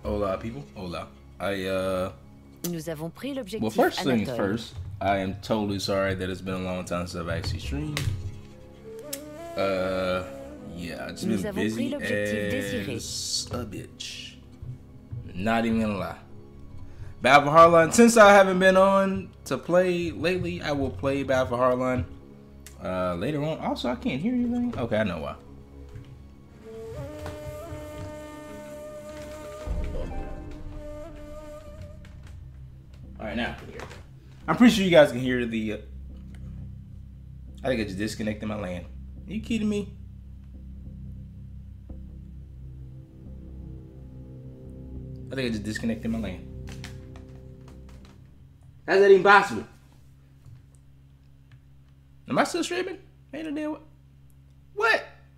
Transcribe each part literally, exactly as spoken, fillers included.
Hola, people. Hola. I, uh... Nous avons pris l'objectif Well, first things Anatole. first, I am totally sorry that it's been a long time since I've actually streamed. Uh, yeah, I've just Nous been avons pris busy l'objectif désiré. as a bitch. Not even gonna lie. Battle for Hardline, since I haven't been on to play lately, I will play Battle for Hardline uh, later on. Also, I can't hear anything. Okay, I know why. Alright, now I can hear. I'm pretty sure you guys can hear the... Uh, I think I just disconnected my LAN. Are you kidding me? I think I just disconnected my LAN. How's that even possible? Am I still streaming? Ain't no deal. What?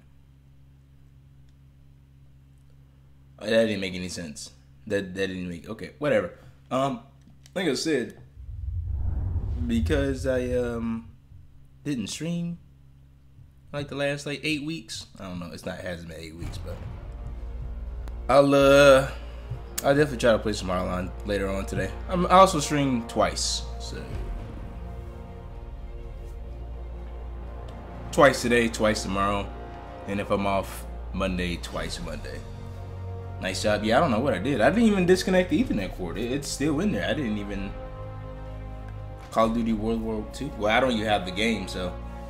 Oh, that didn't make any sense. That that didn't make... Okay, whatever. Um, like I said, because I um didn't stream like the last like eight weeks. I don't know. It's not. It hasn't been eight weeks, but I'll uh I'll definitely try to play some Hardline later on today. I'm I also stream twice, so twice today, twice tomorrow, and if I'm off Monday, twice Monday. Nice job. Yeah, I don't know what I did. I didn't even disconnect the Ethernet cord. It, it's still in there. I didn't even Call of Duty World War Two. Well, I don't even have the game, so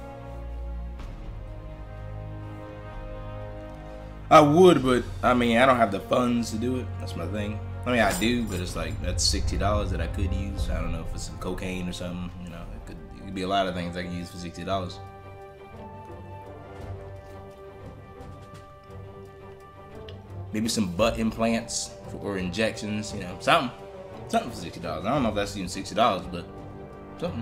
I would, but I mean, I don't have the funds to do it. That's my thing. I mean, I do, but it's like that's sixty dollars that I could use. I don't know if it's some cocaine or something. You know, it could, it could be a lot of things I could use for sixty dollars. Maybe some butt implants for, or injections. You know, something, something for sixty dollars. I don't know if that's even sixty dollars, but something.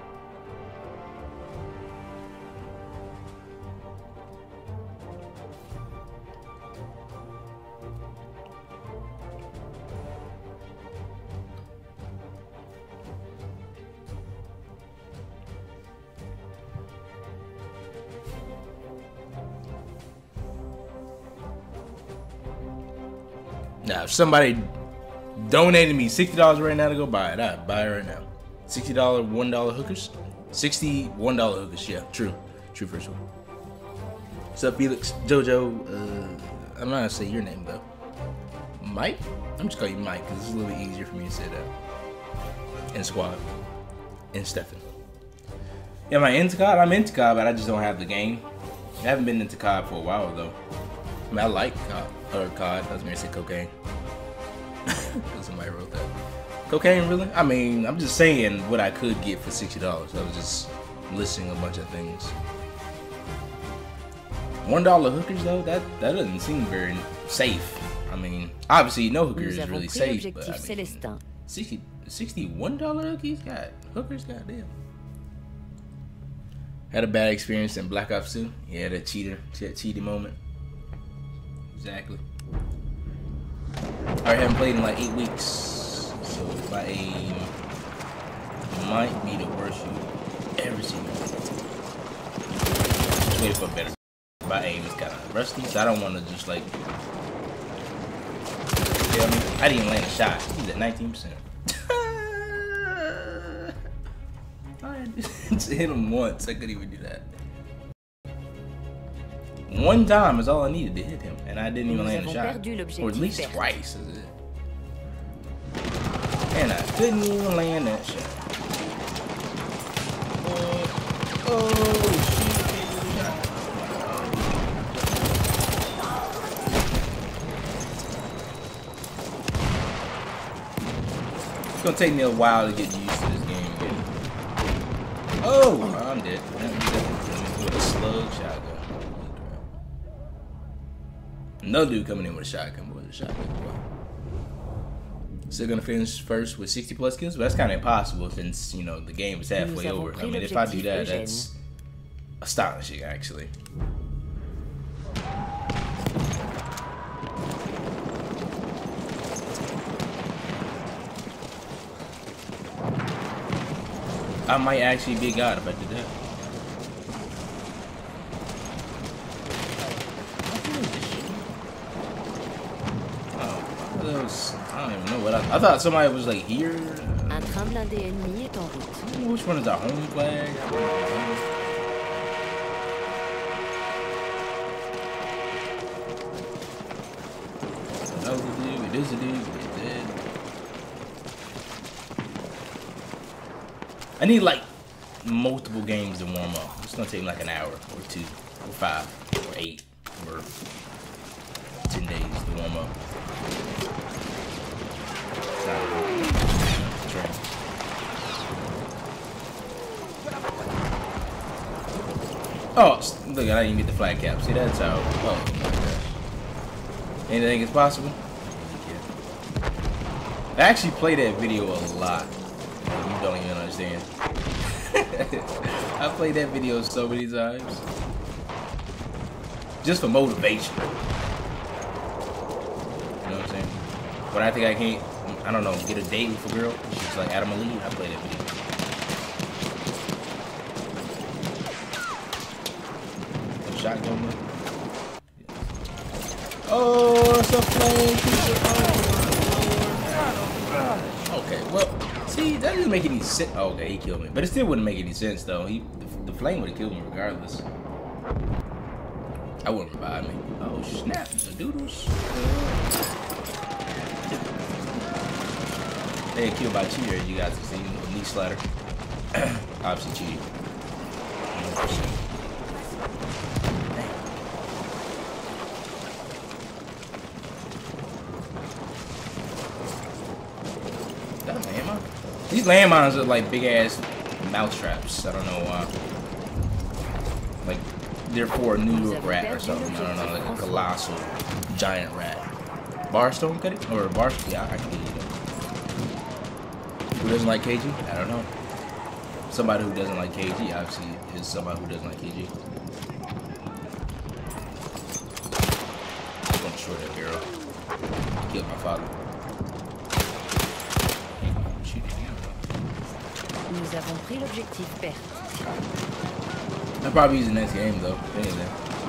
Now, if somebody donated me sixty dollars right now to go buy it, I'd buy it right now. sixty dollars, one dollar hookers? sixty-one dollar hookers, yeah, true. True first one. What's up, Felix? Jojo, uh, I'm not gonna say your name though. Mike? I'm just calling you Mike because it's a little bit easier for me to say that. And Squad. And Stefan. Yeah, am I into C O D? I'm into C O D, but I just don't have the game. I haven't been into C O D for a while though. I mean, I like C O D. Or C O D, I was gonna say cocaine. Somebody wrote that. Cocaine, really? I mean, I'm just saying what I could get for sixty dollars. I was just listing a bunch of things. one dollar hookers, though, that, that doesn't seem very safe. I mean, obviously, no hooker is really safe, but I mean, sixty, sixty-one dollar hookies? God, hookers, goddamn. Had a bad experience in Black Ops two. Yeah, that cheater, that cheating moment. Exactly. I haven't played in like eight weeks, so my aim might be the worst you ever seen. Just waiting for better. My aim is kind of rusty, so I don't want to just like. You know what I mean? I didn't even land a shot. He's at nineteen percent. I just hit him once. I couldn't even do that. One time is all I needed to hit him, and I didn't even land a shot. Or at least twice, is it? And I couldn't even land that shot. Oh, oh shit. It's gonna take me a while to get used to this game again. Oh, I'm dead. With a slug shotgun. Another dude coming in with a shotgun, with a shotgun. Still gonna finish first with sixty plus kills, but that's kind of impossible since you know the game is halfway over. I mean, if I do that, that's astonishing, actually. I might actually be a god if I did that. those, I don't even know what I, I thought somebody was like here. Un train blindé ennemi est en route. I don't know which one is our home flag. That was a dude, it is a dude, it did. I need like multiple games to warm up. It's gonna take me like an hour or two or five or eight or ten days to warm up. Oh, look, I didn't even get the flag cap. See, that's how. Oh my gosh. Anything is possible? I actually play that video a lot. You don't even understand. I played that video so many times. Just for motivation. You know what I'm saying? When I think I can't, I don't know, get a date with a girl, she's like Adam Ali, I play that video. Shotgun one. Oh, it's a flame. Okay, well, see, that doesn't make any sense. Oh, okay, he killed me, but it still wouldn't make any sense though. He, the, the flame would have killed me regardless. I wouldn't revive me. Oh snap, the doodles. They get killed by cheater, you guys can see a knee slider. Obviously cheating. one hundred percent. These landmines are like big ass mouse traps. I don't know why. Like they're for a New York rat or something. I don't know, like a colossal giant rat. Barstone cut it? Or bar? Yeah, I can get it. Who doesn't like K G? I don't know. Somebody who doesn't like K G obviously is somebody who doesn't like K G. I'm gonna destroy that hero. Killed my father. Nous avons pris l'objectif perte. I'll probably use the next game though. Anyway.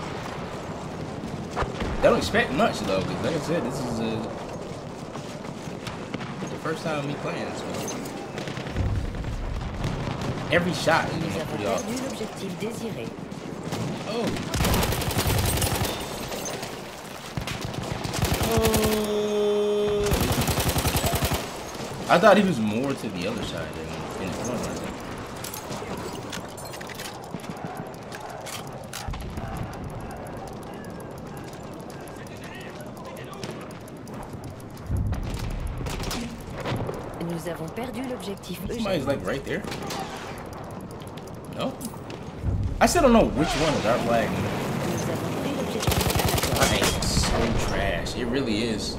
I don't expect much though, because like I said, this is uh, the first time me playing this one. Every shot is Nous avons pretty perdu awesome. l'objectif désiré. Oh. Oh. I thought he was more to the other side than in the front. Nous avons perdu l'objectif Somebody's like right there. No? I still don't know which one is our flag. Nous avons pris l'objectif. My aim is so trash. It really is.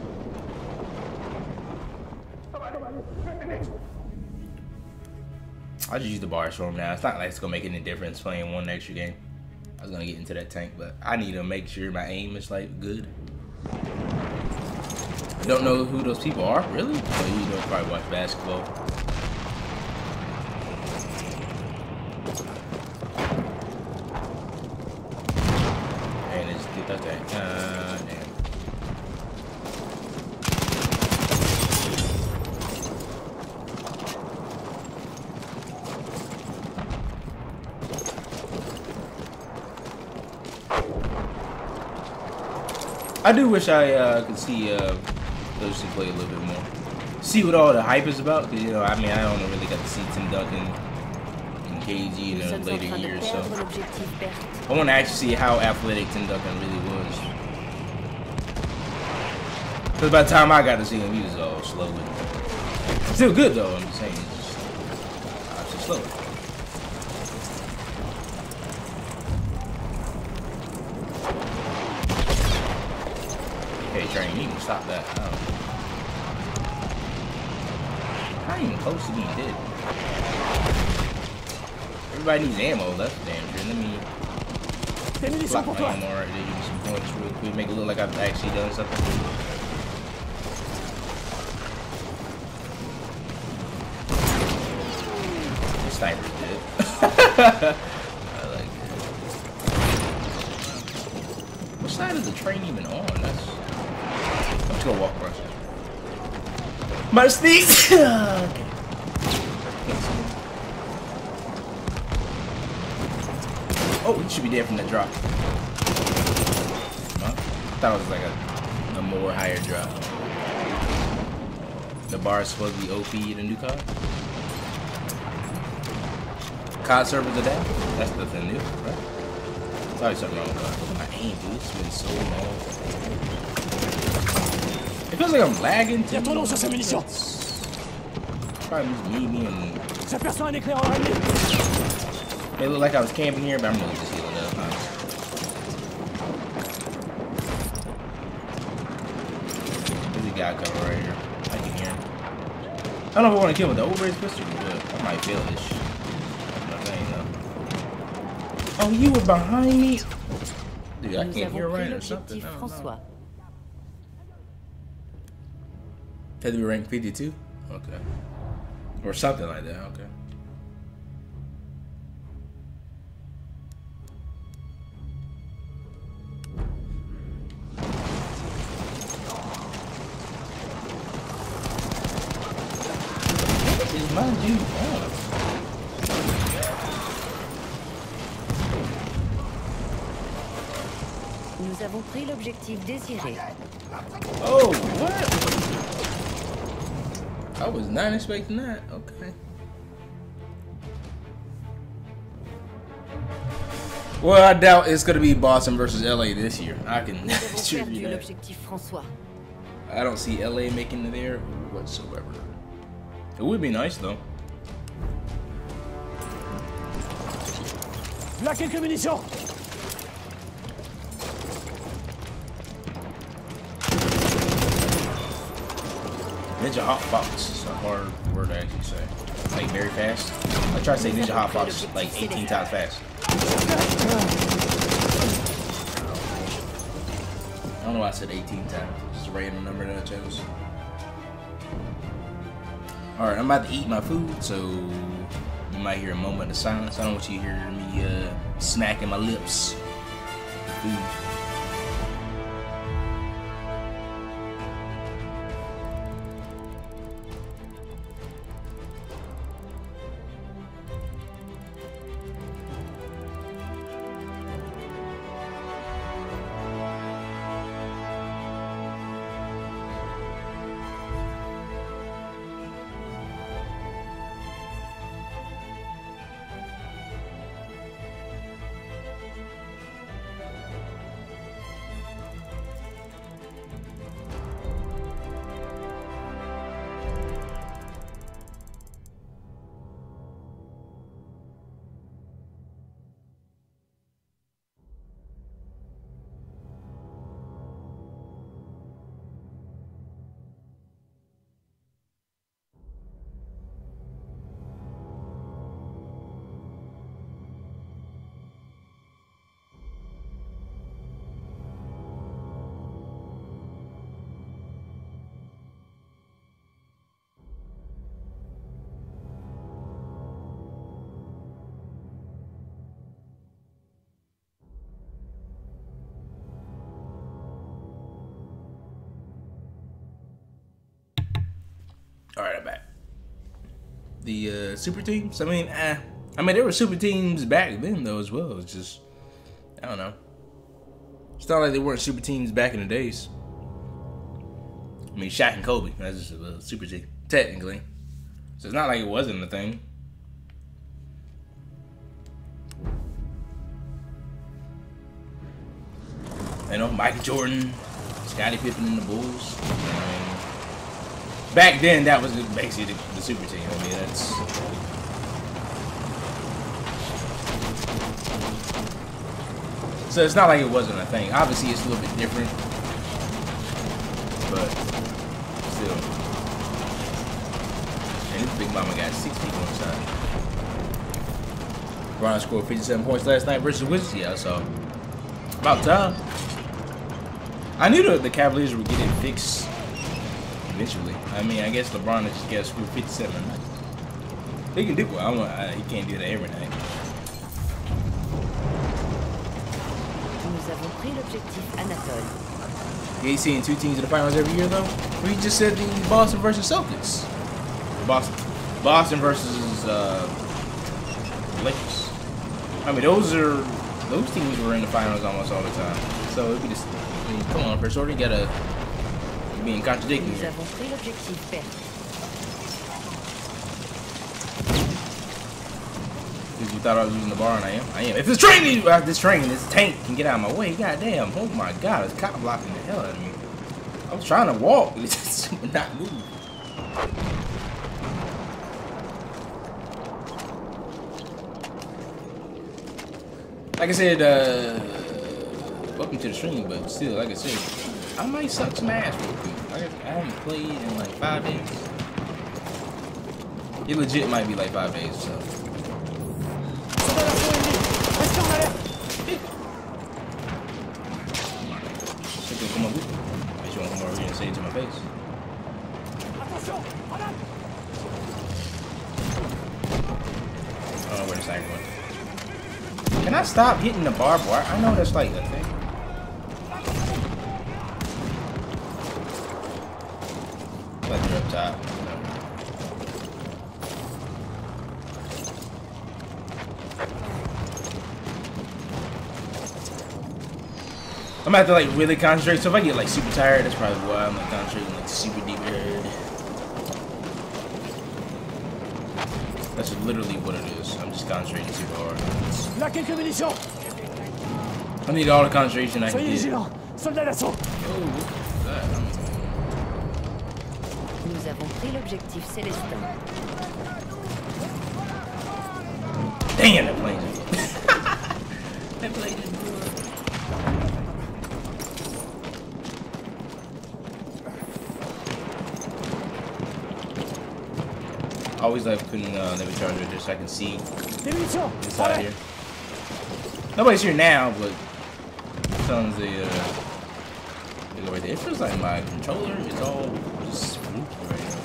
I just use the bar storm now. It's not like it's gonna make any difference playing one extra game. I was gonna get into that tank, but I need to make sure my aim is like good. I don't know who those people are, really? So you don't probably watch basketball. And it's okay. Uh, damn. I do wish I uh, could see uh, those two play a little bit more. See what all the hype is about. Cause, you know, I mean, I don't really got to see Tim Duncan and K G in the later years, so I want to actually see how athletic Tim Duncan really was. Cause by the time I got to see him, he was all slow and still good though. I'm just saying, he's just obviously slow. Hey, Train, you need to stop that. Oh. Not even close to being dead. Everybody needs ammo. That's damn sure. Let me block my ammo right there. Give me some points real quick. Make it look like I've actually done something. The sniper's dead. I like it. What side is the train even on? That's Let's go walk first. My sneak. Okay. Oh, he should be dead from that drop. Huh? I thought it was like a, a more higher drop. The bar is supposed to be O P in a new C O D. C O D servers are down. That's nothing new, right? There's always something wrong with C O D. Look at my aim, dude. It's been so long. It feels like I'm lagging too. Probably just me being. It looked like I was camping here, but I'm really just healing up. Huh? There's a guy coming right here. I can hear him. I don't know if I want to kill him with the overrated pistol, but I might fail this shit. That's what I'm saying, though. Oh, you were behind me? Dude, I can't hear right or something. I don't know. Had to be ranked fifty-two? Okay. Or something like that, okay. My dude, oh. Nous avons pris l'objectif désiré. Oh, what? I was not expecting that. Okay. Well, I doubt it's gonna be Boston versus L A this year. I can assure you that. I don't see L A making it there whatsoever. It would be nice though. Là quelques munitions. Ninja Hotbox is a hard word to actually say. Like very fast. I try to say Ninja Hotbox like eighteen times fast. I don't know why I said eighteen times. It's a random number that I chose. Alright, I'm about to eat my food, so you might hear a moment of silence. I don't want you to hear me uh, smacking my lips. Food. Alright, I'm back. The uh, super teams, I mean, eh. I mean, there were super teams back then, though, as well. It's just, I don't know. It's not like there weren't super teams back in the days. I mean, Shaq and Kobe, that's just a super team, technically. So it's not like it wasn't a thing. You know, Michael Jordan, Scottie Pippen and the Bulls. I mean, back then, that was basically the, the super team. I mean, that's. So it's not like it wasn't a thing. Obviously, it's a little bit different, but still. And this Big Mama got six people inside. Bron scored fifty-seven points last night versus Wizards. Yeah, so about time. I knew the, the Cavaliers would get it fixed eventually. I mean, I guess LeBron just got screwed fifty-seven a night. He can do it. I want. I, he can't do that every night. Nous avons pris l'objectif Anatole. You ain't seeing two teams in the finals every year though. We just said the Boston versus Celtics. Boston, Boston versus uh, Lakers. I mean, those are those teams were in the finals almost all the time. So it'd be just, I mean, come on, first order, you gotta be in contradicting here. Because you thought I was using the bar, and I am. I am. If this train, uh, this train, this tank can get out of my way, goddamn! Oh my god, it's cop blocking the hell out of me. I was trying to walk, it just would not move. Like I said, uh, welcome to the stream, but still, like I said, I might suck some ass real quick. Like I haven't played in like five days. It legit might be like five days, so. Come on, I just want to come over here and say it to my face. I don't know where the sniper went. Can I stop hitting the barbed wire? I know that's like a thing. Like you're up top. I'm gonna have to like really concentrate. So if I get like super tired, that's probably why I'm like concentrating like super deep head. That's literally what it is. I'm just concentrating super hard. I need all the concentration I can get. Oh, what's that? Nous avons pris l'objectif Célestin. Damn, that plane just that plane just blew up. Always like putting uh, never charge right there so I can see inside here. Nobody's here now, but sometimes they, uh, they go right there. It feels like my controller is all just spooky right now.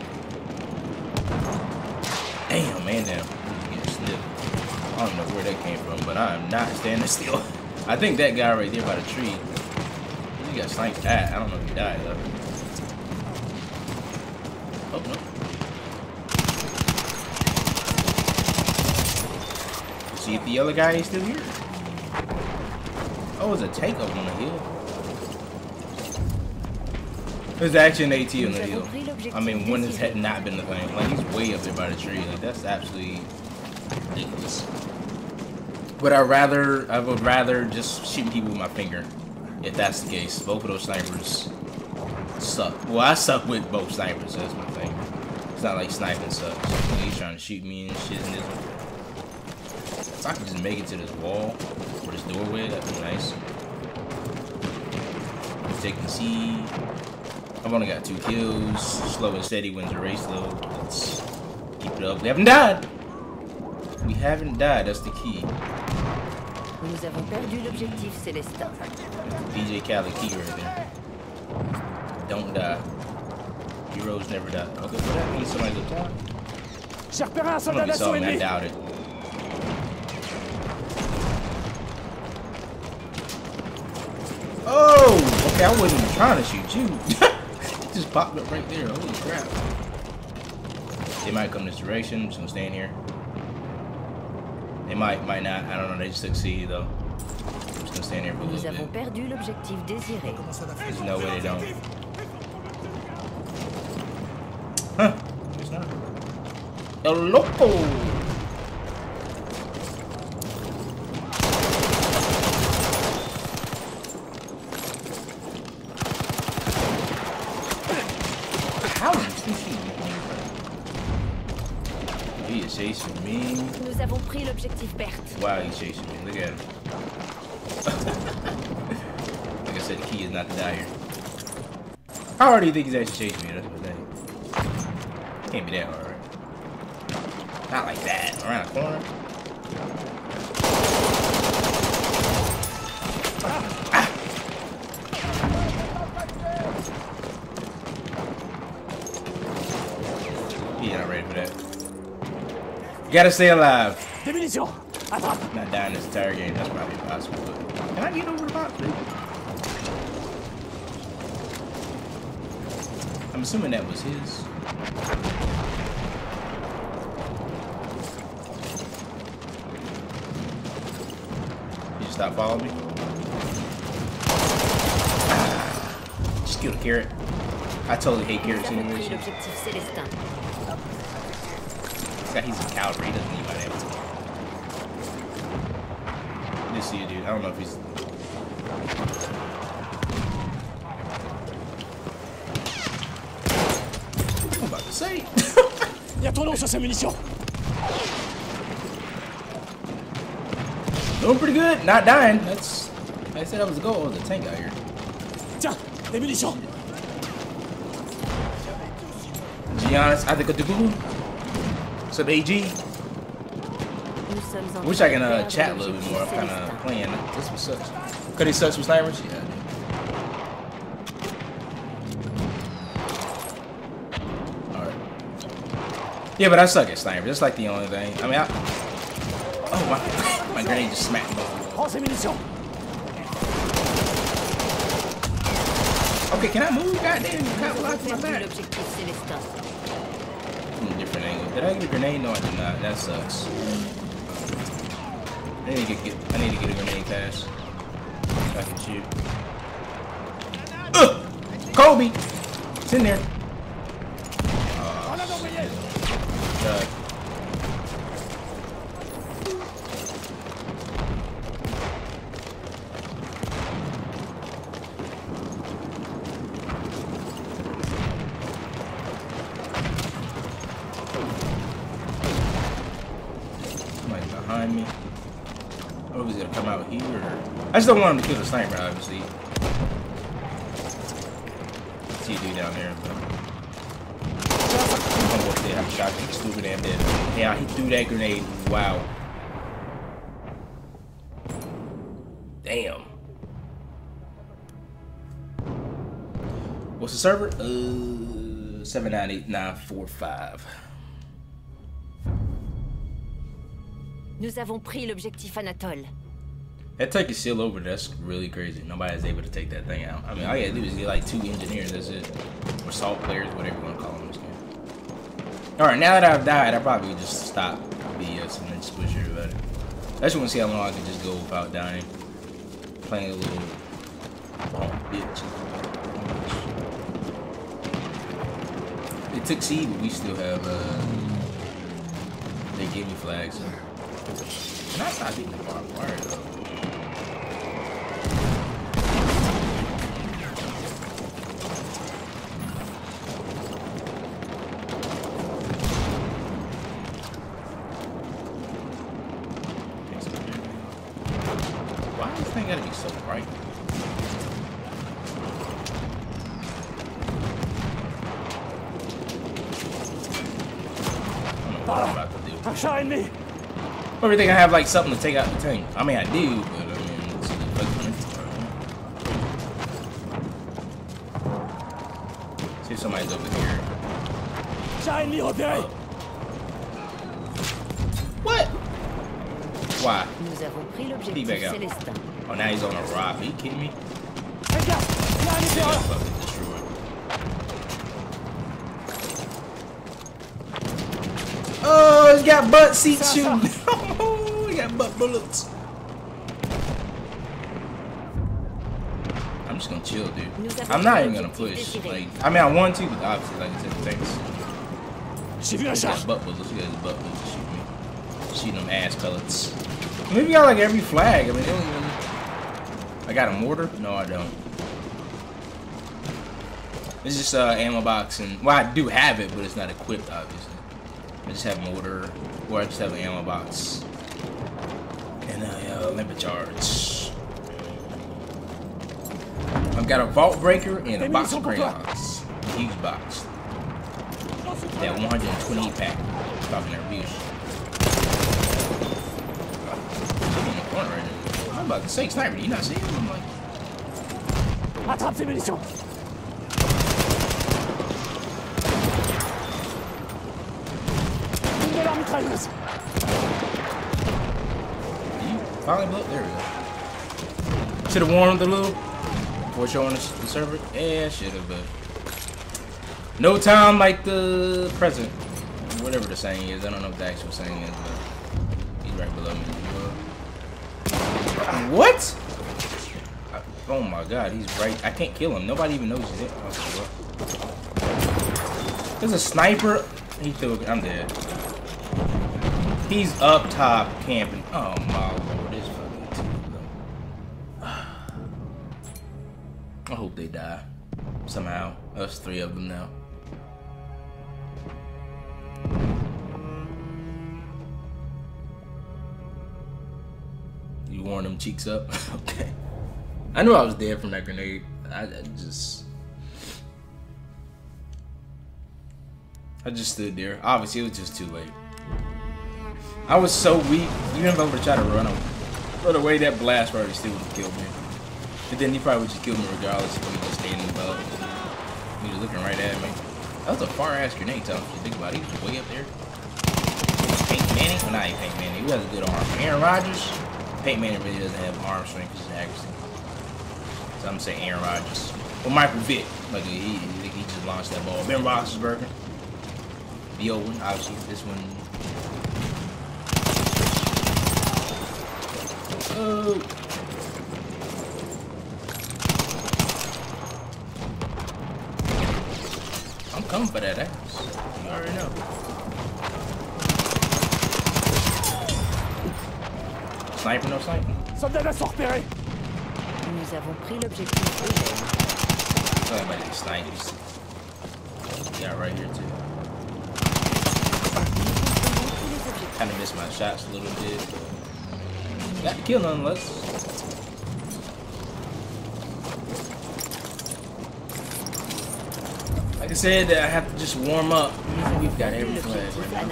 Damn, man, damn. I'm getting snipped. I don't know where that came from, but I am not standing still. I think that guy right there by the tree, he got sniped at. I don't know if he died though. Oh, no. See if the other guy is still here. Oh, it's a tank up on the hill. There's actually an AT on the hill. I mean, when has that not been the thing? Like, he's way up there by the tree. Like, that's absolutely ridiculous. But I rather, I would rather just shoot people with my finger, if that's the case. Both of those snipers suck. Well, I suck with both snipers. So that's my thing. It's not like sniping sucks. Like, he's trying to shoot me and shit in this one. If I could just make it to this wall or this doorway, that'd be nice. Taking C. I've only got two kills. Slow and steady wins the race, though. Let's keep it up. We haven't died. We haven't died. That's the key. Nous avons perdu l'objectif Célestin. D J Khaled key right there. Don't die. Heroes never die. Okay, so that means somebody's up top. J'ai repéré un I don't know if soldat you saw d'assaut me. I ennemi. doubt it. Oh! Okay, I wasn't even trying to shoot you. It just popped up right there. Holy crap. They might come this direction. I'm just gonna stand here. They might, might not. I don't know. They just took C though. I'm just gonna stand here for a Nous little avons bit. perdu l'objectif désiré. There's no way they don't. Huh. It's not. El Loco! How is he shooting me? He is chasing me. Nous avons pris l'objectif Berthe. Wow, he's chasing me. Look at him. Like I said, the key is not to die here. How hard do you think he's actually chasing me? That's the thing. Can't be that hard, right? Not like that. Around the corner. Ah. He's not ready for that. You gotta stay alive. Des munitions. Attrape. Not dying this entire game. That's probably impossible. But can I get over the box, baby? I'm assuming that was his. You just stop following me. Just kill the carrot. I totally hate carrots Nous avons anyway. pris l'objectif Célestin. This guy, he's a coward. He doesn't need my name. Just see a dude. I don't know if he's. I'm about to say. Il y a ton nom sur ces munitions. Doing pretty good. Not dying. That's. I said that was the goal. Oh, the tank out here. Tiens, des munitions. To be honest, I think of the Google. What's up, A G? Nous sommes en Wish I can train de uh, perdre chat a little bit more. I'm l'objectif kind of Célestin. playing. This one sucks. Cause he sucks with snipers. Yeah. All right. Yeah, but I suck at snipers. That's like the only thing. I mean, I. Oh my! My grenade just smacked me. Prends ces munitions. Okay, can I move? Goddamn, you Nous got avons locked in my perdu back. l'objectif Célestin. Hmm, different angle. Did I get a grenade? No, I did not. That sucks. I need to get, get I need to get a grenade pass. So I can shoot. Ugh! Kobe! It's in there. Oh, shit. Uh, Somebody behind me. Oh, he's gonna come out here. I just don't want him to kill the sniper, obviously. See a dude down there. But I'm gonna go up there. I'm shocked. He's stupid damn dead. Yeah, he threw that grenade. Wow. Damn. What's the server? Uh, seven nine eight nine four five. Nous avons pris l'objectif Anatole. That tank is still over. That's really crazy. Nobody's able to take that thing out. I mean, all you gotta do is get like two engineers. That's it. Or salt players, whatever you want to call them in this game. All right, now that I've died, I probably would just stop B S and then just push everybody. I just want to see how long I can just go without dying. Playing a little oh, bitch. It took seed, but we still have. Uh, they gave me flags. So. Can I stop eating the barbed wire though? Why does this thing gotta be so bright? I don't know what I'm about to do. Un chat ennemi. Everything I have like something to take out the tank. I mean I do, but I mean it's see if somebody's over here. Chat ennemi repéré. What? Why? Nous avons pris He l'objectif back out. Célestin. Oh, now he's on a rock. Are you kidding me? Fais gaffe. Il y a un Yeah, éclaireur. fucking destroyed. Oh, it's got butt seats shooting. Oh, he got butt bullets. I'm just gonna chill, dude. I'm not even gonna push. Like, I mean, I want to, but obviously, like I said, the tanks. J'ai vu un He chat. got butt bullets. He got his butt bullets shooting me. Shooting them ass pellets. Maybe got like every flag. I mean, they don't even. I got a mortar? No, I don't. It's just uh, ammo box, and well, I do have it, but it's not equipped, obviously. I just have mortar, or I just have an ammo box, and a uh, limpet charge. I've got a vault breaker and a box of crayons. Huge box. That one hundred twenty pack. Talking that reviews. I'm in the corner right now. I'm about to say, sniper, you not seeing him? I'm like, Attrape ces munitions. Une de leurs mitrailleuses. you finally blew up? There we go. Should have warned a little before showing us the server. Yeah, should have, but No time like the present. Whatever the saying is. I don't know what the actual saying is, but he's right below me. What? Oh my god, he's right. I can't kill him. Nobody even knows he's there. Oh, there's a sniper. He threw. I'm dead. He's up top camping. Oh my lord, this fucking team. I hope they die somehow. Us three of them now. You warm them cheeks up? Okay. I knew I was dead from that grenade. I, I just... I just stood there. Obviously, it was just too late. I was so weak. Even if I would try to run him, run away, that blast probably still would have killed me. But then he probably would just kill me regardless if he just standing above. He was looking right at me. That was a far-ass grenade, Tom, if you think about it. He was way up there. Peyton Manning? Well, not even Peyton Manning. He has a good arm. Aaron Rodgers? Peyton Manning really doesn't have arm strength because his accuracy. So I'm gonna say Aaron Rodgers. Well, Michael Vick. Like, he, he, he just launched that ball. Ben Roethlisberger. The old one, obviously. This one. Oh. I'm coming for that ass. You already know. Sniper, no sniper. Soldat d'assaut repéré. Nous avons pris l'objectif Eugène. Talking about these snipers. Yeah, right here too. Kind of missed my shots a little bit. Got the kill nonetheless. Like I said, I have to just warm up. We've got every flag right now.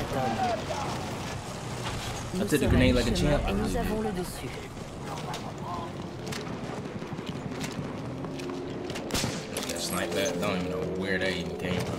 I took the grenade like a champ. I really did. Got sniped at. I don't even know where that even came from.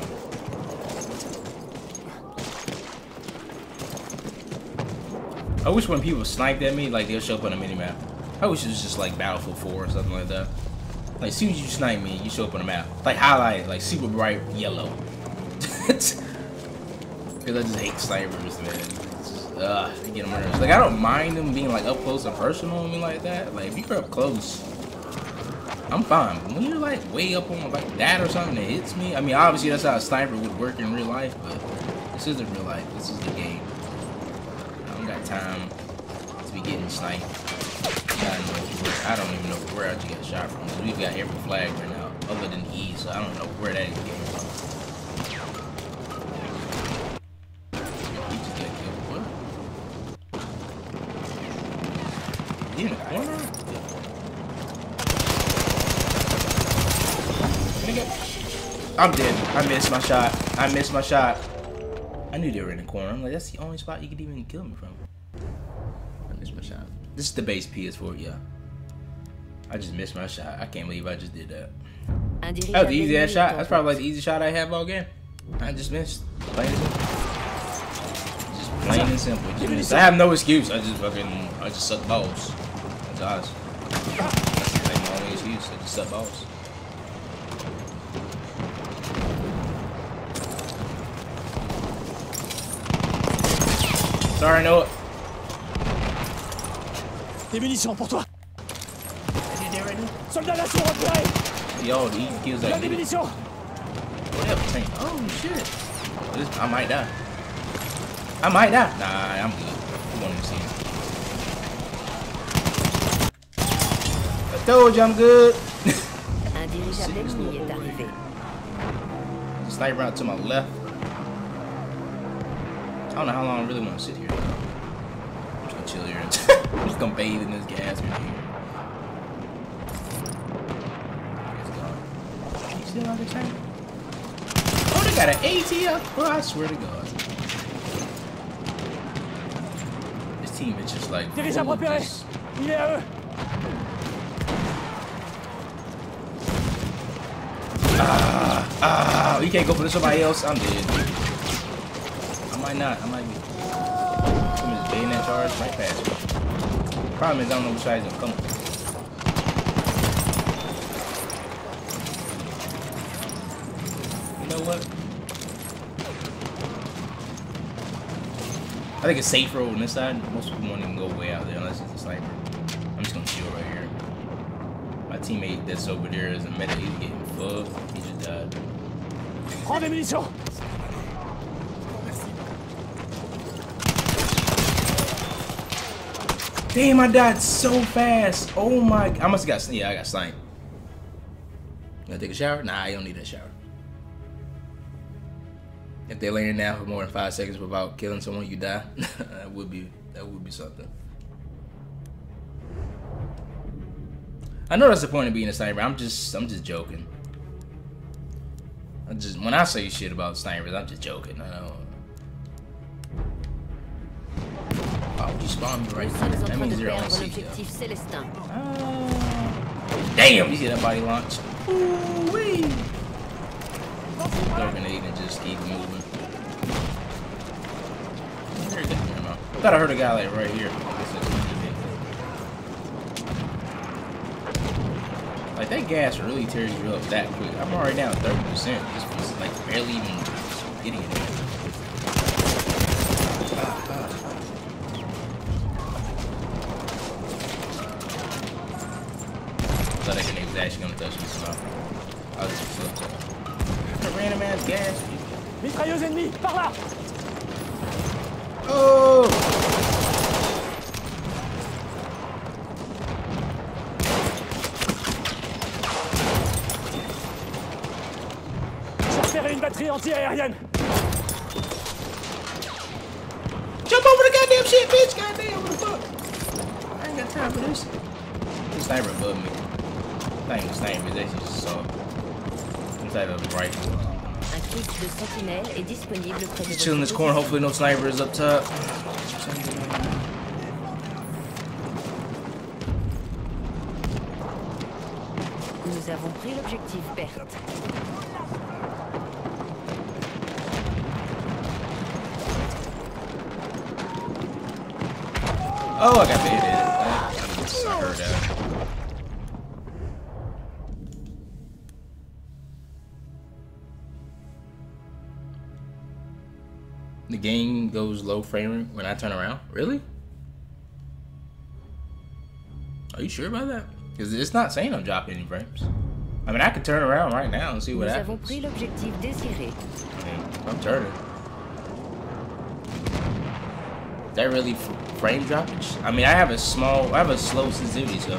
I wish when people sniped at me, like they'll show up on a minimap. I wish it was just like Battlefield four or something like that. Like as soon as you snipe me, you show up on the map. Like highlighted, like super bright yellow. Because I just hate snipers, man. It's just, ugh, they get on my nerves. Like I don't mind them being like up close and personal and me like that. Like if you're up close, I'm fine. But when you're like way up on like that or something that hits me, I mean obviously that's how a sniper would work in real life, but this isn't real life. This is the game. Time to be getting sniped. I don't even know where I just got shot from. We've got every flag right now, other than E, so I don't know where that even came from. He just got killed. What? He in the corner? I'm dead. I missed my shot. I missed my shot. I knew they were in the corner. I'm like, that's the only spot you could even kill me from. I missed my shot. This is the base P S four, yeah. I just missed my shot. I can't believe I just did that. That was the easiest shot. That's probably like the easiest shot I have all game. I just missed. Plain and simple. Just plain and simple. Just missed. I have no excuse. I just fucking, I just suck balls. That's honest. That's like my only excuse. I just suck balls. Sorry, Noah. Des munitions pour toi. Soldat d'assaut repéré. Yo, he kills that. Des munitions. Whatever, tank. Oh shit. This, I might die. I might die. Nah, I'm good. I want to see him. I told you I'm good. Un dirigeable ennemi est arrivé. Sniper out to my left. I don't know how long I really want to sit here. I'm just gonna chill here. I'm just gonna bathe in this gas right here. You still on the tank? Oh, they got an A T up. Bro, I swear to God. This team is just like. Dirigeable repéré. Il est à eux. Ah, ah, you can't go for somebody else. I'm dead. I might not. I might be. Some is bayonet charge right past me. Problem is, I don't know which side he's gonna come. You know what? I think it's safer on this side. Most people won't even go way out there unless it's a sniper. I'm just gonna chill right here. My teammate that's over there is a medic. He's getting fucked. He just died. Prends des munitions. Damn, I died so fast. Oh my! I must have got. Yeah, I got sniped. Gonna take a shower? Nah, I don't need that shower. If they're laying down for more than five seconds without killing someone, you die. that would be that would be something. I know that's the point of being a sniper. I'm just I'm just joking. I just when I say shit about snipers, I'm just joking. I don't. Why would you spawn me right there? That means they're on C. Uh, damn! You see that body launch? Ooh wee! Throw a grenade and just keep moving. I thought I heard a guy like right here. Like that gas really tears you up that quick. I'm already down thirty percent. Just like barely even getting it. Ah, ah. I thought that grenade was actually gonna touch me somehow. I was just so upset. Random ass gas. Mitrailleuse ennemie, par là. Oh! J'ai repéré une batterie anti-aérienne. Jump over the goddamn shit, bitch! Goddamn, what the fuck? I ain't got time for this. The sniper above me. Not even a sniper, it's actually just assault. Inside of the rifle. Un kit de sentinelle est disponible près de Just chill in this corner, hopefully no snipers up top. Nous avons pris l'objectif perte. Oh, I got baited. I heard that. The game goes low frame rate when I turn around. Really? Are you sure about that? Because it's not saying I'm dropping any frames. I mean, I could turn around right now and see what Nous happens. avons pris l'objectif désiré. I mean, I'm turning. Is that really frame droppage? I mean, I have a small, I have a slow sensitivity, so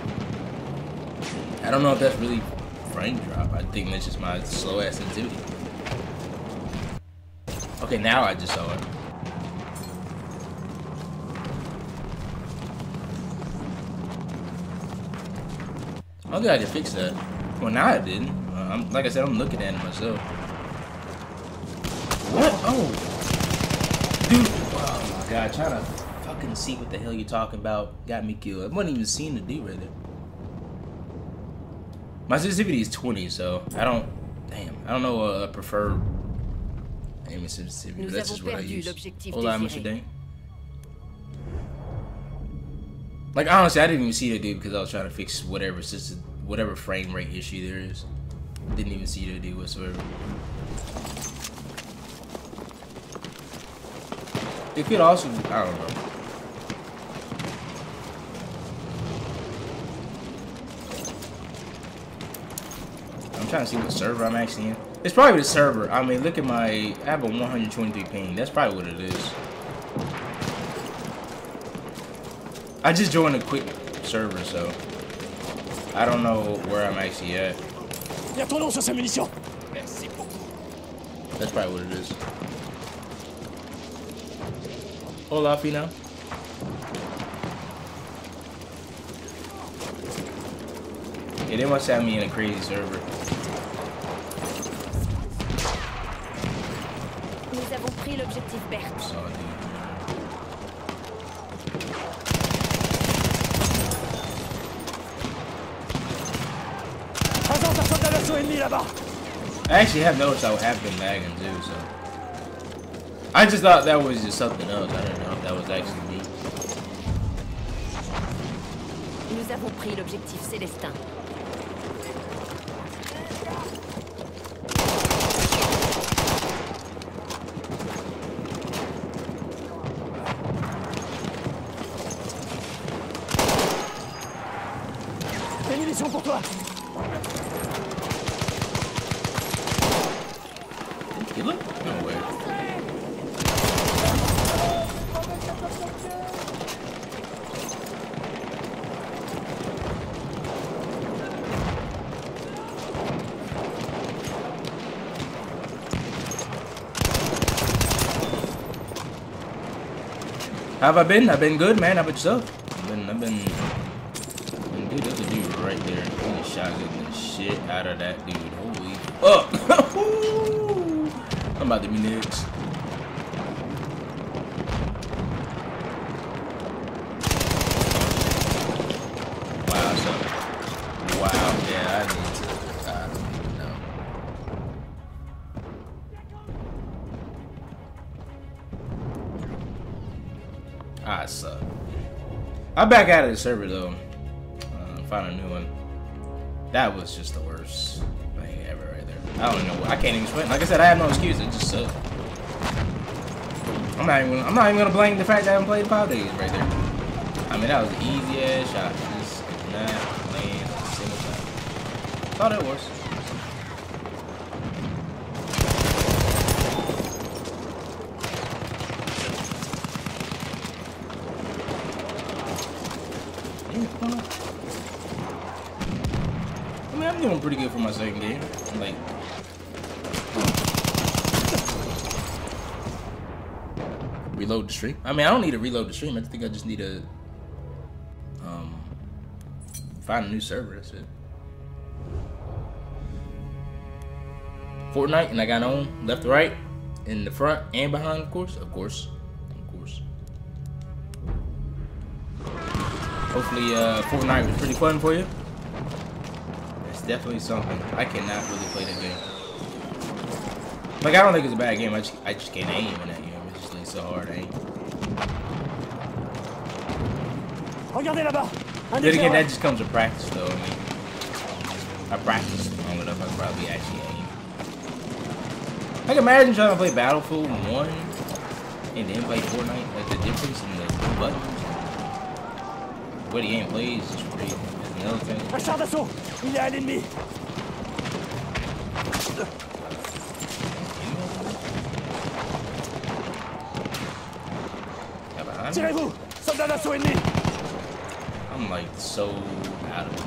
I don't know if that's really frame drop. I think that's just my slow ass sensitivity. Okay, now I just saw it. I don't think I can fix that. Well, now I didn't. Uh, I'm, like I said, I'm looking at it myself. What? Oh. Dude. Oh my god, trying to fucking see what the hell you're talking about got me killed. I wasn't even seeing the dude right there. My sensitivity is twenty, so I don't. Damn. I don't know a uh, preferred aim sensitivity. Nous That's avons just what I perdu use. l'objectif Hola, désiré. Mister Dane. Like honestly, I didn't even see that dude because I was trying to fix whatever system, whatever frame rate issue there is. Didn't even see that dude whatsoever. It could also, I don't know. I'm trying to see what server I'm actually in. It's probably the server. I mean, look at my, I have a one hundred twenty-three ping. That's probably what it is. I just joined a quick server, so I don't know where I'm actually at. Y'a ton nom sur ces munitions. That's probably what it is. Hola, Fina. Yeah, they must have me in a crazy server. Nous avons pris l'objectif perte. Oh, dude. Présence un soldat d'assaut ennemi là-bas. I actually have noticed I have been lagging too, so I just thought that was just something else. I didn't know if that was actually me. Nous avons pris l'objectif Célestin. Killer? No way. How have I been? I've been good, man. How about yourself? I've been, I've been, been good. There's a dude right there. He just shotgun the shit out of that dude. Holy fuck. I'm about to be next. Wow, so, wow, yeah, I need to, I don't even know. I suck. I'm back out of the server though. Uh, found a new one. That was just the worst thing ever right there. I don't know. I can't even explain. Like I said, I have no excuse. It just sucked. I'm not even. I'm not even gonna blame the fact that I haven't played five days right there. I mean, that was an easy ass shot. Just not playing a single time. Thought it was. I mean, I'm doing pretty good for my second game. Like, reload the stream. I mean, I don't need to reload the stream. I think I just need to um, find a new server. That's it. Fortnite, and I got on left to right, in the front and behind, of course, of course, of course. Hopefully, uh, Fortnite was pretty fun for you. It's definitely something. I cannot really play that game. Like, I don't think it's a bad game. I just, I just can't aim in that game. It's just like so hard to aim. Regardez là-bas. Un Then again, éclaireur. that just comes with practice, though. I mean, I practiced long enough. I could probably actually aim. I can imagine trying to play Battlefield one and then play Fortnite. Like, the difference in the buttons. The way the game plays is crazy. That's another thing. Un char d'assaut. Il est à l'ennemi. Yeah, behind me? Tirez-vous. Soldat d'assaut ennemi. I'm like so out of it.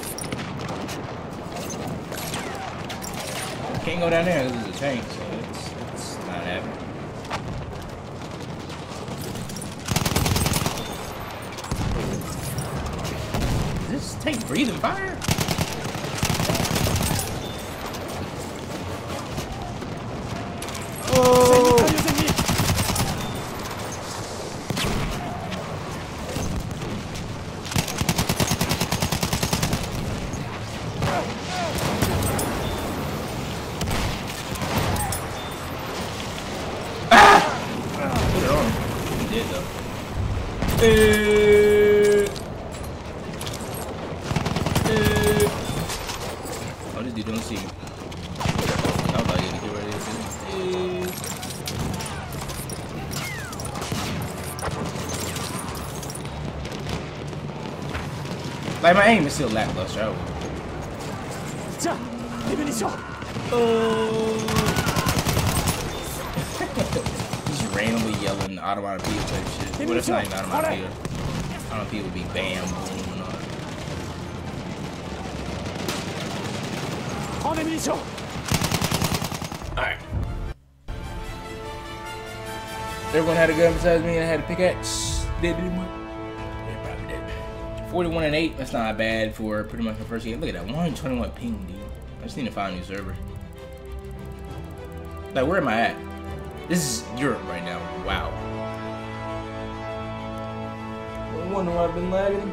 I can't go down there because there's a tank, so it's, it's not happening. Is this tank breathing fire? C'est une mitrailleuse ennemie. Put it on. He did though. Uh, uh. Oh, this dude don't see me. I'm about to get ready to see me. Uh. Like, my aim is still lackluster. I would- Tiens, des munitions. Just randomly yelling onomatopoeia type shit. What if not even onomatopoeia? Onomatopoeia would be bam, boom, and all that. Prends des munitions. Alright. Everyone had a gun besides me and I had a pickaxe. Did anyone? Yeah, probably did. forty-one and eight, that's not bad for pretty much my first game. Look at that, one twenty-one ping, dude. I just need to find a new server. Like, where am I at? This is Europe right now. Wow. No wonder why I've been lagging.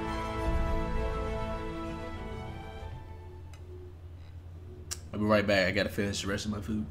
I'll be right back. I gotta finish the rest of my food.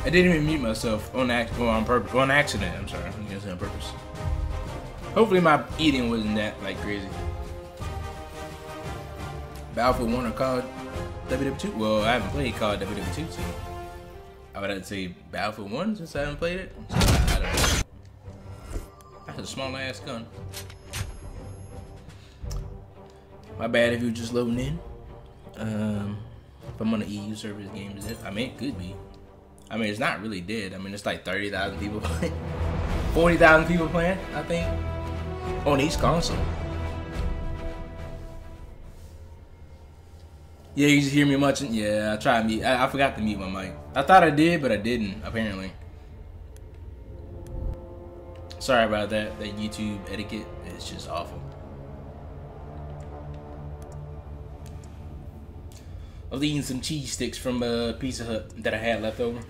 I didn't even mute myself on act well, on purpose on accident. I'm sorry. I'm gonna say on purpose. Hopefully my eating wasn't that like crazy. Battlefield one or Call of W W two? Well, I haven't played Call of W W two, so I would have to say Battlefield one since I haven't played it. So I, I don't know. That's a small ass gun. My bad if you're just loading in. Um, if I'm on the E U server, this game is it. I mean, it could be. I mean, it's not really dead. I mean, it's like thirty thousand people playing. forty thousand people playing, I think, on each console. Yeah, you just hear me much. Yeah, I tried to mute. I, I forgot to mute my mic. I thought I did, but I didn't, apparently. Sorry about that. That YouTube etiquette is just awful. I was eating some cheese sticks from uh, Pizza Hut that I had left over.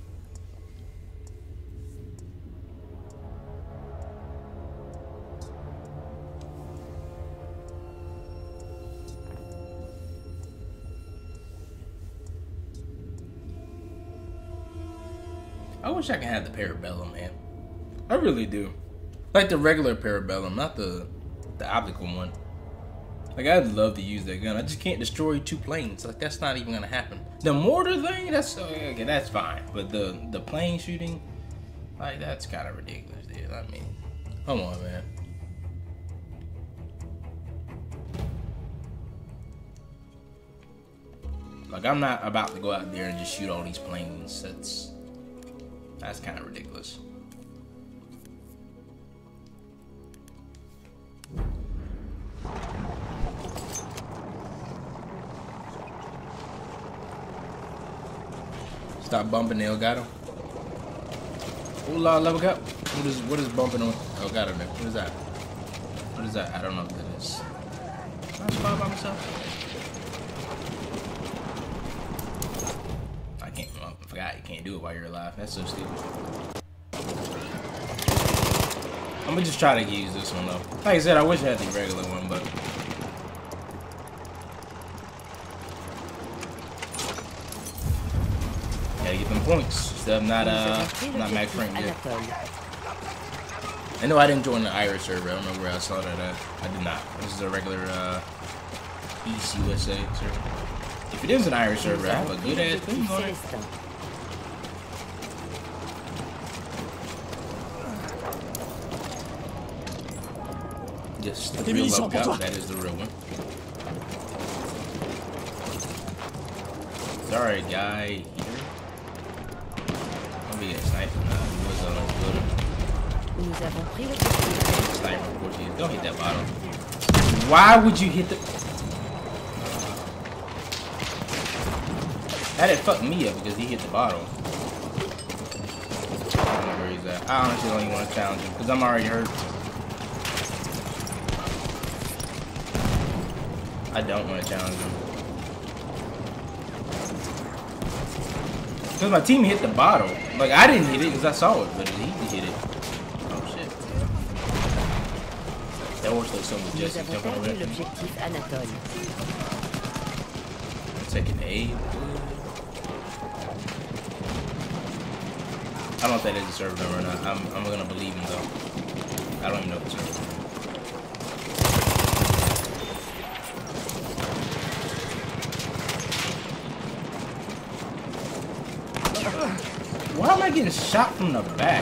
I wish I could have the Parabellum, man. I really do. Like the regular Parabellum, not the the optical one. Like, I'd love to use that gun. I just can't destroy two planes. Like, that's not even gonna happen. The mortar thing, that's okay, that's fine. But the the plane shooting, like, that's kind of ridiculous, dude. I mean, come on, man. Like, I'm not about to go out there and just shoot all these planes. That's that's kind of ridiculous. Stop bumping the Elgato. Ooh, level up. What is what is bumping on Elgato there? What is that? What is that? I don't know what that is. Am I spot by myself? I can't. I forgot you can't do it while you're alive. That's so stupid. I'm gonna just try to use this one though. Like I said, I wish I had the regular one, but. Gotta get them points. Still not uh not max rank yet. I know I didn't join the Irish server. I don't know where I saw that at. I did not. This is a regular uh East U S A server. If it is an Irish server, I have a good ass thing on it. Yes, the real lookout. That is the real one. Sorry, guy here. Be a sniper now. He was on a good sniper. Of course, he is. Don't hit that bottle. Why would you hit the? That had fucked me up because he hit the bottle. I don't know where he's at. I honestly don't even want to challenge him because I'm already hurt. I don't want to challenge him. Because my team hit the bottle. Like, I didn't hit it because I saw it, but he hit it. Oh, shit. That horse looks so majestic. Jumping over there. Taking A. I don't know if that is a server number or not. I'm, I'm going to believe him, though. I don't even know if it's a server number. Why am I getting shot from the back?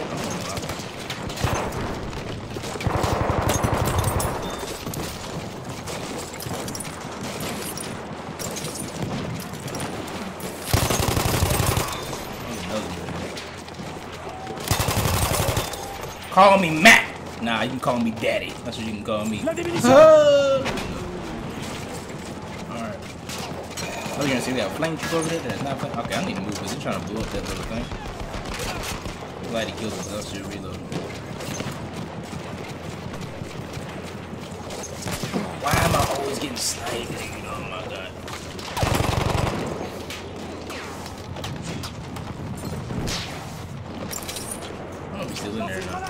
Call me Matt. Nah, you can call me Daddy. That's what you can call me. Uh, Alright. Oh, you're gonna see that flame troop over there? That's not flame. Okay, I need to move because they're trying to blow up that little thing. I'm glad he killed himself, so reload. Why am I always getting sniped? Oh my god. I don't know if he's still in there now.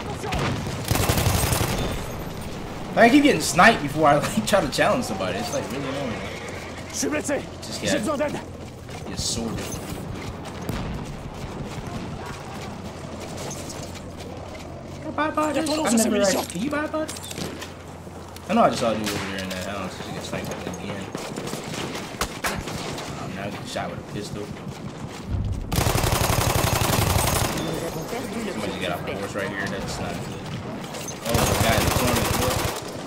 Like, I keep getting sniped before I like try to challenge somebody. It's like really annoying. Just get, get sorted. buy bodies? Attendons I sur ces never munitions. actually. Can you buy bodies? I know I just saw you over there in that house. You get sniped at the end. Um, now I get shot with a pistol. Nous avons perdu Somebody just got off l'objectif the horse Bert. right here. That's not good. Oh, the guy in the corner of the door.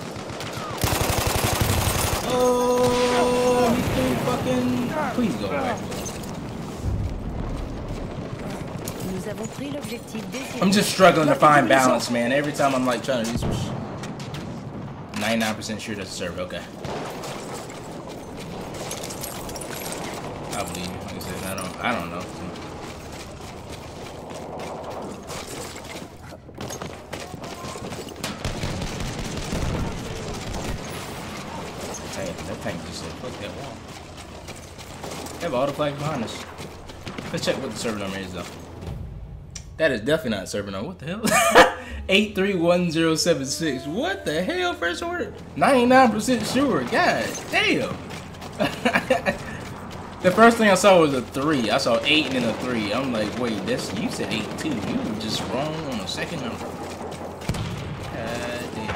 Oh, he threw fucking. Please go away. Nous avons pris l'objectif désiré. I'm just struggling to find balance, man. Every time I'm like trying to do some shit. ninety-nine percent sure that's a server. Okay. I believe you. Like I said, I don't. I don't know. Dang, that tank just said, "Fuck that wall." They have all the flags behind us. Let's check what the server number is, though. That is definitely not server number. What the hell? eight three one zero seven six. What the hell, first order? ninety-nine percent sure. God damn. The first thing I saw was a three. I saw eight and then a three. I'm like, wait, that's you said eight too. You were just wrong on the second number. God damn.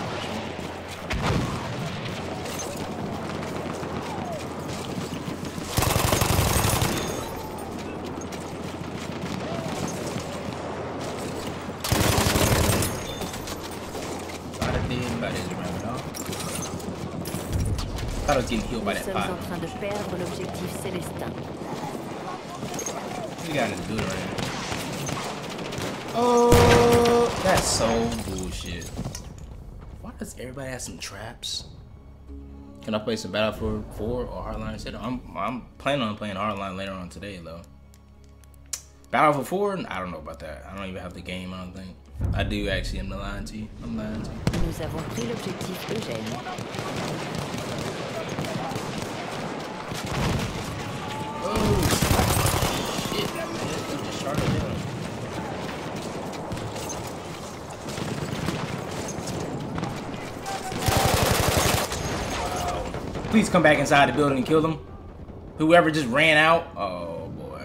I thought I was getting healed by Nous that sommes en pot. train de perdre l'objectif Célestin. We got to do it right now. Oh, that's so bullshit. Why does everybody have some traps? Can I play some Battlefield four or Hardline instead? I'm I'm planning on playing Hardline later on today though. Battlefield four? I don't know about that. I don't even have the game. I don't think. I do actually. I'm lying to you. I'm lying to you. Nous avons pris l'objectif Eugène. Oh shit! That man just shot it down. Please come back inside the building and kill them. Whoever just ran out. Oh boy.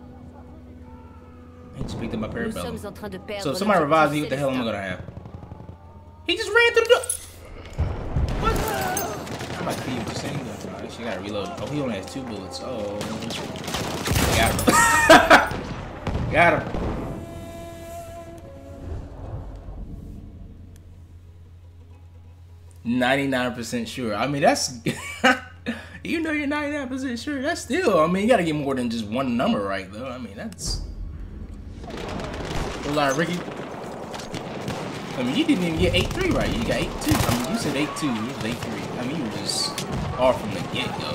He just picked up my Nous parabellum. sommes en train de perdre So if somebody revives me, what the hell am I Célestin. gonna have? He just ran through the door. What? I'm about to be with the same gun. Oh, actually, gotta reload. Oh, he only has two bullets. Oh. Got him. Got him. ninety-nine percent sure. I mean, that's... You know you're ninety-nine percent sure. That's still... I mean, you gotta get more than just one number right, though. I mean, that's... Hold on, Ricky. I mean, you didn't even get eight three right. You got eight two. I mean, you said eight two. It was eight three. I mean, you were just off from the get-go.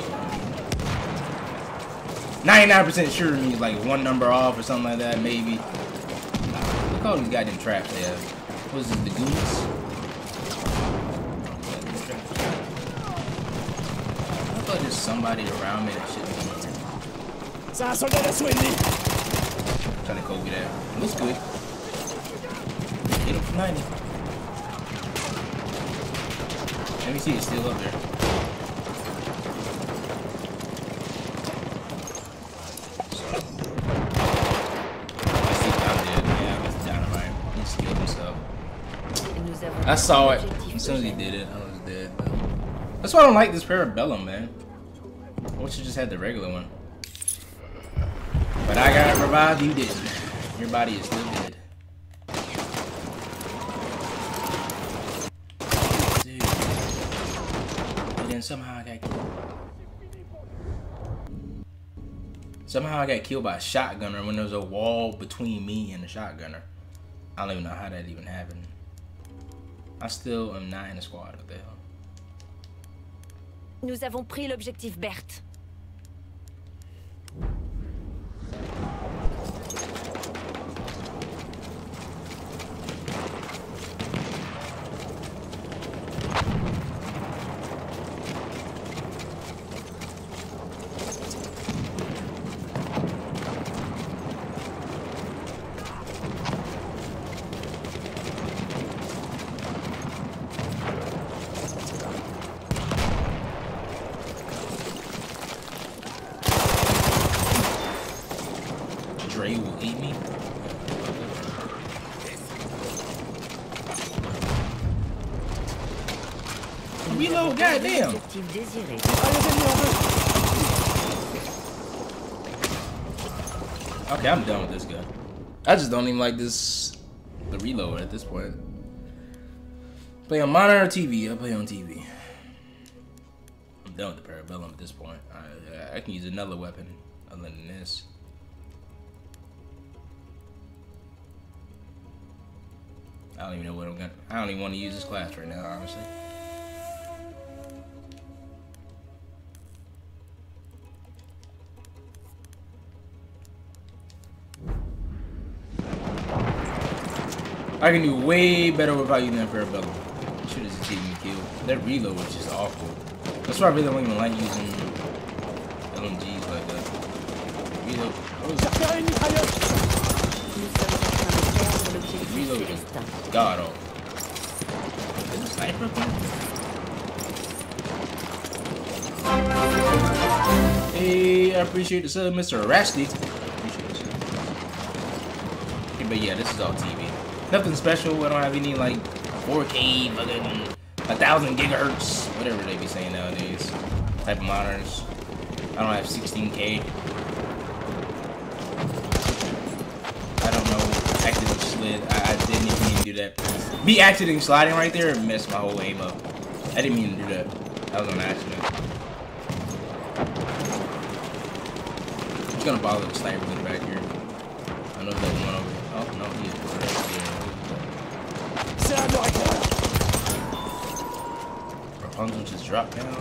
ninety-nine percent sure means like one number off or something like that, maybe. Look at all these goddamn traps they have. What is this, the goons? I thought there's somebody around me that should be here. C'est un soldat d'assaut ennemi. Trying to Kobe that. Looks good. Hit him for ninety. Let me see, it's still up there. I see down there. Yeah, that's dynamite. He skilled himself. Nous avons I saw it. l'objectif As soon as he Eugène. did it, I was dead. Though. That's why I don't like this Parabellum, man. I wish you just had the regular one. But I got revived, you didn't. Your body is still dead. Dude. And then somehow I got killed. Somehow I got killed by a shotgunner when there was a wall between me and the shotgunner. I don't even know how that even happened. I still am not in the squad. What the hell? Nous avons pris l'objectif Berthe. Dre will eat me. goddamn. Objectif désiré. Mitrailleuse ennemie en vue. Okay, I'm done with this guy. I just don't even like this, the reload at this point. Play on monitor or T V? I play on T V. I'm done with the Parabellum at this point. I, I can use another weapon other than this. I don't even know what I'm gonna. I don't even want to use this class right now, honestly. I can do way better without using that Parabellum. Should have just taken me kill. That reload was just awful. That's why I really don't even like using L M Gs like that. Reload. J'ai repéré une mitrailleuse. Nous sommes en train de perdre l'objectif Reload is Célestin. god awful. Is there a sniper up there? Hey, I appreciate the sub, Mister Rasty. Appreciate the sub. Okay, but yeah, this is all T V. Nothing special. I don't have any like four K, fucking a thousand gigahertz, whatever they be saying nowadays. Type of monitors. I don't have sixteen K. I don't know. Accidentally slid. I, I didn't even mean to do that. Me accidentally sliding right there messed my whole aim up. I didn't mean to do that. That was an accident. I'm just gonna bother the sniper in the back here. I know there's one over here. Oh no, he is right there. C'est un oracle. Rapunzel just dropped down.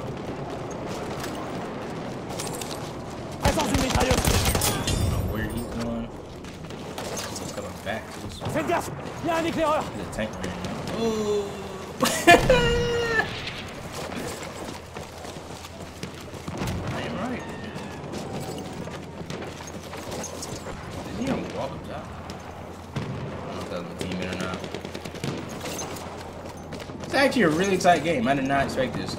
Présence d'une mitrailleuse. I don't know where he's going. He's coming back to this one. Faites gaffe, il y a un éclaireur. There's a tank right now. Oh! I am right. Did he even walk up top? I don't know if that was a teammate or not. It's actually a really tight game. I did not expect this.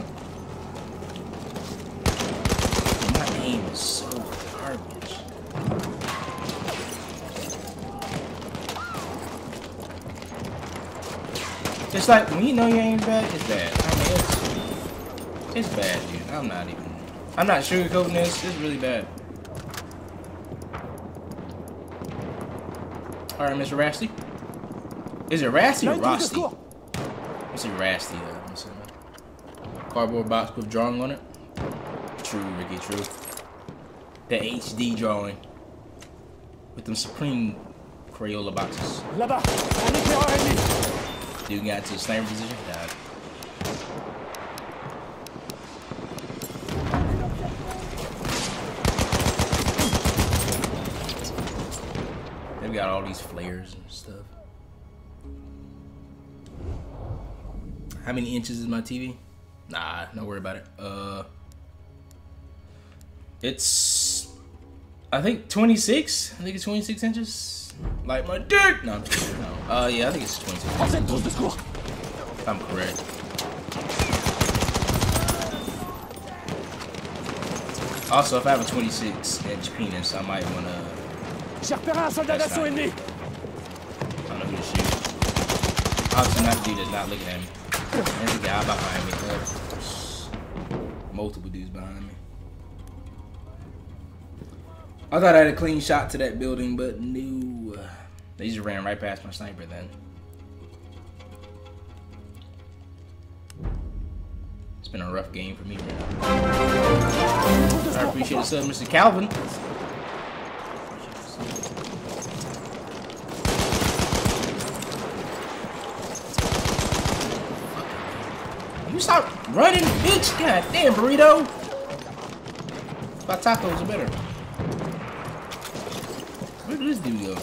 My aim is so garbage. It's like when you know your aim's bad, it's bad. I mean, it's it's bad, dude. I'm not even. I'm not sugarcoating this. It's really bad. All right, Mister Rasty. Is it Rasty or Rosty? It's a Rasty though, I'm assuming. Cardboard box with drawing on it. True, Ricky, true. The H D drawing. With them Supreme Crayola boxes. Là-bas, un éclaireur ennemi. Dude got to the sniper position. Died. They've got all these flares and stuff. How many inches is my T V? Nah, don't worry about it. Uh, it's I think twenty-six. I think it's twenty-six inches. Like my dick. No, I'm just kidding. No. Uh, yeah, I think it's twenty-six. Ancienne trousse de secours. If I'm correct. Also, if I have a twenty-six inch penis, I might wanna. J'ai repéré un soldat That's d'assaut not- ennemi. I don't know who to shoot. Obviously, not the dude that's not looking at me. There's a guy behind me. There's multiple dudes behind me. I thought I had a clean shot to that building, but no. They just ran right past my sniper then. It's been a rough game for me right now. I appreciate the sub, Mister Calvin. You stop running, bitch! God damn, burrito! My tacos are better. Where did this dude go?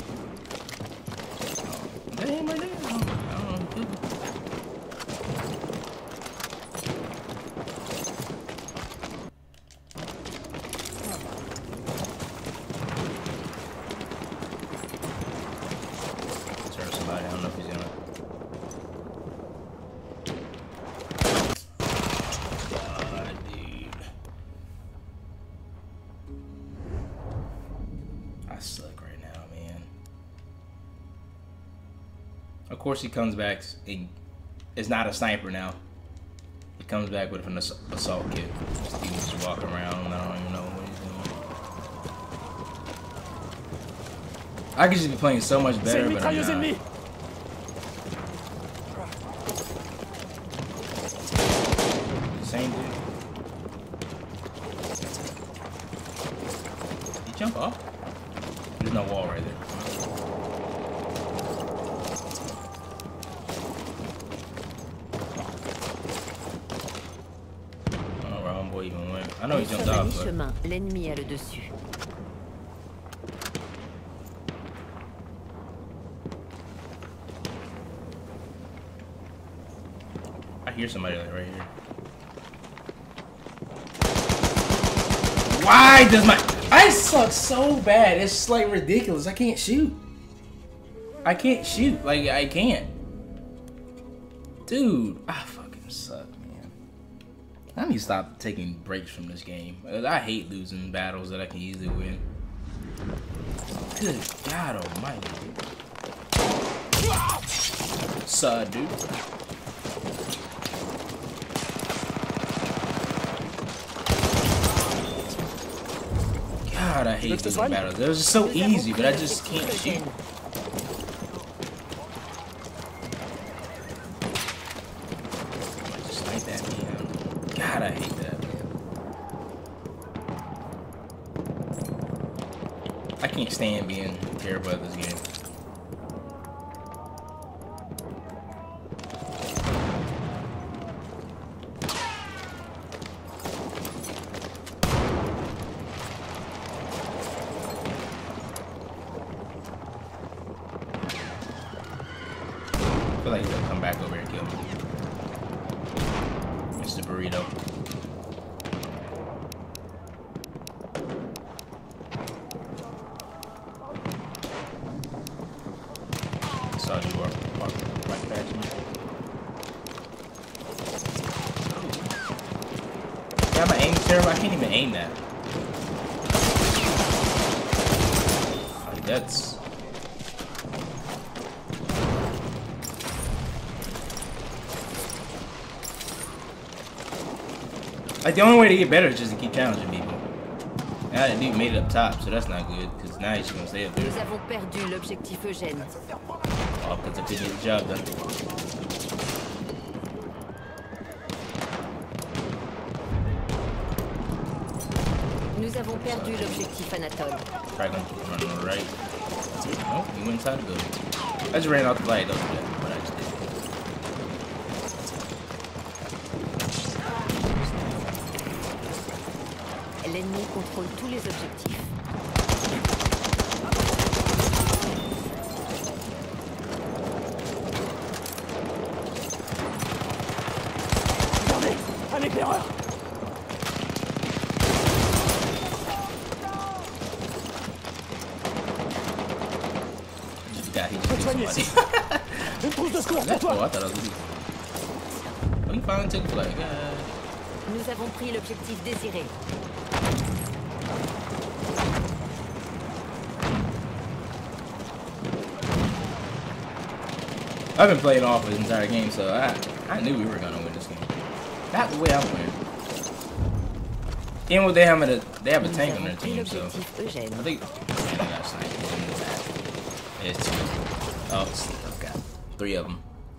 Oh, that him right there? I don't, I don't know. Let's hurt somebody. I don't know if he's gonna. God, dude. I suck right now, man. Of course he comes back and is not a sniper now. He comes back with an ass assault kit. Steven's just walking around. I don't even know what he's doing. I could just be playing so much better, but I'm not. Same dude. Did he jump off? There's no wall right there. I know he jumped off, but... L'ennemi a le dessus. I hear somebody like right here. Why does my... I suck so bad. It's like ridiculous. I can't shoot. I can't shoot. Like, I can't. Dude, I fucking suck. I need to stop taking breaks from this game. I hate losing battles that I can easily win. Good God almighty, dude. Sud, dude. God, I hate losing battles. They're just so easy, but I just can't shoot. Just like that, man. God, I hate that, man. I can't stand being terrible at this game. I feel like he's gonna come back over here and kill me. Mister Burrito. Saw you walk, walk right past me. Yeah, my aim's terrible. I can't even aim that. Like, that's... Like, the only way to get better is just to keep challenging people. Now that dude made it up top, so that's not good, because now he's gonna stay up there. Nous avons perdu l'objectif Eugène. Oh, because I didn't get the job done. Nous avons perdu l'objectif Anatole. Probably gonna keep running on the right. Nope, he went inside the building. I just ran off the light, though, yeah, but I just did. L'ennemi contrôle tous les objectifs. Regardez, un éclaireur. Yeah, he just killed somebody. Une trousse de secours pour That's cool. toi. I thought I was leaving. Oh, he finally took the flag. Uh... Nous avons pris l'objectif désiré. I've been playing off this entire game, so I I knew we were gonna win this game. Not the way I'm playing. And what they have a they have a tank on their team, so I think I got sniped. It's two. Oh, it's, okay, three of them.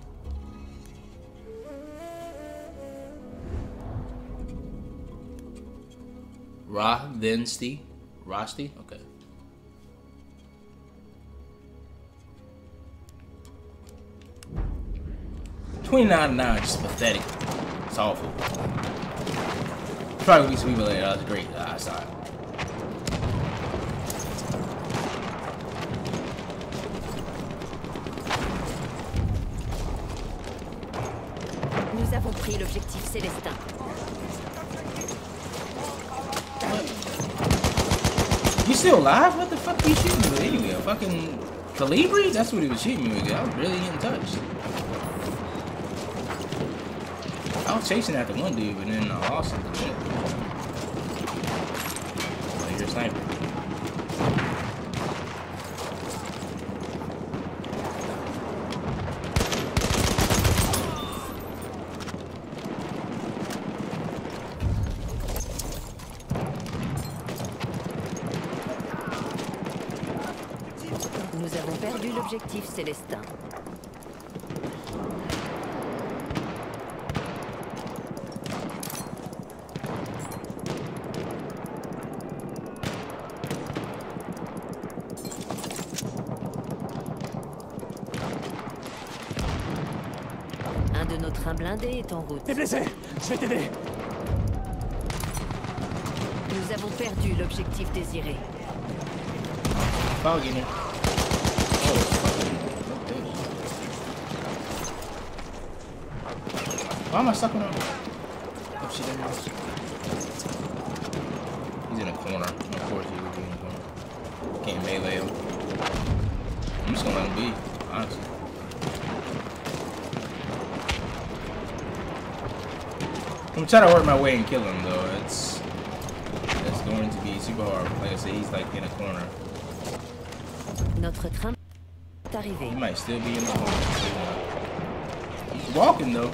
Ravensty, Rosty, okay. twenty-nine to nine, just pathetic. It's awful. Probably we sweep it later. That was great. Ah, I saw it. Nous avons pris l'objectif Célestin. You still alive? What the fuck are you shooting me with anyway? A fucking Calibri? That's what he was shooting me with. I was really getting touched. I was chasing after one dude, but then I lost him to the Oh, you're a sniper. Nous avons perdu l'objectif Célestin. Un de nos trains blindés est en route. T'es blessé. Je vais t'aider. Nous avons perdu l'objectif désiré. Fog in here. Oh, okay. Why am I stuck on him? Oh, shit, there he is. He's in a corner. Of course he would be in a corner. Can't melee him. I'm just gonna let him be, honestly. I'm trying to work my way and kill him though. It's it's going to be super hard. Like I said, he's like in a corner. Notre train est arrivé. He might still be in the corner. He's walking though.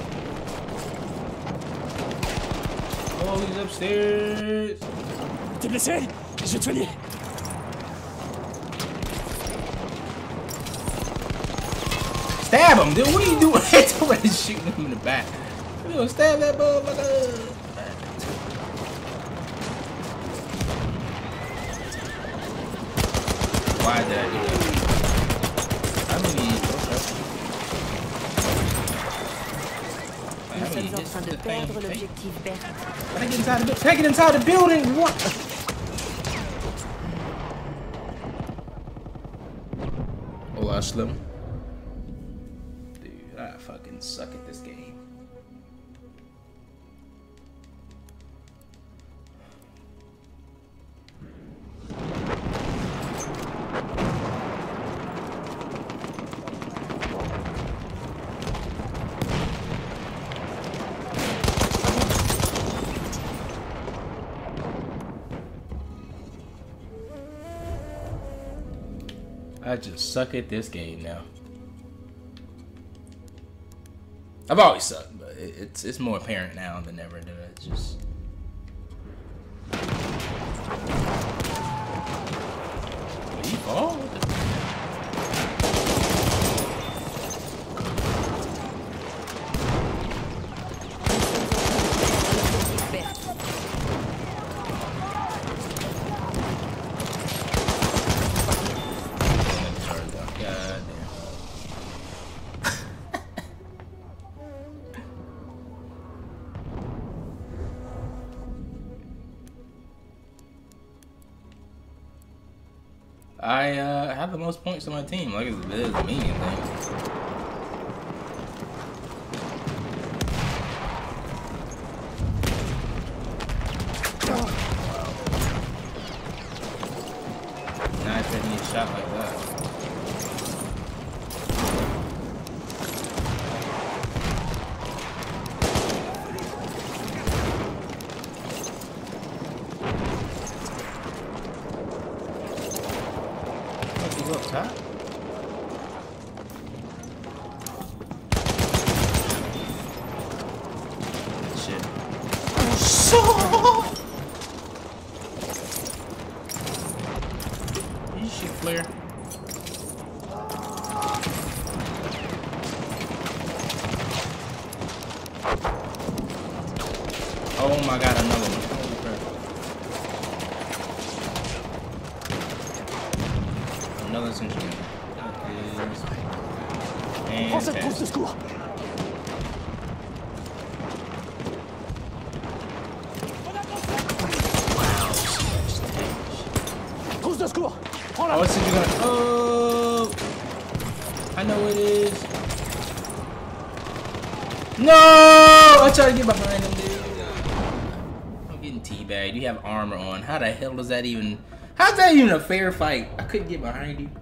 Oh, he's upstairs. T'es blessé? Je vais te soigner. Stab him, dude. What are you doing? Somebody's shooting him in the back. You gonna stab that motherfucker? Why did I do that? How many? Nous sommes en train de perdre l'objectif Bert. Can I get inside the, can I get inside the building? What? Hola, Slim. Dude, I fucking suck at this game. I just suck at this game now. I've always sucked, but it, it's it's more apparent now than ever that it's just. Did he fall? I uh, have the most points on my team. Like, it's a bit of a median thing. Wow. Nice that he shot like that. Huh? Shit. So you shoot flare. Oh my god, another one. Another century. Prends cette trousse de secours. Trousse de secours. Prends-la. Oh, it's gonna. Oh, I know it is. No! I tried to get behind him, dude. I'm getting teabagged. You have armor on. How the hell does that even? How's that even a fair fight? I couldn't get behind you.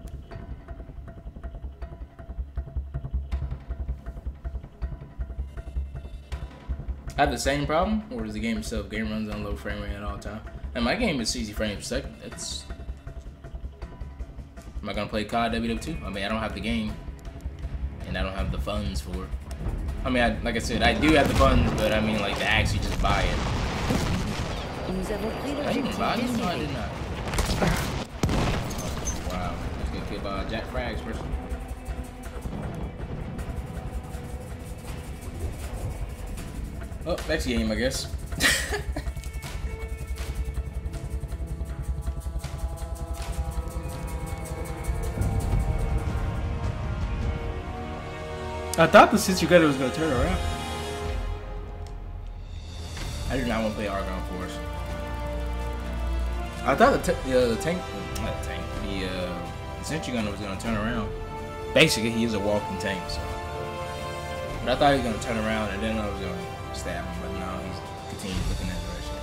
I have the same problem, or is the game itself? Game runs on low frame rate at all time. And my game is sixty frames per second. It's. Am I gonna play C O D W W two? I mean, I don't have the game, and I don't have the funds for it. I mean, I, like I said, I do have the funds, but I mean, like to actually just buy it. Nous avons pris I didn't l'objectif buy it. No, I désiré. did not. Wow, that's good. getting killed by Jack Frags person. Oh, next game, I guess. I thought the Sitsugato was gonna turn around. I do not want to play Argon Force. I thought the, t the, uh, the tank, not the tank, the uh, sentry gunner was gonna turn around. Basically, he is a walking tank, so. But I thought he was gonna turn around and then I was gonna stab him, but no, he's continuing looking that direction.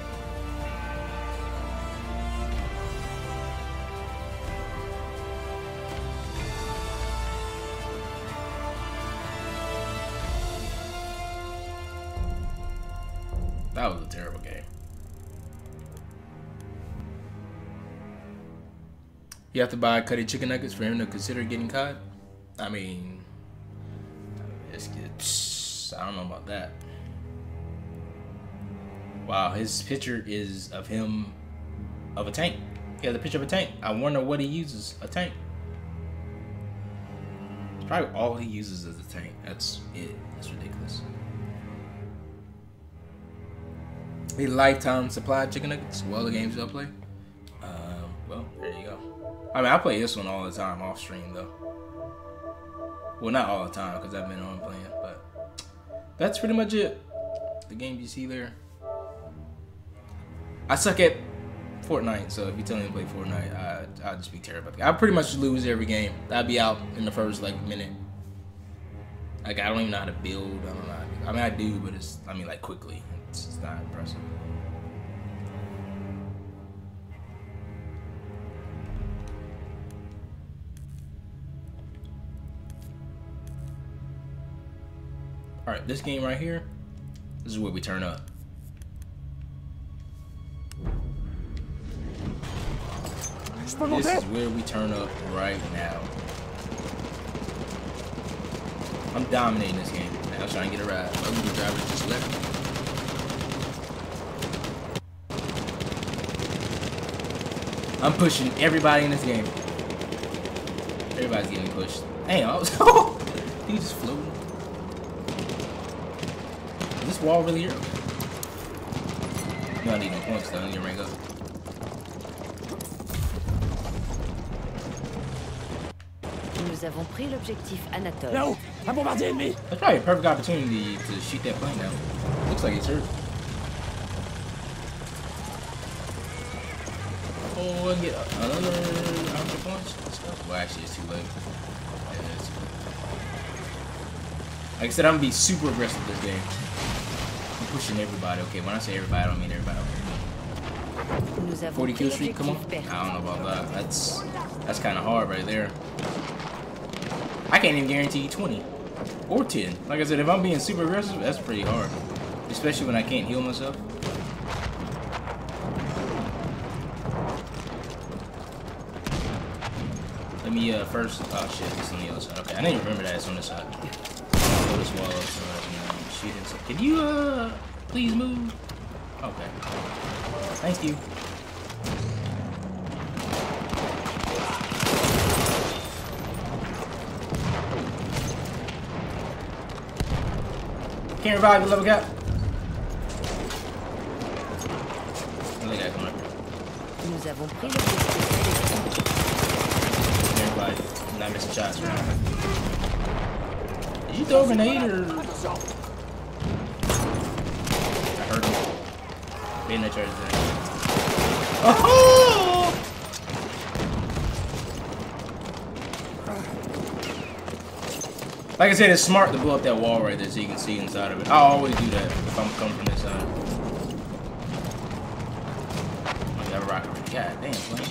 That was a terrible game. You have to buy Cuddy chicken nuggets for him to consider getting caught? I mean, it's good. I don't know about that. Wow, his picture is of him, of a tank. He has a picture of a tank. I wonder what he uses, a tank. It's probably all he uses is a tank. That's it. That's ridiculous. A lifetime supply of chicken nuggets. Well, the games I'll play. Um, well, there you go. I mean, I play this one all the time off stream, though. Well, not all the time, because I've been on playing, but that's pretty much it. The games you see there. I suck at Fortnite, so if you tell me to play Fortnite, I, I'll just be terrible. I pretty much lose every game. I'd be out in the first, like, minute. Like, I don't even know how to build. I don't know how to do. I mean, I do, but it's, I mean, like, quickly. It's, it's not impressive. Alright, this game right here, this is where we turn up. This is where we turn up right now. I'm dominating this game. Now I'm trying to get a ride. My Uber driver just left. I'm pushing everybody in this game. Everybody's getting pushed. Damn, I was he just floating. Is this wall really here? No, I need no points though. I need to rank up. Nous avons pris l'objectif Anatole. Là-haut, un bombardier ennemi. That's probably a perfect opportunity to shoot that plane down. Looks like it's hurt. Oh, and get another hundred points. Let's go. Well, actually, it's too late. Yeah, it's too late. Like I said, I'm gonna be super aggressive this game. I'm pushing everybody. Okay, when I say everybody, I don't mean everybody. Nous avons forty pris kill streak, come on. l'objectif I don't know about that. That's that's kind of hard right there. I can't even guarantee you twenty or ten. Like I said, if I'm being super aggressive, that's pretty hard, especially when I can't heal myself. Let me uh, first. Oh shit, it's on the other side. Okay, I didn't remember that it's on this side. I'll this wall up so I can uh, shoot it. So, can you uh please move? Okay. Thank you. Can't revive the level gap. Look at that coming up here. Nous avons pris l'objectif. Everybody, I'm not missing shots right now. Did you throw a grenade or? I heard him. Being that charge there. Oh! Like I said, it's smart to blow up that wall right there so you can see inside of it. I always do that if I'm coming from this side. Oh, that rocket. God damn, man.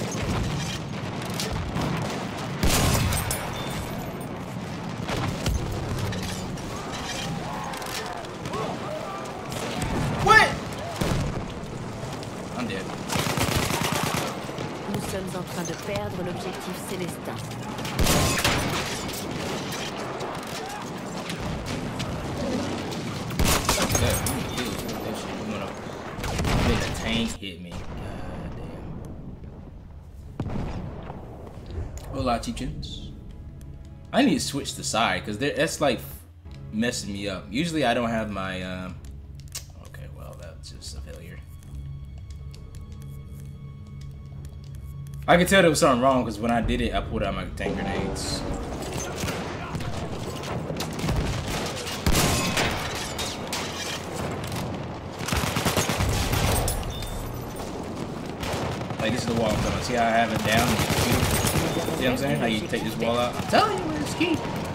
What? I'm dead. Nous sommes en train de perdre l'objectif Célestin. Tank hit me. God damn. Hola, chickens. I need to switch the side because that's like messing me up. Usually I don't have my. Um... Okay, well that's just a failure. I could tell there was something wrong because when I did it, I pulled out my tank grenades. Like this is the wall I'm coming. See how I have it down? See what I'm saying? How you take this wall out? I'm telling you, it's key.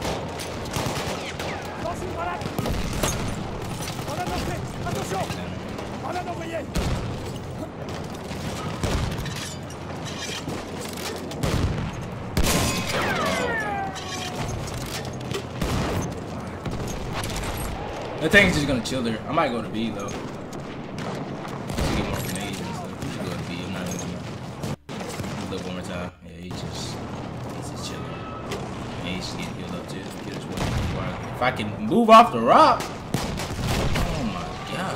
The tank's just gonna chill there. I might go to B though. To get more grenades and stuff. We should go to B. I'm not even gonna look one more time. Yeah, he just he's just chilling. And he's just getting healed up too. Get his way before I get- If I can move off the rock. Oh my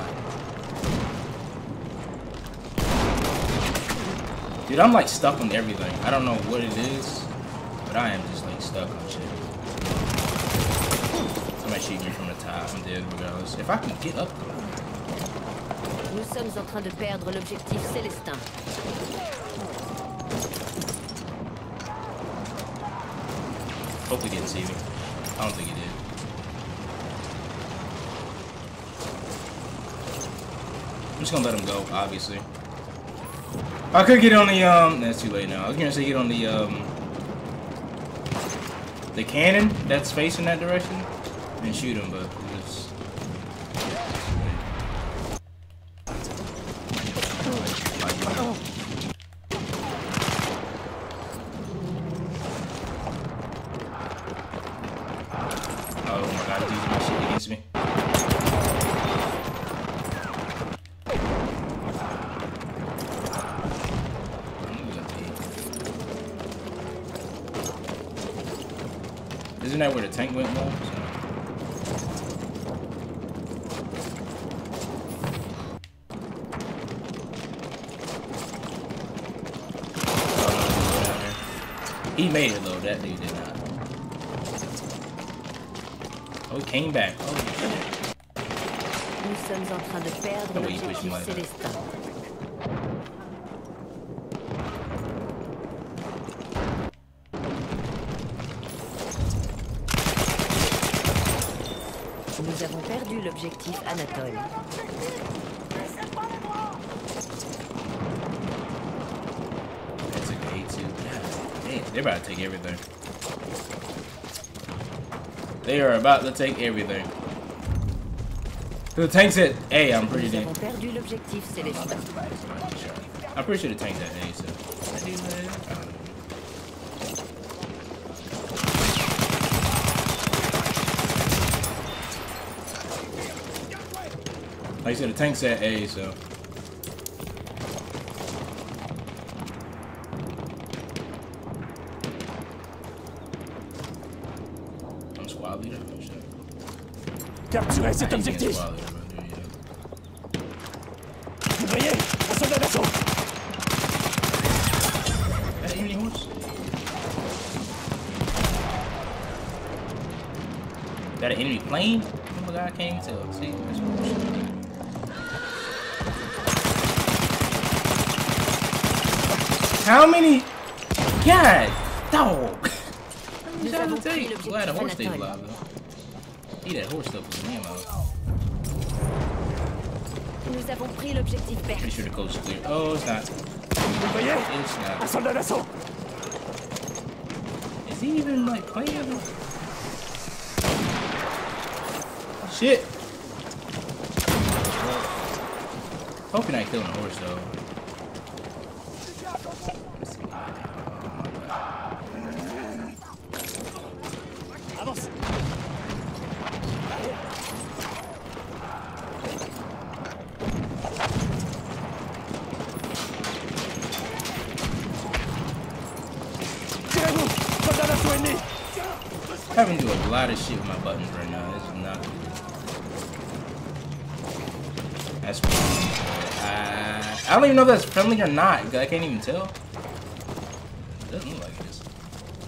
god. Dude, I'm like stuck on everything. I don't know what it is, but I am just like stuck on shit. Somebody shoot me from the top. I'm dead regardless. If I can get up there. Nous sommes en train de perdre l'objectif Célestin. Hopefully he didn't see me. I don't think he did. I'm just gonna let him go, obviously. I could get on the um that's too late now. I was gonna say get on the um the cannon that's facing that direction and shoot him, but it was oh my god, he's using my shit against me. Isn't that where the tank went low? He made it though, that dude did not. Oh, he came back. Oh, shit. Nous sommes en train de perdre Oh, wait, l'objectif wait, wait. Célestin. Nous avons perdu l'objectif Anatole. That took A two. Damn, they're about to take everything. They are about to take everything. The tank's at A, I'm pretty Nous damn. avons perdu l'objectif Célestin. I'm pretty sure the tank's at A, so. I don't know. Like I said, the tank's at A, so. I'm squad leader. Oh, shit. Capturez I cet ain't being objectif. squad leader, but dude, yeah. Ouvrier, un soldat d'assaut. That enemy horse? That an enemy plane? Oh my god, I can't even tell. See, that's bullshit. How many? God, dog. Nous avons pris I'm l'objectif glad the horse stayed Anatole. alive though. He that horse stuff was me out. Nous avons pris l'objectif Pretty Vert. sure the coast is clear. Oh, it's not. Ouvrier, It's un not. soldat d'assaut. Is he even like playing? Shit. Hope you're not killing a horse though. Avance. Tirez-vous, soldat d'assaut ennemi. I'm having to do a lot of shit with my buttons right now. This is not good. That's uh, I don't even know if that's friendly or not. I can't even tell. It doesn't look like it is.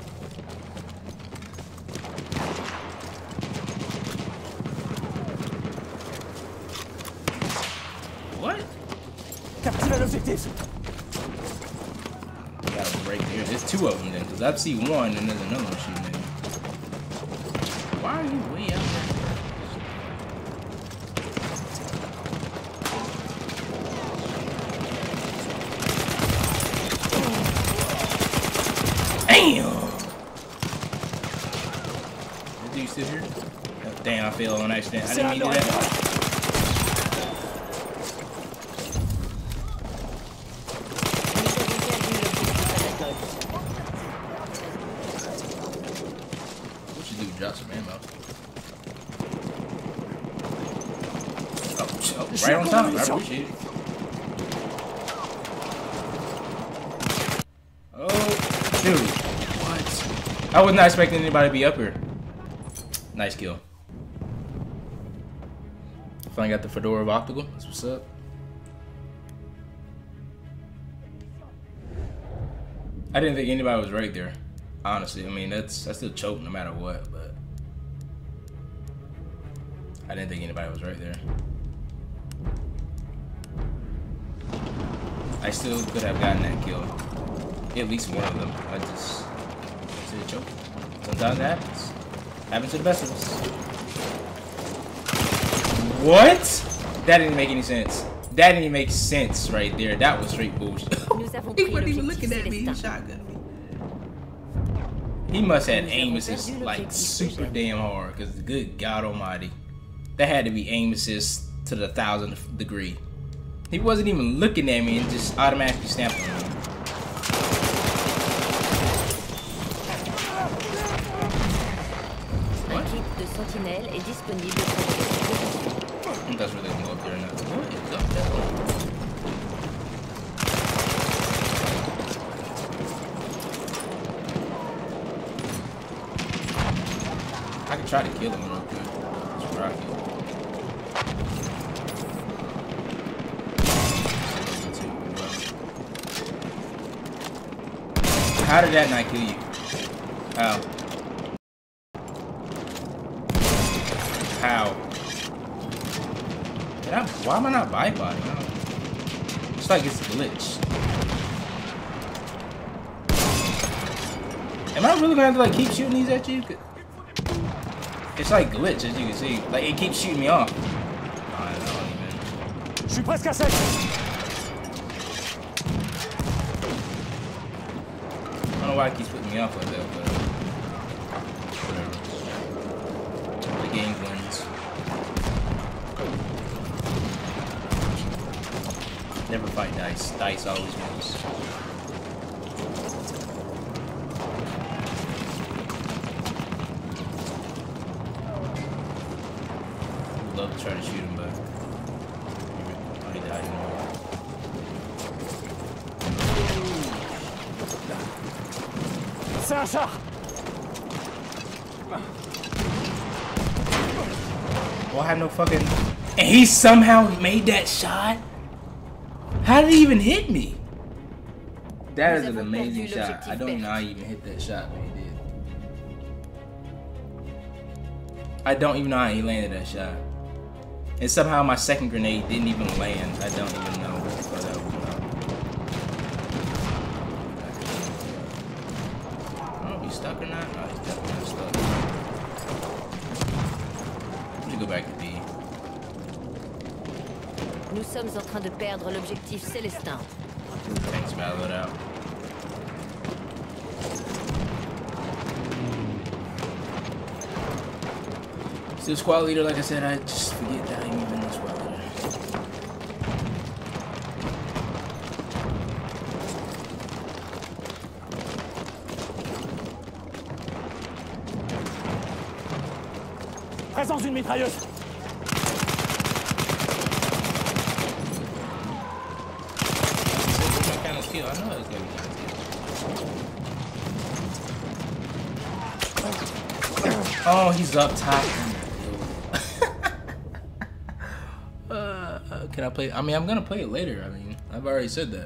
l'objectif. Got him right there. There's two of them then, because I've seen one and there's another one shooting at me. Why are you way out there? Damn! Is dude still here? Oh, damn, I fell on accident. I didn't mean to do that. Drop some ammo. Oh, oh, right on top. I appreciate it. Oh, dude. What? I was not expecting anybody to be up here. Nice kill. Finally got the Fedora of Optical. That's what's up. I didn't think anybody was right there. Honestly, I mean, that's I still choke no matter what, but I didn't think anybody was right there. I still could have gotten that kill. At least one of them. I just still choke. Sometimes it happens. Happens to the best of us. What? That didn't make any sense. That didn't even make sense right there. That was straight bullshit. He wasn't even looking at me. He shotgunned me. He must have aim assist like super damn hard, because good God Almighty, that had to be aim assist to the thousandth degree. He wasn't even looking at me and just automatically snapped on me. Un kit de sentinelle est disponible. I think that's where they can go up there now. What is up there? I can try to kill him real quick. That's what I feel. How did that not kill you? How? How? Did I, why am I not bipoding? It's like it's a glitch. Am I really gonna have to like keep shooting these at you? It's like glitch, as you can see. Like, it keeps shooting me off. I don't even. Je suis presque à sec. I don't know why it keeps putting me off like that, but whatever. The game wins. Never fight dice. Dice always wins. Love to try to shoot him, but he died anyway. C'est un char. Well, I have no fucking. And he somehow made that shot? How did he even hit me? That is an amazing shot. I don't even know how he even hit that shot, but he did. I don't even know how he landed that shot. And somehow my second grenade didn't even land. I don't even know. But, uh, I don't know if he's stuck or not. No, he's definitely not stuck. Let me go back to B. Nous sommes en train de perdre l'objectif Célestin. Thanks, battle it out. Still squad leader, like I said, I just forget that I'm even a squad leader. Présence d'une mitrailleuse. I know it's gonna be kind of oh, he's up top. uh, uh, can I play? I mean, I'm gonna play it later. I mean, I've already said that.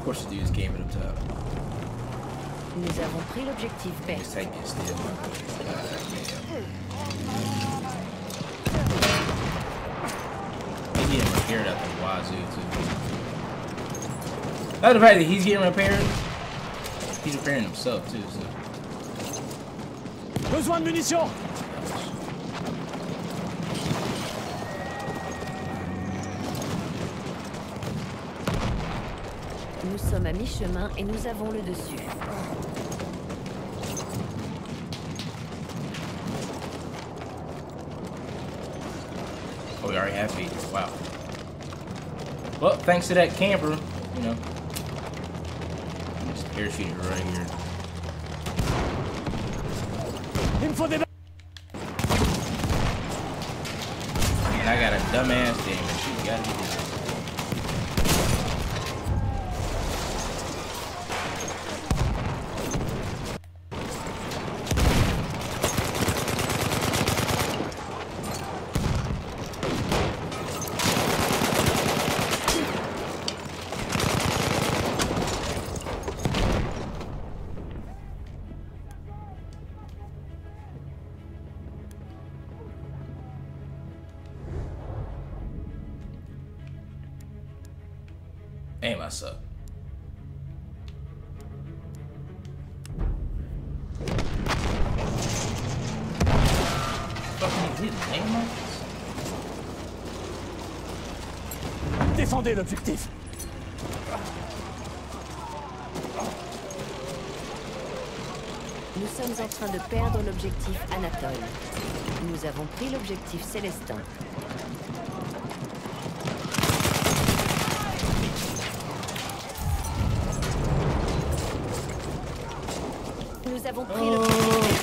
course, the dude's camping up top. Nous avons pris l'objectif This vert. tank is still. He's getting repaired out the wazoo too. Not the fact that he's getting repaired, he's repairing himself too. So. Besoin de munitions. Nous sommes à mi-chemin et nous avons le dessus. Oh, we already have feet. Wow. Well, thanks to that camper, you know. Just parachuted right here. Il me faut des... And I got a dumbass damage. You gotta be this. Damn, I suck. Fucking hit aim like this? Défendez l'objectif. Nous sommes en train de perdre l'objectif Anatole. Nous avons pris l'objectif Célestin. Nous avons pris Oh. l'objectif.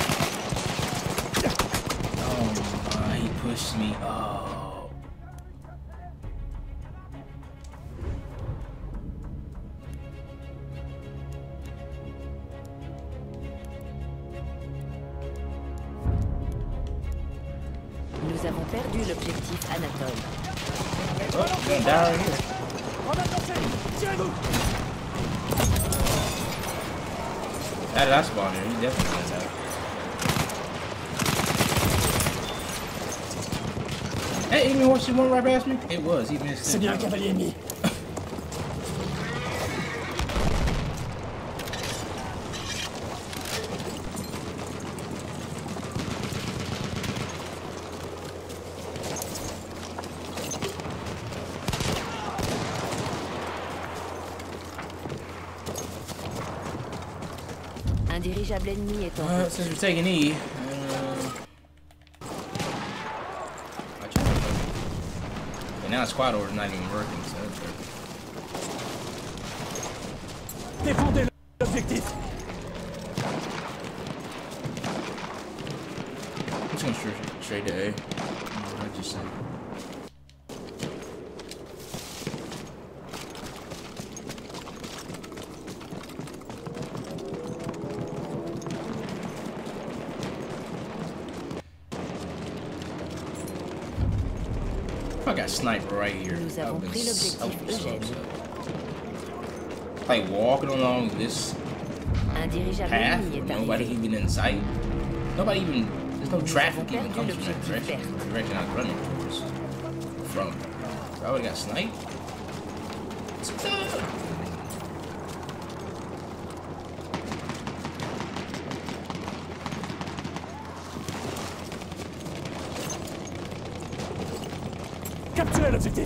Oh my, he pushed me. Oh. Nous avons perdu l'objectif Anatole. Oh, down here. Grenade lancée. Tirez-vous. How did I spawn here? He definitely does that. Hey, enemy horse, you went right past me? It was, he missed C'est it. bien un cavalier ennemi. Un dirigeable ennemi est en Uh, route. since we're taking E, uh, watch out. And now squad order's not even working, so that's good. Défendez l'objectif. I'm just gonna straight, straight to A. I just said. I got sniped right here. Nous I avons would've pris been s- I l'objectif would've been so Eugène. upset. Like walking along this Un dirigeable path ennemi with est nobody arrivé. even in sight. Nobody even, there's no traffic avons even perdu comes from that l'objectif direction. vert. The direction I was running towards. From. So I would've got sniped. Capturez l'objectif.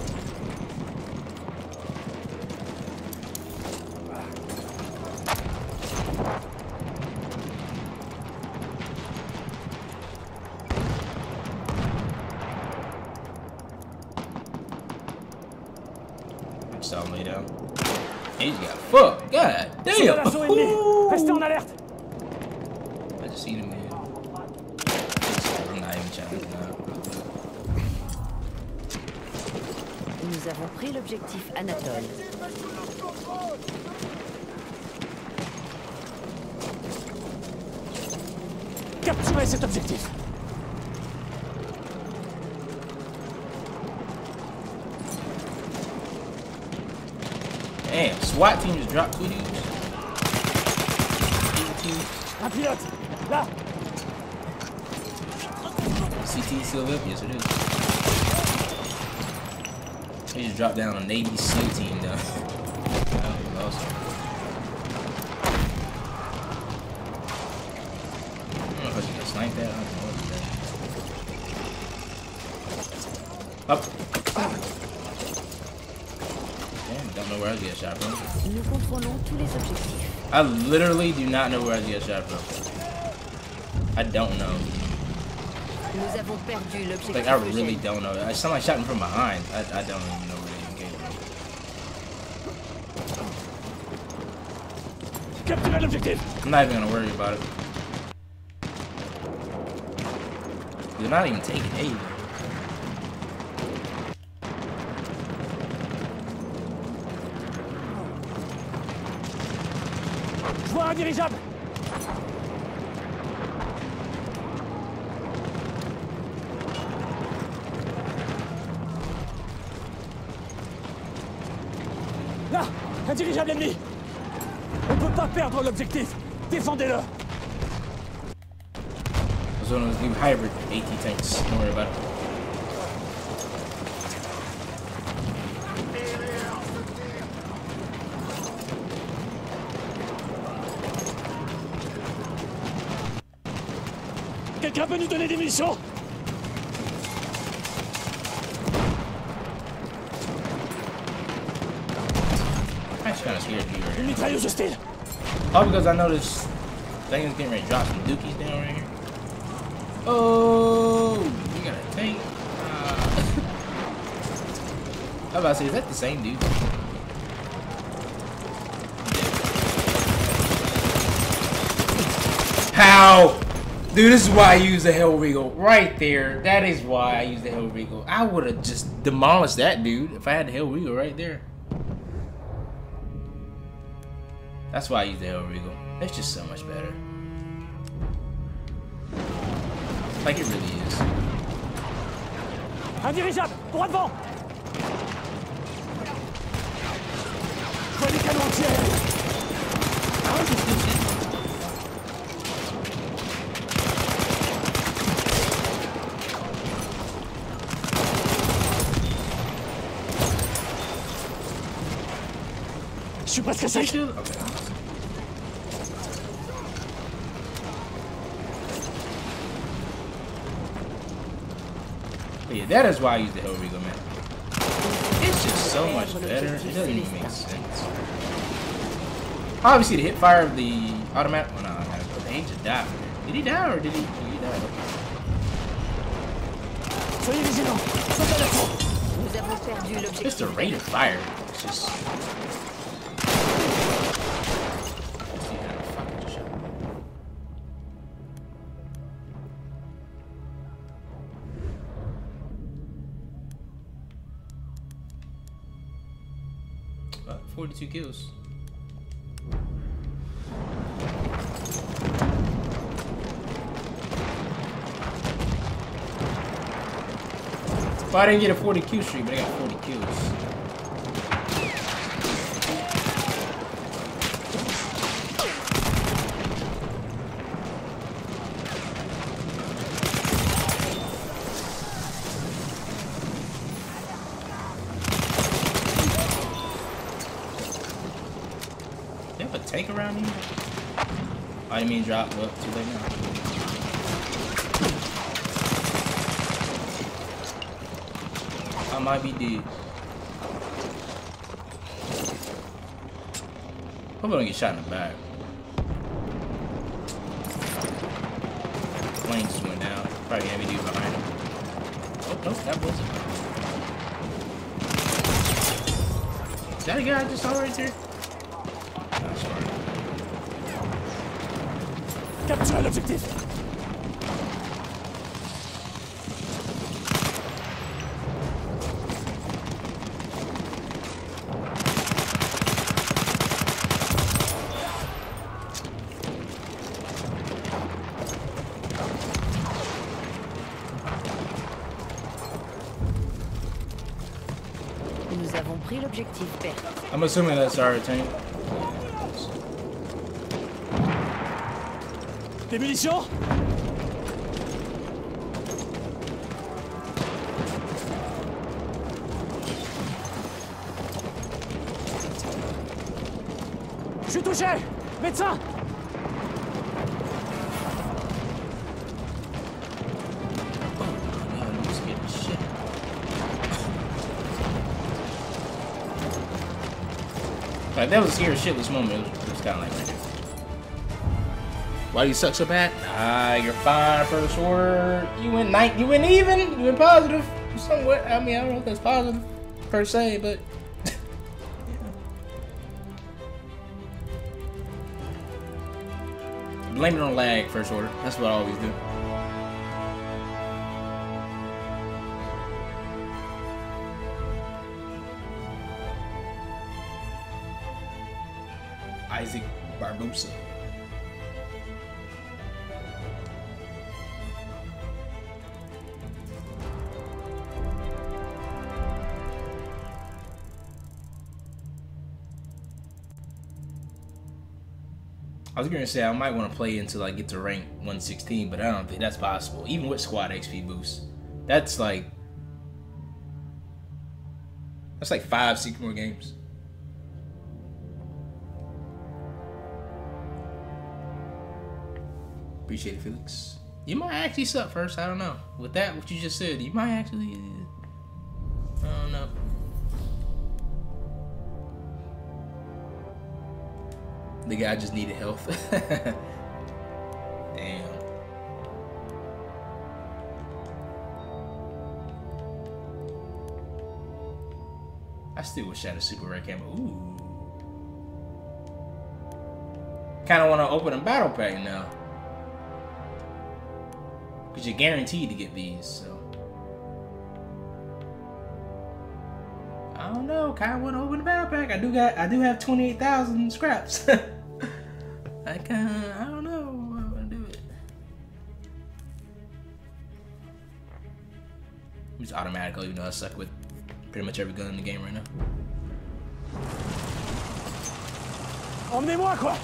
Saw him lay down. He's got fucked. God Sur damn. l'assaut ennemi. Ooh. Restez en alerte. I just seen him, man. I'm not even trying to now. Nous avons pris l'objectif Anatole. Capturez cet objectif. Damn, SWAT team just dropped two dudes. Un pilote. Là. C T still up? Yes, it is. They just dropped down a Navy SEAL team though. That was awesome. I don't know if I should just snipe that. I don't know what to do. Up. Damn, don't know where I get shot from. Nous contrôlons tous les objectifs. I literally do not know where I get shot from. I don't know. Nous avons perdu l'objectif. Like, I really don't know. Somebody shot me from behind. I, I don't even know where they even came from. Capturez l'objectif. I'm not even gonna worry about it. They're not even taking aid. Je vois un dirigeable. Là, un dirigeable ennemi. On peut pas perdre l'objectif. Défendez-le. Those one of those new hybrid AT tanks. Don't worry about it. Quelqu'un peut nous donner des munitions? I'm actually kind of scared of you right Une mitrailleuse hostile. now. All because I know this thing is getting ready to drop some dookies down right here. Oh, you got a tank. Uh, I was about to say, is that the same dude? How? Dude, this is why I use the Hellriegel. Right there. That is why I use the Hellriegel. I would have just demolished that dude if I had the Hellriegel right there. That's why I use the Hellriegel. It's just so much better. Like it really is. Un dirigeable, droit devant. Je vois des canons anti-aériens. How is this dude shit? Je suis presque à sec. Okay. But yeah, that is why I use the Hellriegel, man. It's just so much better. It doesn't even make sense. Obviously, the hip fire of the automatic. Well, no, automatic. But he just died. Did he die or did he? Did he die? Soyez vigilants. Faites attention. Nous avons perdu l'objectif. Just the rate of fire. It's just. forty-two kills. Well, I didn't get a forty kill streak, but I got forty kills. Tank around here? I didn't mean drop. Well, too late now. I might be dead. Hope I don't get shot in the back. Plane just went down. Probably heavy dude behind him. Oh, nope, that wasn't. Is that a guy I just saw right there? Capturez l'objectif. Nous avons pris l'objectif perte. I'm assuming that's our tank. Des munitions? Je suis touché! Médecin! Like, that was a scary shitless moment. It was, it was kind of like right there. Why do you suck so bad? Ah, you're fine, first word. You went night. You went even. You went positive. Somewhat. I mean, I don't know if that's positive per se, but yeah. Blame it on lag, first order. That's what I always do. Isaac Barbosa. I was gonna say I might want to play until I get to rank one sixteen, but I don't think that's possible. Even with squad X P boost, that's like that's like five, six more games. Appreciate it, Felix. You might actually suck first. I don't know. With that, what you just said, you might actually. Uh, I don't know. The guy just needed health. Damn. I still wish I had a super rare camera. Ooh. Kind of want to open a battle pack now. Because you're guaranteed to get these, so. I don't know. Kind of want to open the battle pack. I do got. I do have twenty-eight thousand scraps. I kind. I don't know. I want to do it. Just automatically, you know, I suck with pretty much every gun in the game right now. Emmenez-moi, quoi!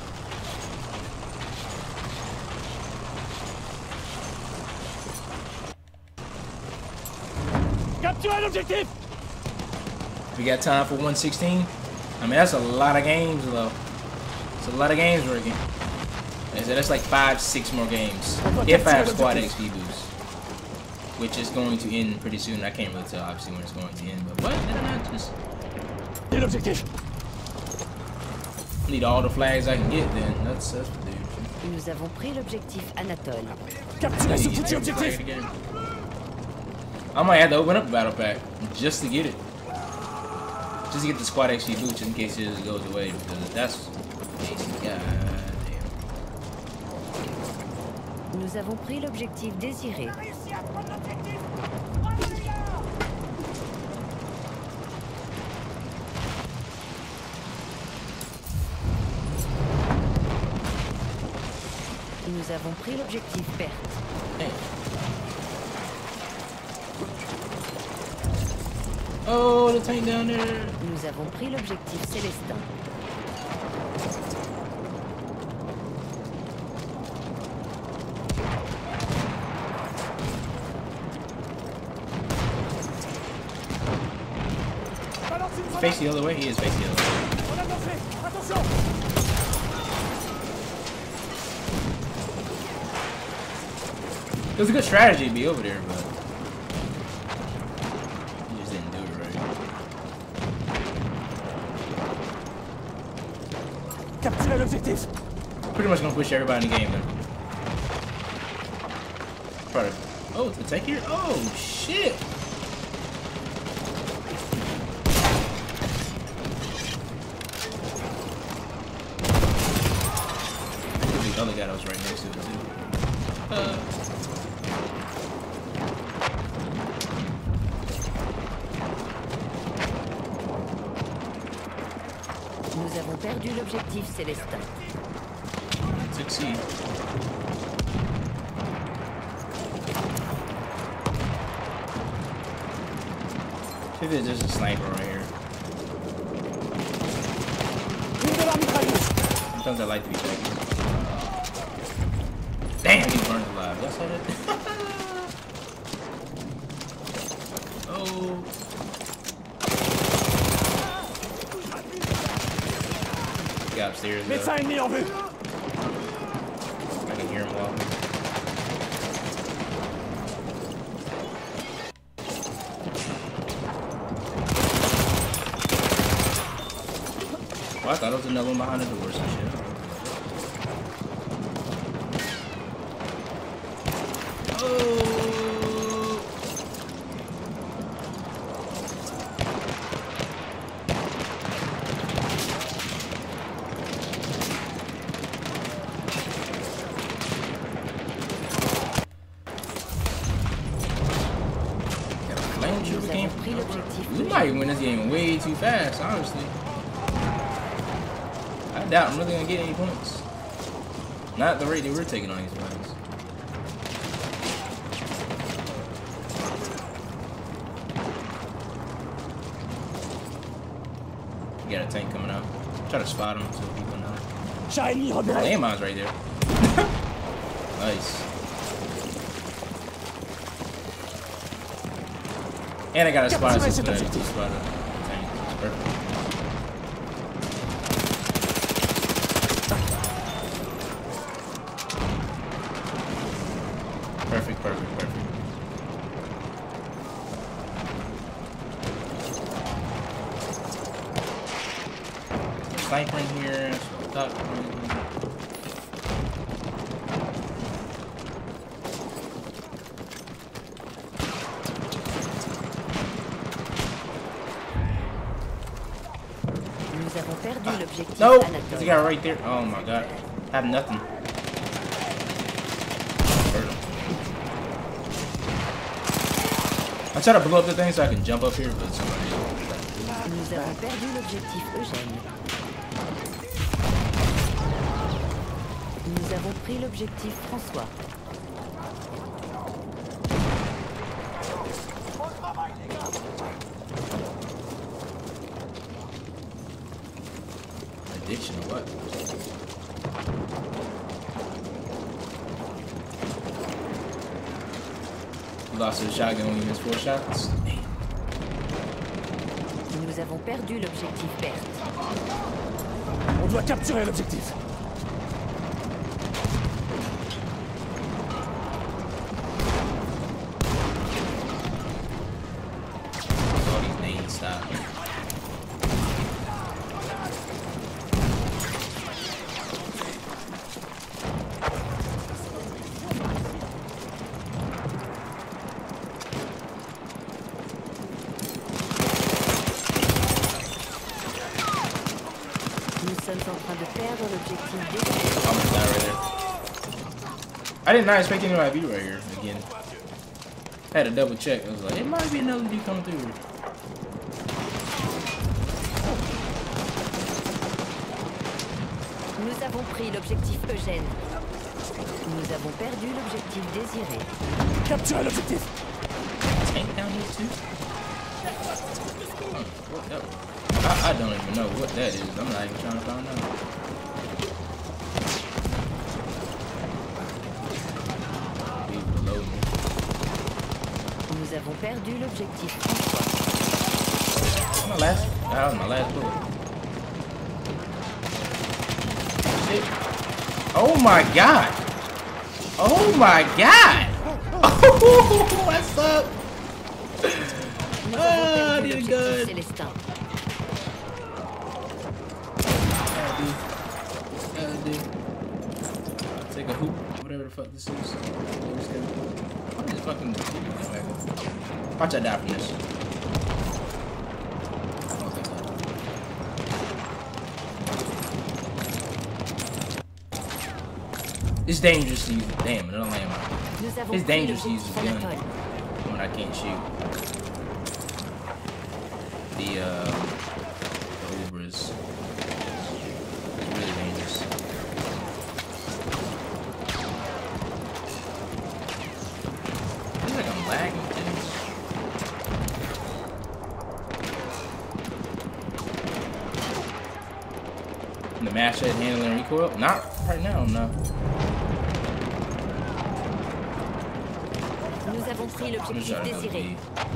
Capturez l'objectif! We got time for one sixteen. I mean, that's a lot of games, though. It's a lot of games, Ricky. Like I said, that's like five, six more games. If I have squad X P boost, which is going to end pretty soon. I can't really tell, obviously, when it's going to end. But what? Did I not just L'objectif. need all the flags I can get? Then that's that's the dude. Nous avons pris l'objectif Anatole. Capturez ce Get foutu every flag objectif! again. I might have to open up a battle pack just to get it. Just to get the squad X P boost in case it just goes away, because that's God damn. Nous avons pris l'objectif désiré. Nous avons pris l'objectif perte. Hey. Oh, the tank down there. Nous avons pris l'objectif Célestin. Face the other way. He is face the other way. On a dansé! Attention! It was a good strategy to be over there, but he just didn't do it right. Capturez l'objectif! Pretty much gonna push everybody in the game, man. Probably. Oh, it's a tank here? Oh, shit! The other guy that was right next to it, too. Uh. Nous avons perdu l'objectif Célestin. Succeed. I think there's just a sniper right here. sometimes I like to be back here. Damn, he burned alive. Y'all saw that? Oh. He got upstairs. Médecin ennemi en vue. I can hear him walking. Oh, I thought it was another one behind the doors and shit. Oh. We might win this game way too fast, honestly. I doubt I'm really gonna get any points. Not the rate that we're taking on these points. You got a tank coming out. Try to spot him so people know. Landmine's right there. Nice. And I got a spot assist for that. Spot a tank. It's perfect. Perfect, perfect, perfect. Sniper in here. That's what I thought. Nope, there's a guy right there. Oh my god. I have nothing. I try to blow up the thing so I can jump up here, but somebody Nous avons perdu l'objectif Eugène. Nous avons pris l'objectif François. Addiction or what? Lost his shotgun when he missed four shots. Damn. Nous avons perdu l'objectif Berthe. On doit capturer l'objectif. All these names stop. I did not expect anybody to be right here again. I had to double check. I was like, it might be another dude coming through here. Nous avons pris l'objectif Eugène. Nous avons perdu l'objectif désiré. Capturez l'objectif. Tank down here too? Oh, what up? I, I don't even know what that is. I'm not even trying to find out. Nous avons perdu l'objectif. My last, that was my last bullet. Shit. Oh my god! Oh my god! Oh, what's up? Oh, I need a gun. Célestin. Take a hoop, whatever the fuck this is. What is fucking? Watch I die from this. It's dangerous to use. Damn, another landmine. It's dangerous to use this gun when I can't shoot. The uh, the Ubers. It's really dangerous. Feels like I'm lagging too. The master Shed handling recoil? Not right now, no. Nous avons pris l'objectif désiré.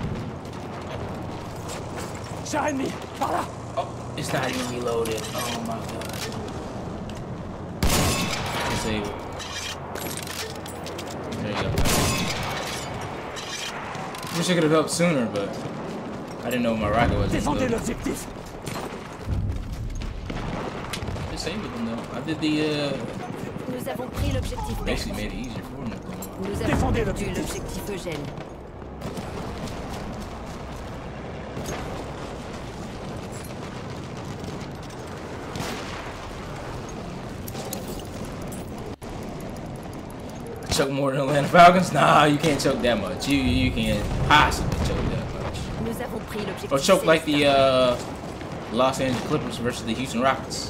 Char ennemi, par là. Oh, it's not even reloaded. Oh my god. Disable. There you go. Wish I could have helped sooner, but I didn't know my rocket was Défendez l'objectif. Disabled them though. I did the uh Nous avons pris l'objectif basically Berthe. made it easier for them. Nous avons Défendez perdu l'objectif. l'objectif Eugène. Choke more than Atlanta Falcons? Nah, you can't choke that much. You you can't possibly choke that much. Nous avons pris l'objectif. Or choke like the Célestin. uh, Los Angeles Clippers versus the Houston Rockets.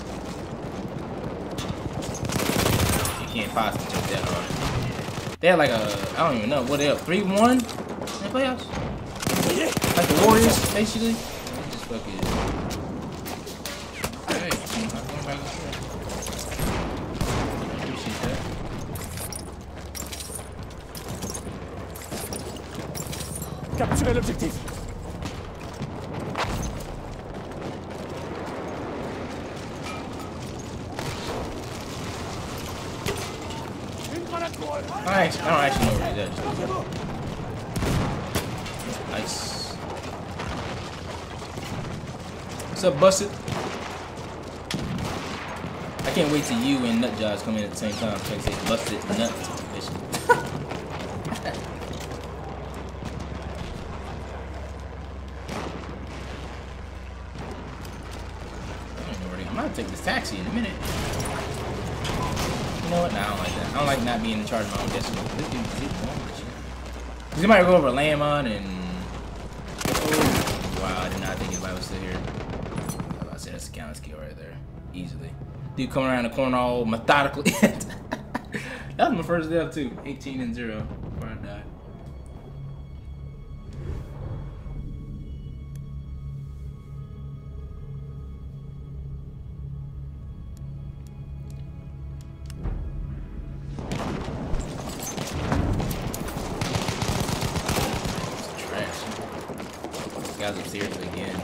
You can't possibly choke that hard. They had like a, I don't even know, what they up, three one in the playoffs? Like the Warriors, basically. They just fucking... Hey, I'm going back to the I appreciate that. Capturez l'objectif. I, actually, I don't actually know where he's at. Nice. What's up, Busted? I can't wait till you and Nut Jobs come in at the same time. So I can say Busted Nut Edition. I'm gonna take this taxi in a minute. You know what? Nah, I don't like that. I don't like not being in charge of my own destiny. This dude, this dude, Cause he might go over Landmon and... Oh, wow, I did not think anybody was still here. I was about to say that's a counter skill right there. Easily. Dude coming around the corner all methodically. That was my first death too. eighteen and zero before I died. Guys upstairs again.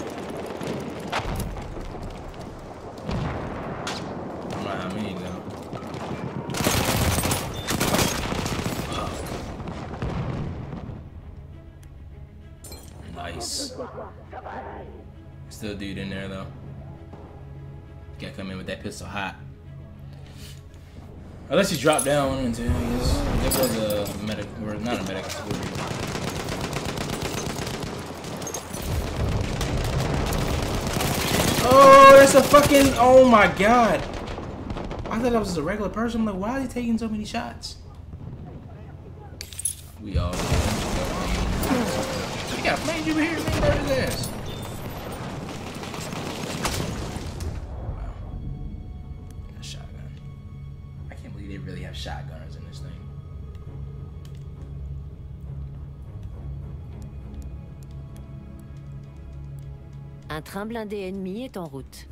I don't know how many though. Oh. Nice. Still a dude in there though. Gotta come in with that pistol hot. Unless he dropped down into his. There was a medic, or not a medic. Oh, that's a fucking, oh my god. I thought I was just a regular person. I'm like, why is he taking so many shots? We all we got flames over here, man, murder his ass. Wow. Got a shotgun. I can't believe they really have shotgunners in this thing. Un train blindé ennemi est en route.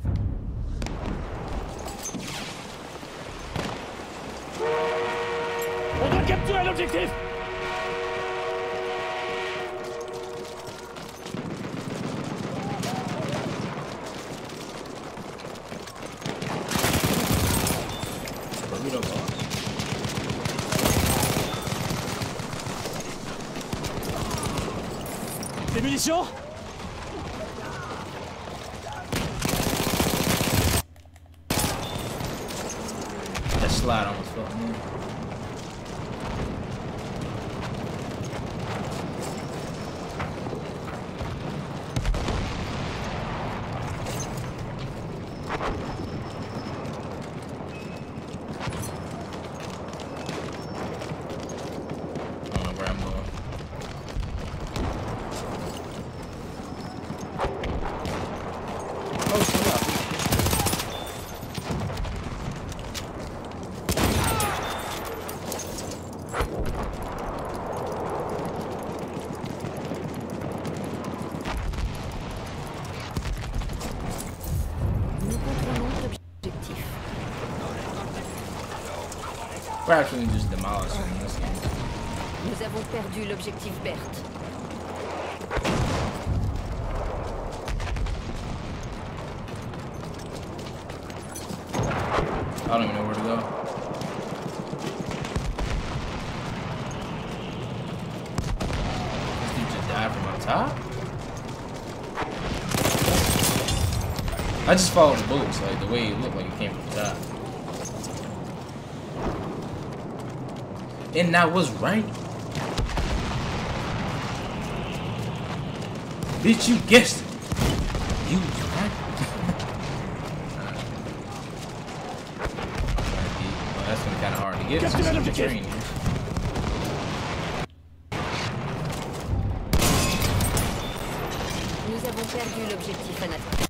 On doit capturer l'objectif. Des munitions? That slide almost fucked me. I don't know where I'm going. Oh, shit. We're actually just demolishing this game. Nous avons perdu l'objectif Berthe. I don't even know where to go. This dude just died from on top? I just followed the bullets, like the way it looked like it came from the top. And that was right. Bitch, you guessed it. You was right. Well, that's gonna be kind of hard to get. It's just the train here. Nous avons perdu l'objectif Anatole.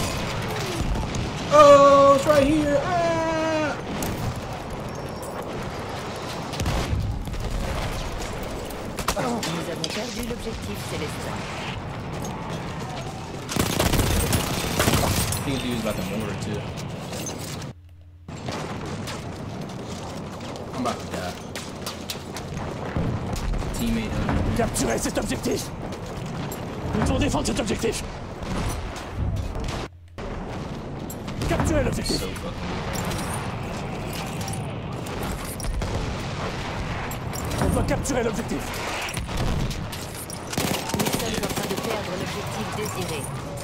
Oh, it's right here. Ah! Nous avons perdu l'objectif Célestin. I think he was about to mortar too. I'm about to die. Teammate. Uh, Capturez cet objectif. Nous devons défendre cet objectif. Capturez l'objectif. so fucking On doit capturer l'objectif. Nous sommes en train de perdre l'objectif désiré.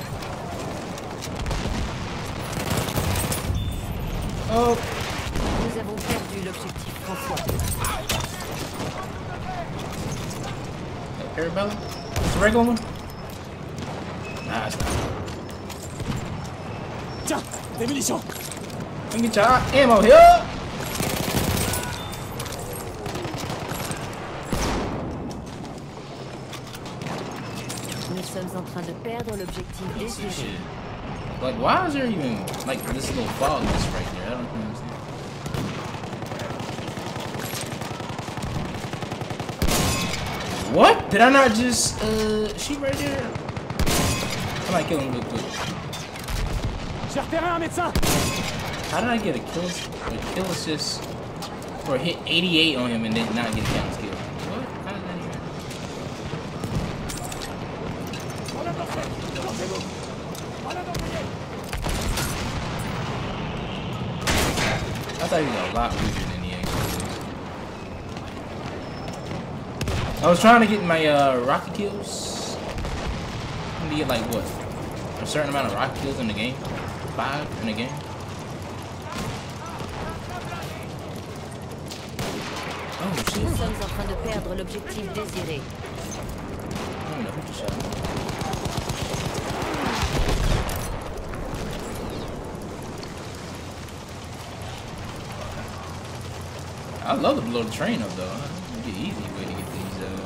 Oh. Nous avons perdu l'objectif François. Arabella? It's a regular one? Nah, it's not. Tiens, des munitions. Let me get your ammo here. Nous sommes en train de perdre l'objectif Piece of désiré. shit. Like, why is there even like this little fog mist right there? I don't understand. What? Did I not just uh shoot right there? I might kill him real quick. J'ai repéré un médecin. How did I get a kill? A kill assist or hit eighty-eight on him and then not get a count kill? What? How did that even? I thought he was a lot weaker than he actually is. I was trying to get my uh, rocket kills. I'm gonna get like what? A certain amount of rocket kills in the game? Five in the game? Oh shit. Nous sommes en train de perdre l'objectif désiré. I don't know who just shot me. I love to blow the train up though. It'd be an easy way to get these uh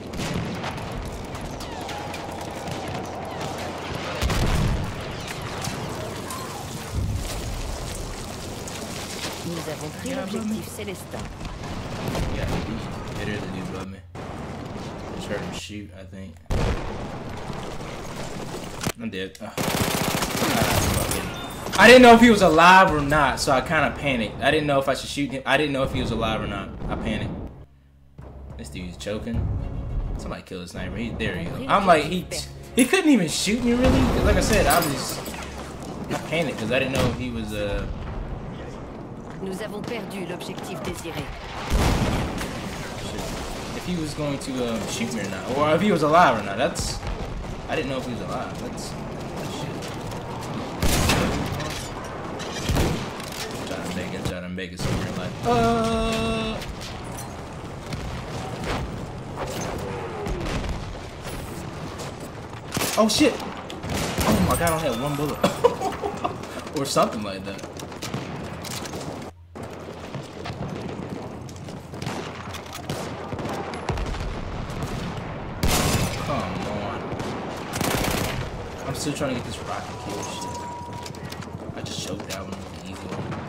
Nous avons pris l'objectif Célestin. yeah, it is a dude above me. Just heard him shoot, I think. I'm dead. Ugh. I didn't know if he was alive or not, so I kind of panicked. I didn't know if I should shoot him. I didn't know if he was alive or not. I panicked. This dude's choking. Somebody kill the sniper. He, there he go. I'm like, he he couldn't even shoot me really. 'Cause like I said, I was I panicked because I didn't know if he was uh. Nous avons perdu l'objectif désiré. If he was going to uh, shoot me or not, or if he was alive or not. That's I didn't know if he was alive. That's, that's shit. Trying to make it, trying to make it somewhere like. Uh. Oh shit! Oh my god, I only have one bullet, or something like that. I'm still trying to get this rocket kill shit. I just choked that one with the easy one.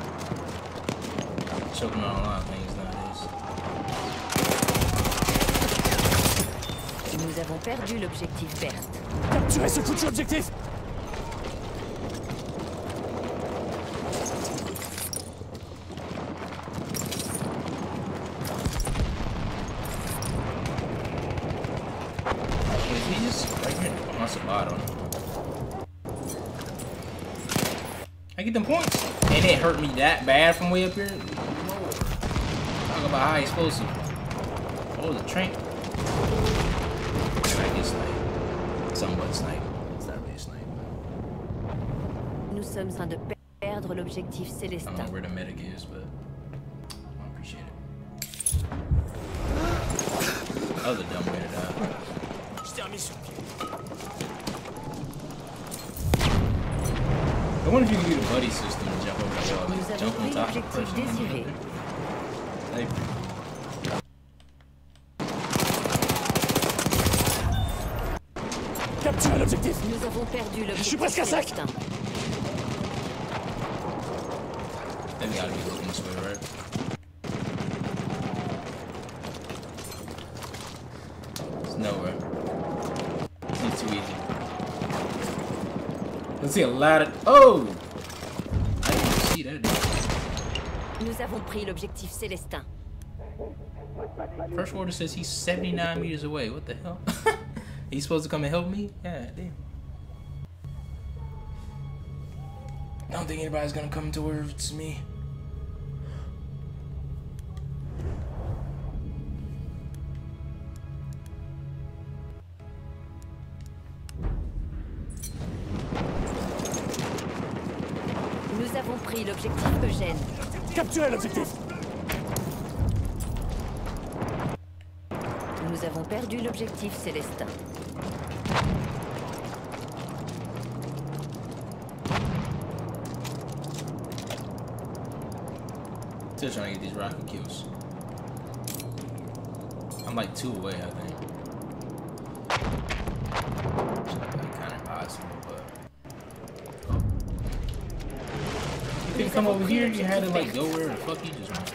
Choking on a lot of things nowadays. Nous avons perdu l'objectif Berthe. Capturez ce foutu objectif. it's a bot on him. I get them points. And it hurt me that bad from way up here. Lord. Talk about high explosive. Oh, the train. I get snipe. Somewhat snipe. It's not really snipe. Nous sommes en train de perdre l'objectif I don't célestin. know where the medic is, but I appreciate it. That was a dumb way to die. I wonder if you can do the buddy system and jump over the wall. Nous Like, avons jump on pris top of the l'objectif person. désiré. Hey. Capturez l'objectif. Nous avons perdu l'objectif suis presque à sec. célestin. They gotta be looking this way, right? It's nowhere. It's too easy. Let's see a lot of. Oh! I didn't even see that. Dude. Nous avons pris l'objectif célestin. First order says he's seventy-nine meters away. What the hell? He's supposed to come and help me? Yeah, damn. I don't think anybody's gonna come towards me. Nous avons pris l'objectif Eugène. Capturez l'objectif. Nous avons perdu l'objectif célestin. Still trying to get these rocket kills. I'm like two away, I think. Like, kind of impossible, but. Oh. You couldn't come over here. You had to like go where the fuck you just went.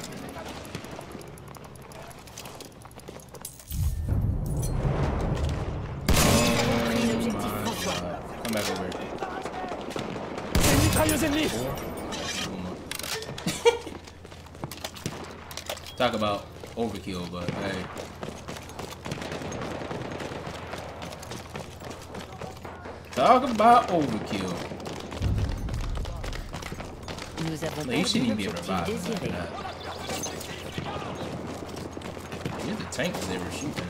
Come back over here. C'est une mitrailleuse ennemie. Talk about overkill, but hey. Talk about overkill. Nous avons No, you perdu shouldn't even be able to l'objectif revive him désiré. after that. Here's the tank that they were shooting.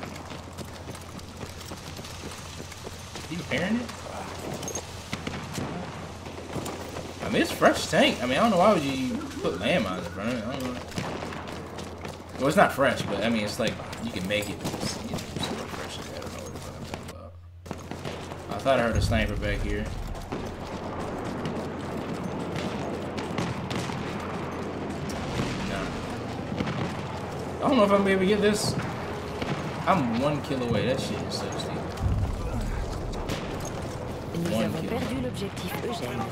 You repairing it? I mean, it's fresh tank. I mean, I don't know why would you put landmines in front of it. I don't know. Well, it's not fresh, but I mean, it's like you can make it. It's, you know, it's sort of fresh. I don't know what the fuck I'm talking about. I thought I heard a sniper back here. I don't know if I'm gonna be able to get this. I'm one kill away. That shit is so stupid. Nous One avons kill. perdu l'objectif Eugène.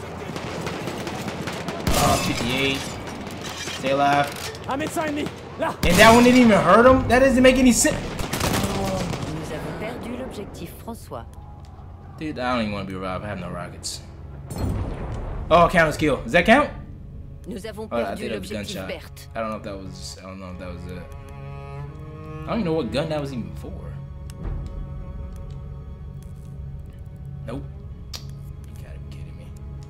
Oh, fifty-eight. Stay alive. Un médecin ennemi. Là. And that one didn't even hurt him? That doesn't make any sense. Nous avons perdu l'objectif François. Dude, I don't even want to be revived. I have no rockets. Oh, count as kill. Does that count? Nous avons Oh, I perdu think that was l'objectif gunshot. Berthe. I don't know if that was. I don't know if that was it. I don't even know what gun that was even for. Nope. You gotta be kidding me.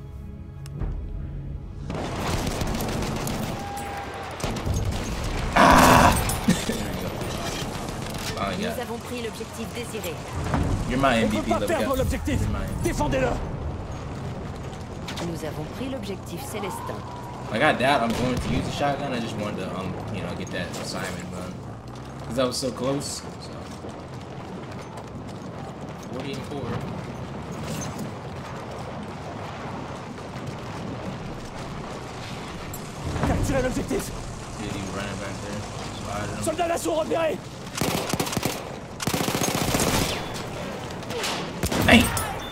Ah! There we go. Oh, Nous yeah. avons pris l'objectif désiré. You're my On M V peut P, pas look perdre out. l'objectif. You're my M V P. Défendez-le. Nous avons pris l'objectif Célestin. Like, I doubt I'm going to use the shotgun. I just wanted to, um, you know, get that assignment done. Because that was so close. So. forty and four. Capturez l'objectif. Dude, he was running back there. Spotted him. Soldats d'assaut repérés. Hey!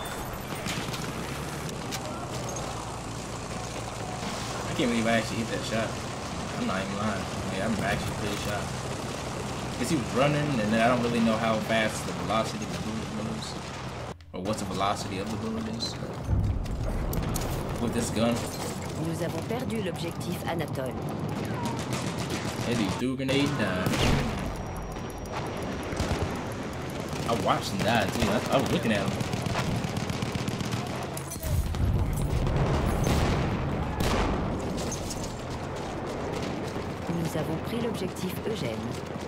I can't believe I actually hit that shot. I'm not even lying. Like, I'm actually pretty shot. Because he was running, and then I don't really know how fast the velocity of the bullet moves. Or what the velocity of the bullet is. With this gun. Nous avons perdu l'objectif Anatole. And he threw a grenade and died. I watched him die too. I, I was looking at him. Nous avons pris l'objectif Eugène.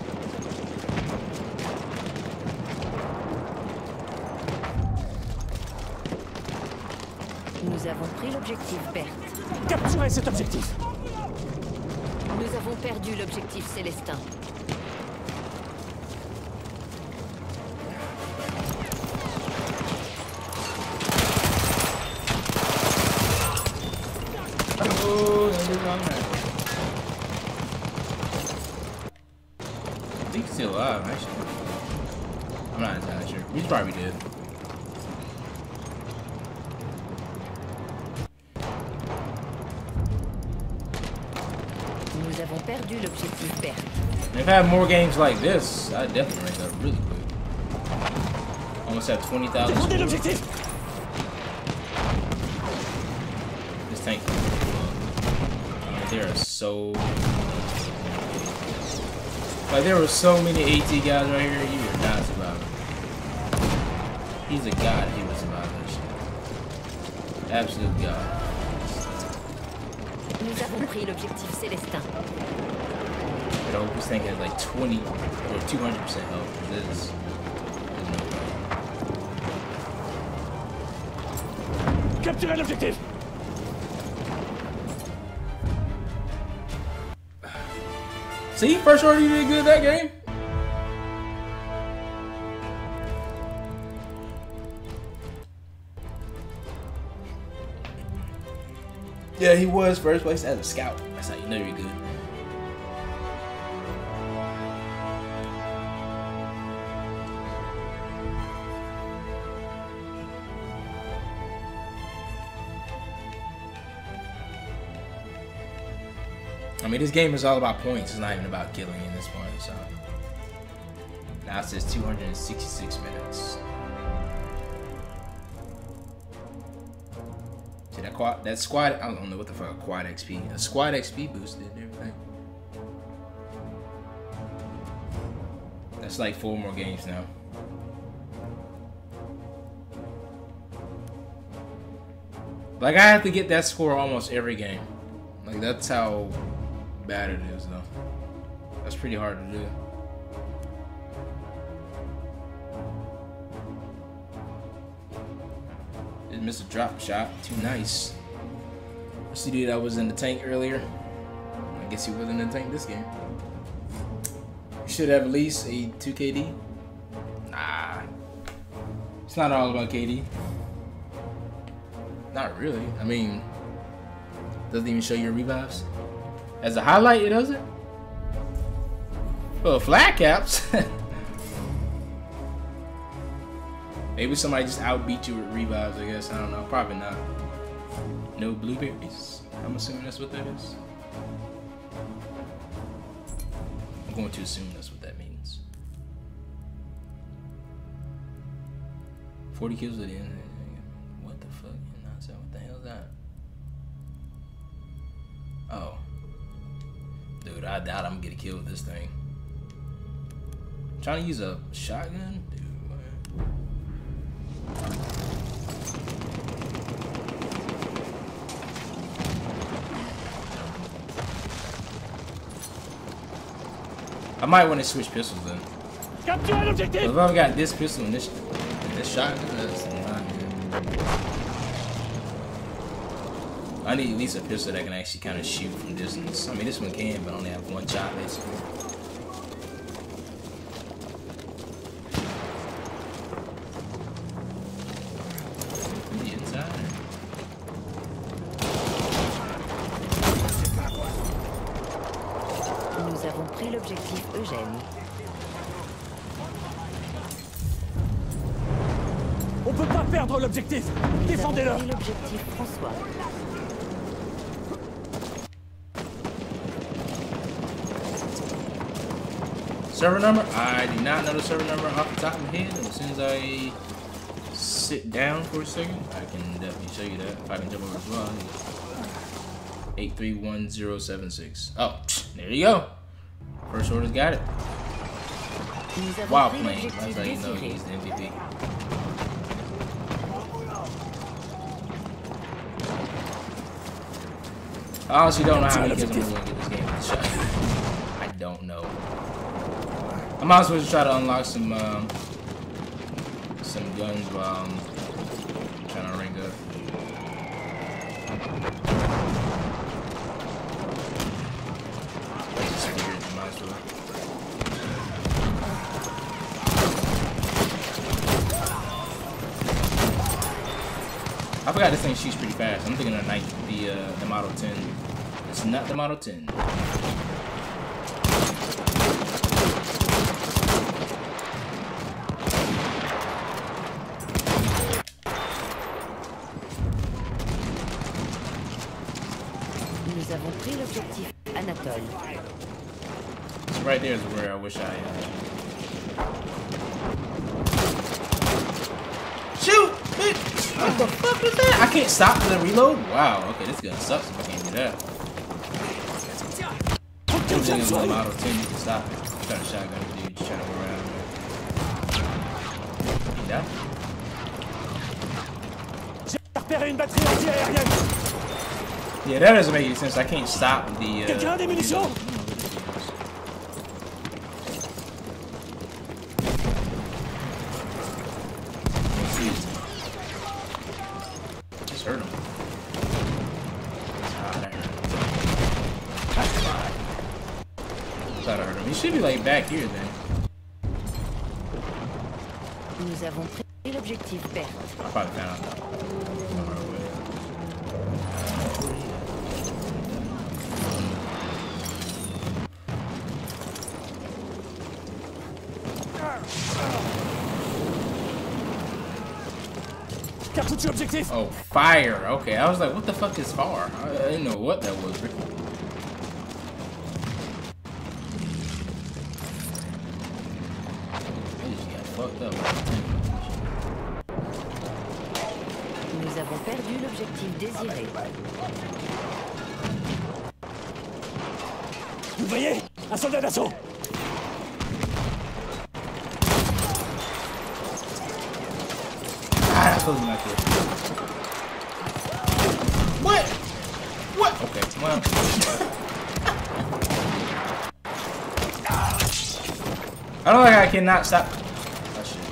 Nous avons pris l'objectif Berthe. Capturez cet objectif. Nous avons perdu l'objectif Célestin. Oh, that is wrong there. I think he's still alive, actually. I'm not entirely sure. He's probably dead. Nous avons perdu l'objectif Berthe. If I had more games like this, I'd definitely rank up really quick. Almost have twenty thousand. Défendez l'objectif. This tank. There are so like there were so many AT guys right here. You were not surviving. He's a god. He would survive this shit. Absolute god. Nous avons pris l'objectif Célestin. But I hope this thing has like twenty or two hundred percent health. This is no way. Capturez l'objectif. See, first order, you did good that game. Yeah, he was first place as a scout. That's how you know you're good. I mean, this game is all about points. It's not even about killing in this point. So now it says two hundred sixty-six minutes. See that quad, that squad. I don't know what the fuck a quad X P. A squad X P boosted and everything. That's like four more games now. Like I have to get that score almost every game. Like that's how bad it is, though. That's pretty hard to do. Didn't miss a drop shot. Too nice. What's the dude that was in the tank earlier? I guess he wasn't in the tank this game. You should have at least a two K D. Nah. It's not all about K D. Not really. I mean, doesn't even show your revives. As a highlight, it doesn't. Well, flat caps. Maybe somebody just outbeat you with revives, I guess. I don't know. Probably not. No blueberries. I'm assuming that's what that is. I'm going to assume that's what that means. forty kills at the end. What the fuck? What the hell is that? Oh. Dude, I doubt I'm gonna get a kill with this thing. I'm trying to use a shotgun? Dude, I might want to switch pistols then. Capturez l'objectif. If I've got this pistol and this, and this shotgun, that's not good. I need at least a pistol that can actually kind of shoot from distance. I mean, this one can, but I only have one shot, basically. The inside. Nous avons pris l'objectif Eugène. On peut pas perdre l'objectif. Défendez-le. Nous avons pris l'objectif François. Server number? I do not know the server number off the top of my head. As soon as I sit down for a second, I can definitely show you that. If I can jump over as well. eight three one zero seven six. Oh, there you go. First order's got it. Wow, playing. That's how you know he's the M V P. I honestly don't know how he gets to get this game with a shot. don't know. I might as well just try to unlock some um, some guns while I'm trying to rank up. I just figured you might as well. I forgot this thing shoots pretty fast. I'm thinking of the the, uh, the Model ten. It's not the Model ten. Nous avons pris l'objectif Anatole. So right there is where I wish I. Uh... Shoot! What the fuck is that? I can't stop the reload? Wow, okay, this gun sucks if I can't do that. I'm thinking of the Model ten, you can stop it. I'm trying to shotgun the dude, just trying to go around there. Yeah? J'ai repéré une batterie anti-aérienne. Yeah, that doesn't make any sense. I can't stop the. Uh, Quelqu'un a des munitions? Just hurt him. Ah, that hurt him. Thought I hurt him. He should be like back here then. Nous avons pris l'objectif perte. I probably found out. Cartouche objectif. Oh, fire. Okay, I was like, what the fuck is fire? I, I didn't know what that was. I just got fucked up. Nous avons perdu l'objectif désiré. Vous voyez? Un soldat d'assaut. Ah, that feels like it. What? What? Okay, well. I don't like I cannot stop. Oh, shit.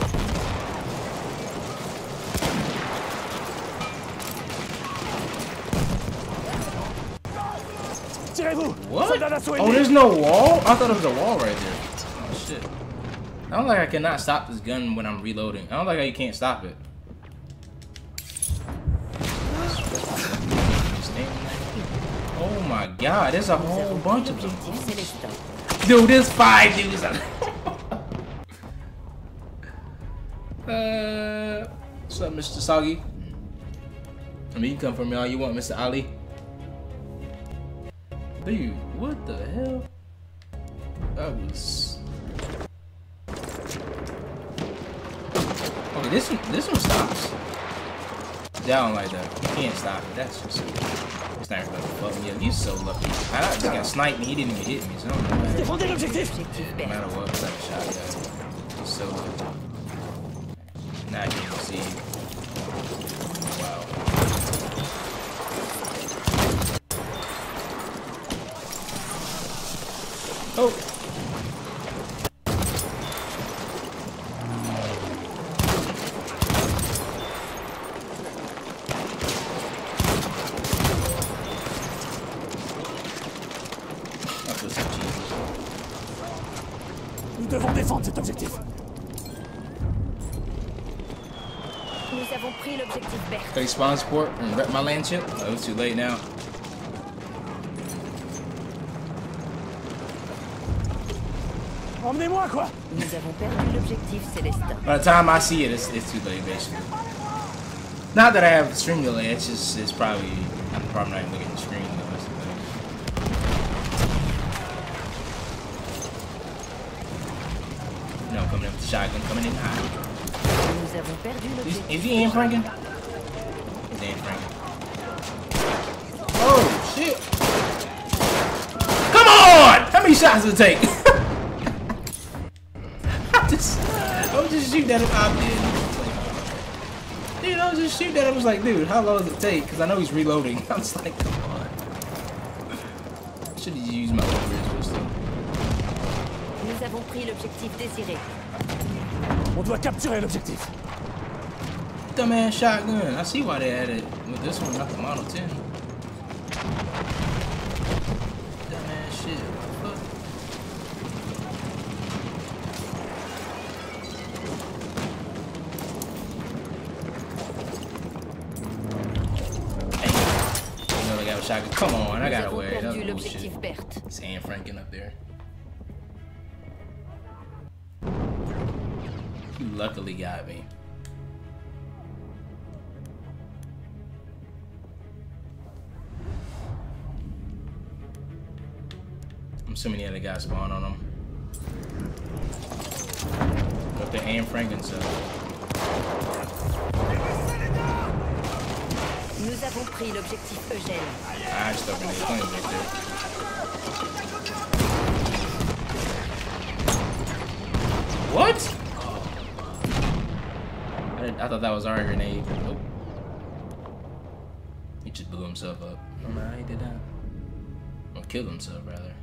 Tirez-vous. What? Soldat d'assaut Oh, ennemi. there's no wall? I thought it was a wall right there. Oh, shit. I don't like I cannot stop this gun when I'm reloading. I don't like how you can't stop it. Oh my god, there's a whole bunch of them. Dude, there's five dudes. uh, what's up, Mister Soggy? I mean, you can come for me all you want, Mister Ali. Dude, what the hell? That was. Okay, this one, this one stops. Yeah, I don't like that. You can't stop it. That's just. It's not gonna fuck me up. He's so lucky. I just got sniped me. He didn't even hit me. So I don't know. Défendez l'objectif. No matter what type of shot he got. He's so lucky. Now you can see. Wow. Oh. Nous devons défendre cet objectif. Nous avons pris l'objectif vert. Hey, spawn support and rep my land chip. Oh, it's too late now. Emmenez-moi, quoi. Nous avons perdu l'objectif Célestin. By the time I see it, it's, it's too late, basically. Not that I have stream delay, it's just, it's probably, I'm probably not even looking at the screen. Though, that's the thing. No, coming in with the shotgun, coming in high. Nous avons perdu Is, l'objectif. is he in Franken? He's in Franken. Oh, shit. Come on! How many shots does it take? I just, I was just shooting at him out there. Dude, I was just shooting at him. I was like, dude, how long does it take? Because I know he's reloading. I was like, come on. I should have used my overhead pistol. Nous avons pris l'objectif désiré. On doit capturer l'objectif. Dumbass shotgun. I see why they had it with this one, not the Model ten. Dumbass shit. What the fuck? Hey, another guy with shotgun. Come on, I Nous gotta avons wear it. That's perdu bullshit. l'objectif Berthe. It's Anne Franken up there. You luckily got me. I'm assuming the other guy spawned on him. Up there, Anne Franken stuff. Nous avons pris l'objectif Eugène. I just opened the flames right there. What? I, didn't, I thought that was our grenade. Nope. He just blew himself up. Oh no, he did that. Or killed himself, rather.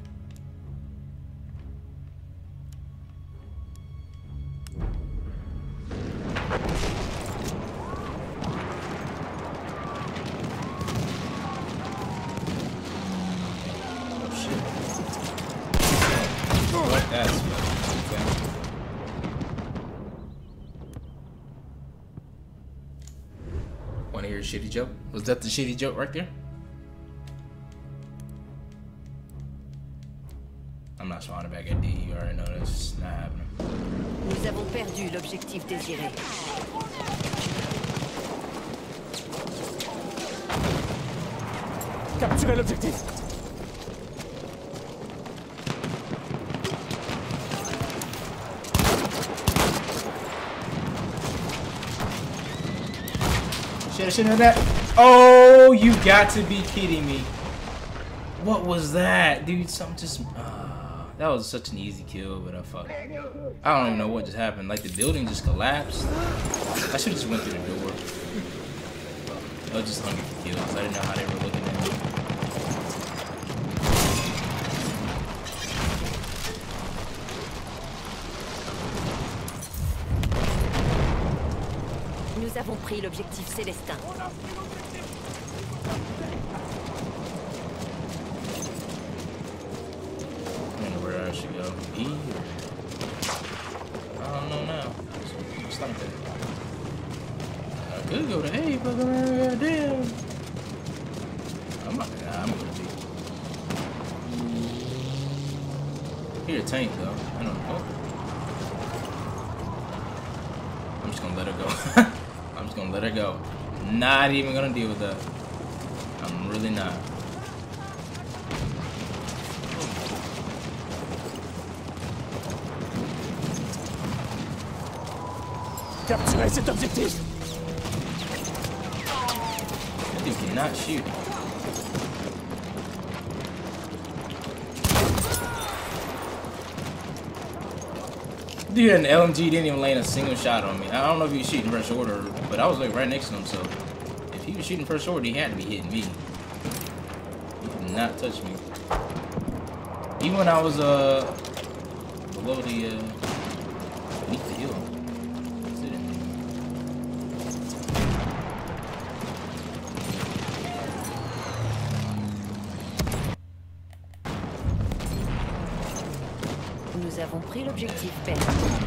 That's okay. Want to hear a shitty joke? Was that the shitty joke right there? I'm not spawning back at D. You already know that's not happening. Nous avons perdu l'objectif désiré. Capturer l'objectif. Shoulda, shoulda that. Oh, you got to be kidding me. What was that? Dude, something just... Uh, that was such an easy kill, but I fucked. I don't even know what just happened. Like, the building just collapsed. I should have just went through the door. I was just hungry for kills. I didn't know how they were looking at me. Nous avons pris l'objectif Célestin. I don't know where I should go. E or... I don't know now. Stop it. I could go to A, but goddamn. I'm not gonna. I'm gonna be. Here, a tank though. I don't know. I'm just gonna let her go. I'm just gonna let her go. Not even gonna deal with that. I'm really not. Capturer cet objectif. That dude cannot shoot. Dude had an L M G, didn't even land a single shot on me. I don't know if he was shooting first order, but I was like right next to him, so if he was shooting first order, he had to be hitting me. He did not touch me. Even when I was uh below the uh beneath the hill. Nous avons pris l'objectif Berthe.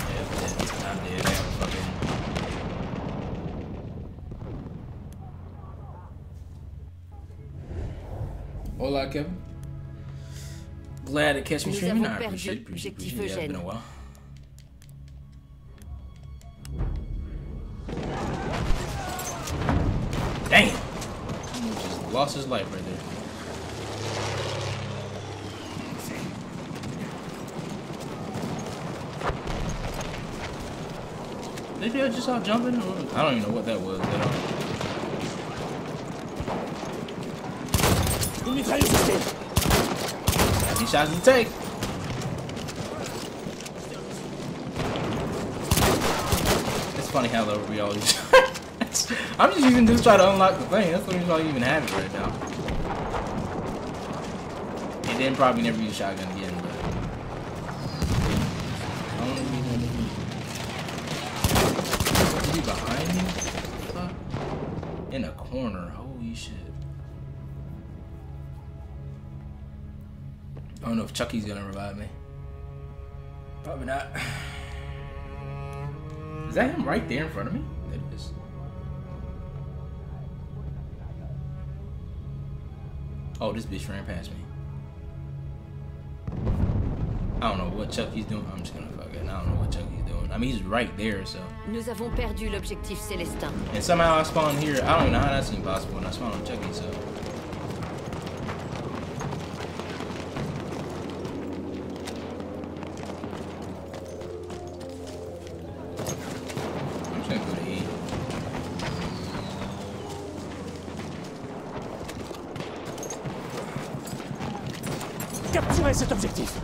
Hola, Kevin. Glad to catch me Nous streaming. avons I perdu appreciate it. Appreciate, l'objectif appreciate it. Yeah, it's been a Eugène. while. Damn! Just lost his life right there. Maybe I just out jumping, or I don't even know what that was at all. Une mitrailleuse escape. How many shots did he take? It's funny how low we all use. I'm just using this to try to unlock the thing. That's the reason why I even have it right now. And then probably never use shotgun again, but be behind me? Fuck. In a corner. Holy shit. I don't know if Chucky's gonna revive me. Probably not. Is that him right there in front of me? That is. Oh, this bitch ran past me. I don't know what Chucky's doing. I'm just gonna fuck it. I don't know what Chucky's doing. I mean, he's right there, so. Nous avons perdu l'objectif Célestin. And somehow I spawned here. I don't even know how that's even possible. And I spawned on Chucky, so. I'm just gonna go to E. Capturez cet objectif.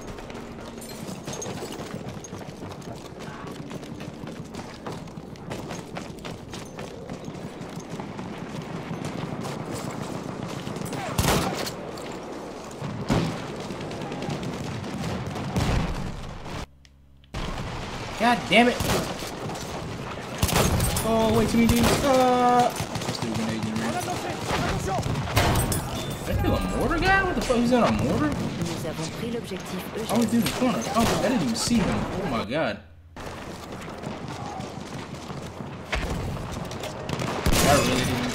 God damn it! Oh, wait, too many dudes. Uh, Let's do a grenade in here. Did I kill a mortar guy? What the fuck? He's on a mortar? Nous avons pris l'objectif I went Eugène. through the corner. Oh, I didn't even see him. Oh my god. I really didn't.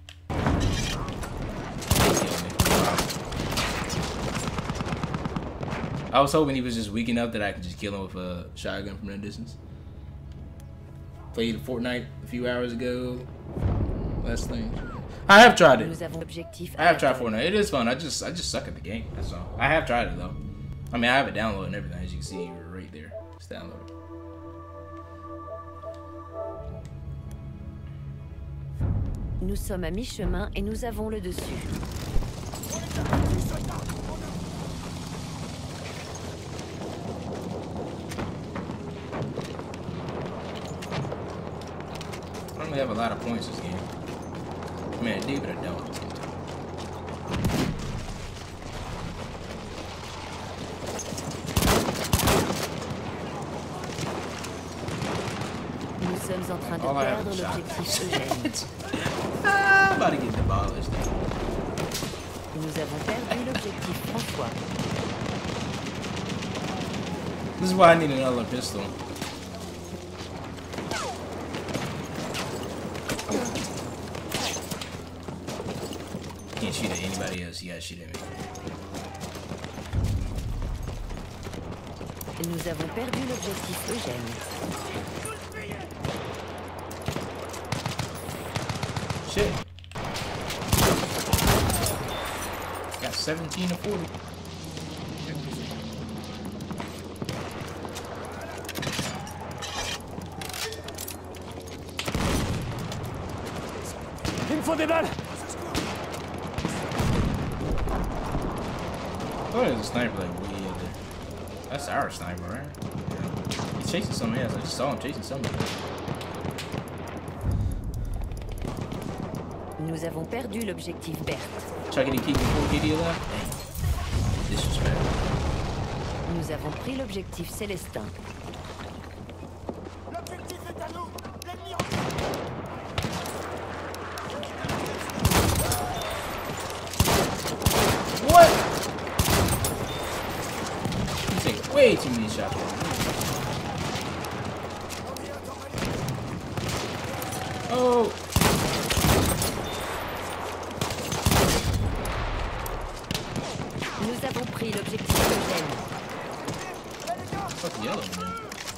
I was hoping he was just weak enough that I could just kill him with a shotgun from that distance. Played Fortnite a few hours ago. Last thing. I have tried it. Nous avons l'objectif I have tried Anatole. Fortnite. It is fun. I just I just suck at the game. That's all. I have tried it though. I mean, I have it downloaded and everything. As you can see right there. It's downloaded. Nous sommes à mi-chemin et nous avons le dessus. I don't really have a lot of points this game. I mean, I do, but I don't. Nous sommes en train de All I have perdre is l'objectif shots. Eugène. Ah, I'm about to get demolished. Nous avons perdu l'objectif François. This is why I need another pistol. Can't shoot at anybody else. You gotta shoot at me. Nous avons perdu l'objectif Eugène. Shit. Got seventeen to forty. Il me faut des balles. Oh, there's a sniper like way up there. That's our sniper, right? Yeah. He's chasing somebody else. I just saw him chasing somebody else. Nous avons perdu l'objectif Berthe. Chucky to keep the full K D alive? Dang. Disrespect. Nous avons pris l'objectif Célestin. L'objectif est à nous. L'ennemi What? You take way too many shots. Oh. Nous avons pris l'objectif Eugène. What's the yellow man?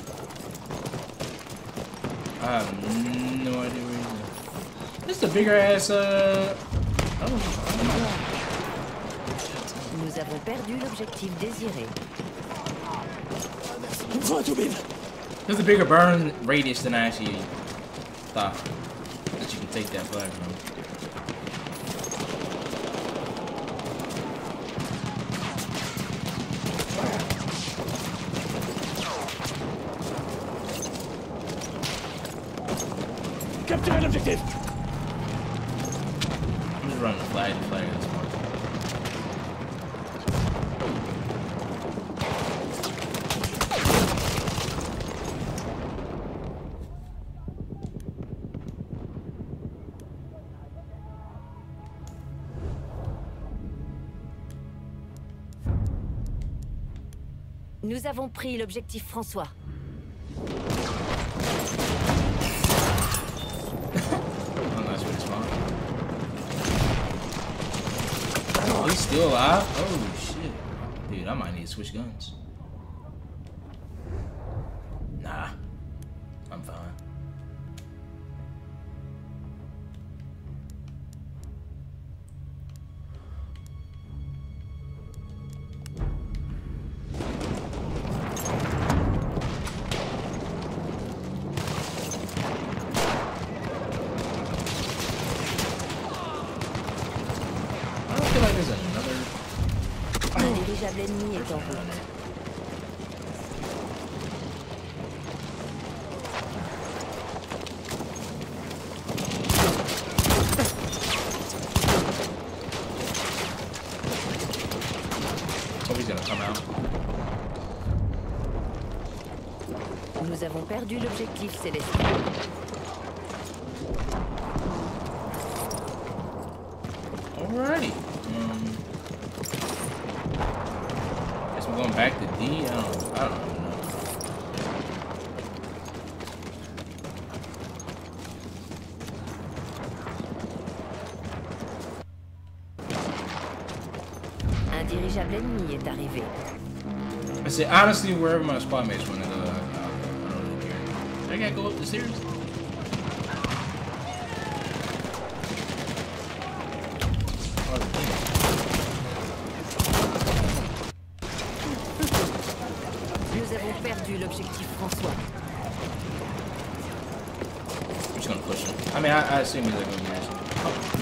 I have no idea where he's at. This is a bigger ass, uh... Oh, I don't know. Nous avons perdu l'objectif désiré. Il me faut un tout-bine. There's a bigger burn radius than I actually thought that you could take that flag from. Capturez l'objectif. I'm just running the flag to flag at this point. Nous avons pris l'objectif François. Oh, nice with his phone. Oh, he's still alive? Oh, shit. Dude, I might need to switch guns. Nah. I'm fine. Un dirigeable ennemi est en route. Hope he's gonna come out. Nous avons perdu l'objectif céleste. Alrighty. Um, guess we're going back to D. I don't. I don't know. Un dirigeable ennemi est arrivé. I said honestly, wherever my squad mates want to go, I, I, I don't really care. I gotta go up the stairs. Nous avons perdu l'objectif François. I'm just gonna push him. I mean, I, I assume he's like gonna use him. Oh.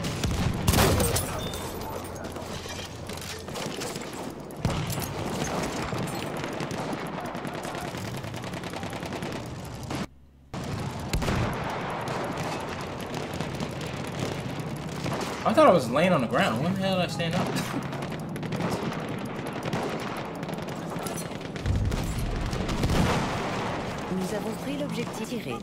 I thought I was laying on the ground. When the hell did I stand up? Nous avons pris l'objectif tiré.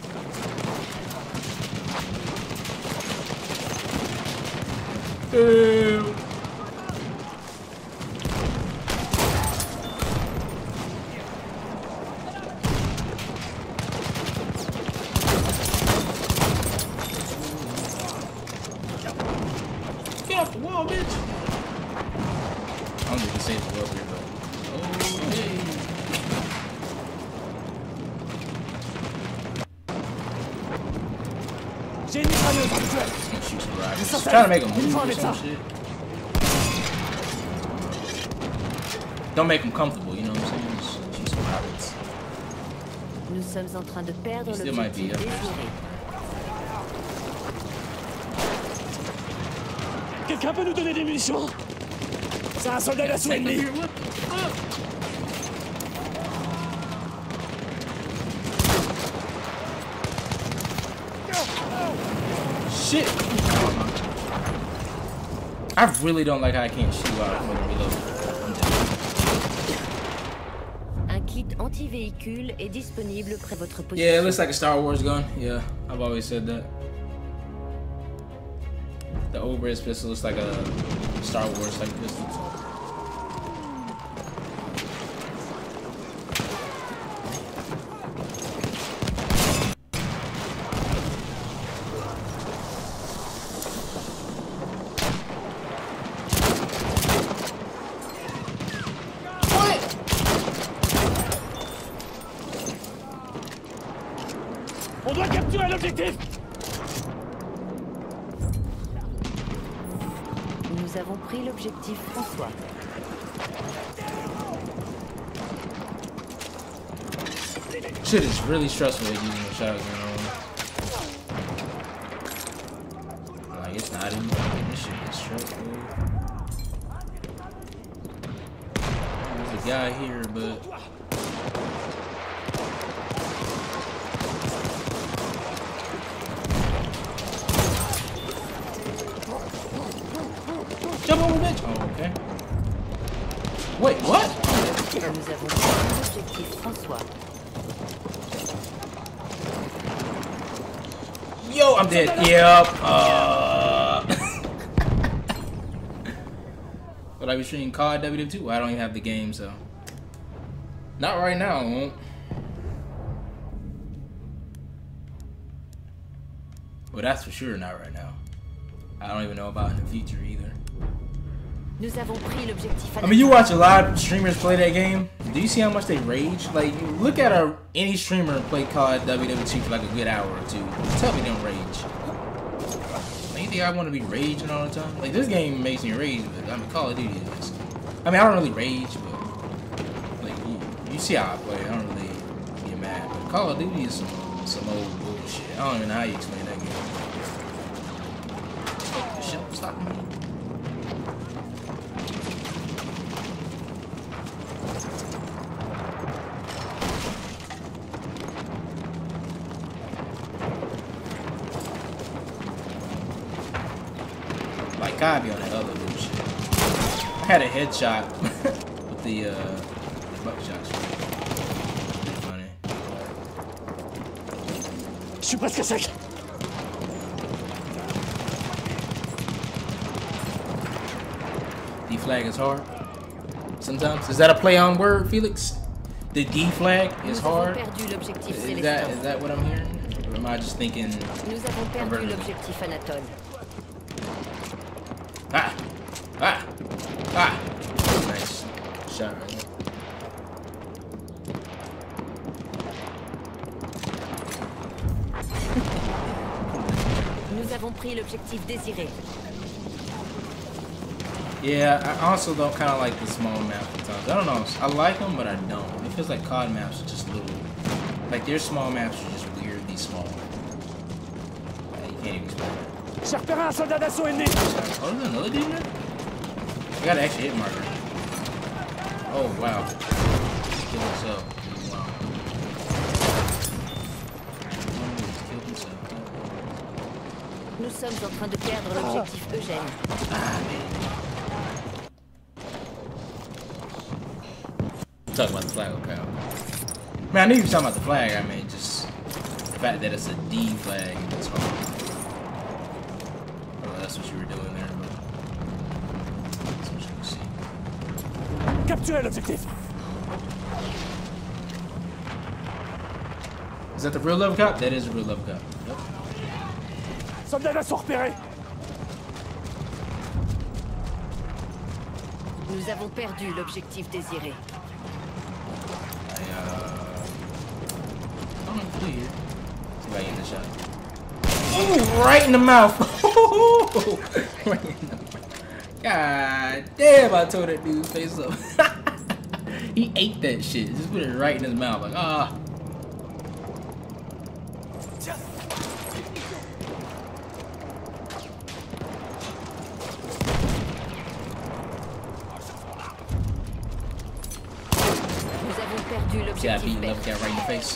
Ew. Get off the wall, bitch! I don't think he saved the world here, though. Oh, hey. J'ai une mitrailleuse virtuelle. He's gonna shoot some rockets. Just trying to make him move or some shit. Don't make him comfortable, you know what I'm saying? Just shoot some rockets. Nous sommes en train de perdre Still might be l'objectif up there. désiré. Quelqu'un peut nous donner des munitions? C'est un soldat d'assaut ennemi. Shit! I really don't like how I can't shoot while I'm reloading. Un kit anti-véhicule est disponible près de votre position. Yeah, it looks like a Star Wars gun. Yeah, I've always said that. The Obras pistol looks like a Star Wars type pistol. On doit capturer l'objectif. Nous avons pris l'objectif François. Shit is really stressful with using a shotgun on. Like, it's not even. This shit is stressful. There's a guy here, but. Jump over, bitch! Oh, okay. Wait, what? Nous avons pris l'objectif François. Yo, I'm dead. Yep. Uh... Would I be streaming C O D W W two? I don't even have the game, so. Not right now, it won't. Well, that's for sure not right now. I don't even know about in the future either. Nous avons pris l'objectif I mean, you watch a lot of streamers play that game. Do you see how much they rage? Like, you look at a, any streamer play Call of W W two for like a good hour or two. Tell me they don't rage. You think I want to be raging all the time? Like, this game makes me rage, but I mean, Call of Duty is. I mean, I don't really rage, but like, you, you see how I play. I don't really get mad. But Call of Duty is some, some old bullshit. I don't even know how you explain that game. The shit was stopping me. Like, gotta be on that other bullshit. I had a headshot with the, uh, the buckshot shot. Pretty funny. Je suis presque sec. D-flag is hard. Sometimes. Is that a play on word, Felix? The D-flag is hard? Is that, is that what I'm hearing? Or am I just thinking... Nous avons perdu l'objectif Anatole. Ah! Ah! Ah! Nice shot right there. Nous avons pris l'objectif désiré. Yeah, I also don't kind of like the small maps sometimes. I don't know. I like them, but I don't. It feels like C O D maps are just little... Like, their small maps are just weirdly small. Uh, you can't even explain that. J'ai repéré un soldat d'assaut ennemi. Oh, there's another dude there? I got an extra hit marker. Oh, wow. Kill himself. Wow. Killed himself. Nous sommes en train de perdre l'objectif Eugène. Ah, man. Talk about the flag, okay. Man, I knew you were talking about the flag. I mean, just the fact that it's a D flag and it's hard. Oh, that's what you were doing there, but that's what you can see. Capturez l'objectif. Is that the real level cop? That is a real level cop. Yep. Soldat d'assaut repéré. Nous avons perdu l'objectif désiré. Here. See if I get the shot. Ooh, right in the mouth. Right in the mouth. God damn, I tore that dude's face up. He ate that shit. Just put it right in his mouth. Like, ah. Nous avons perdu l'objectif. Yeah, I beat level cat right in the face.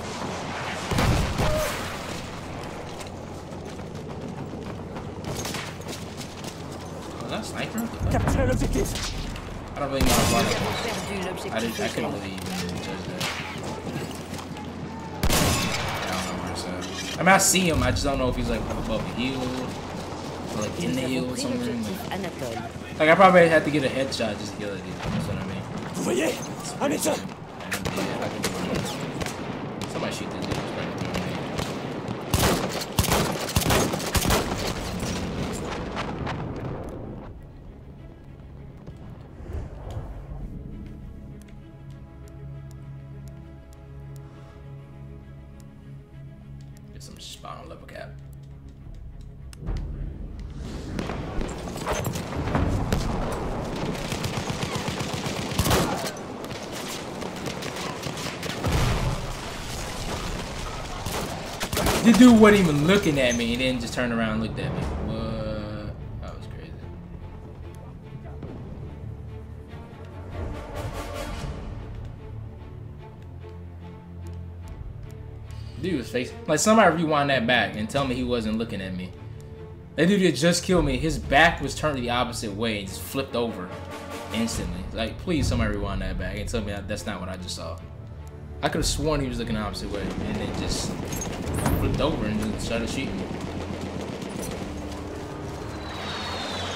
Sniper? Capturez l'objectif. I don't really know how far that was. I, did, I couldn't really even judge that. I don't know where it's at. I mean, I see him, I just don't know if he's like above the hill or like in the hill or something. Like, like I probably had to get a headshot just to kill it. That's what I mean. Vous voyez? Un médecin. Somebody shoot this dude. Some spawn level cap. The dude wasn't even looking at me and then just turned around and looked at me. What? That was crazy. Dude was face like somebody rewind that back and tell me he wasn't looking at me. That dude had just killed me. His back was turned the opposite way and just flipped over instantly. Like, please, somebody rewind that back and tell me that's not what I just saw. I could have sworn he was looking the opposite way and then just flipped over and just started shooting me.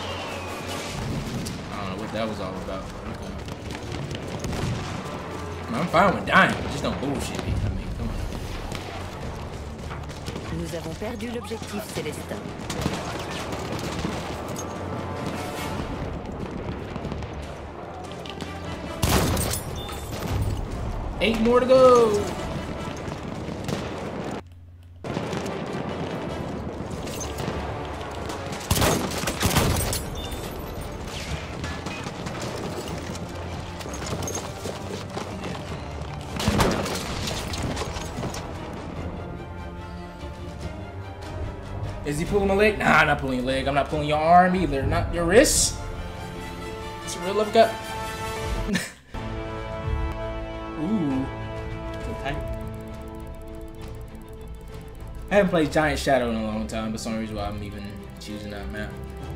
I don't know what that was all about. Okay. I'm fine with dying, but just don't bullshit me. I mean, come on. Nous avons perdu l'objectif Célestin. Eight more to go. Is he pulling my leg? Nah, I'm not pulling your leg. I'm not pulling your arm either. Not your wrist. It's a real love gut. Ooh. So tight. I haven't played Giant Shadow in a long time, but some reason why I'm even choosing that map.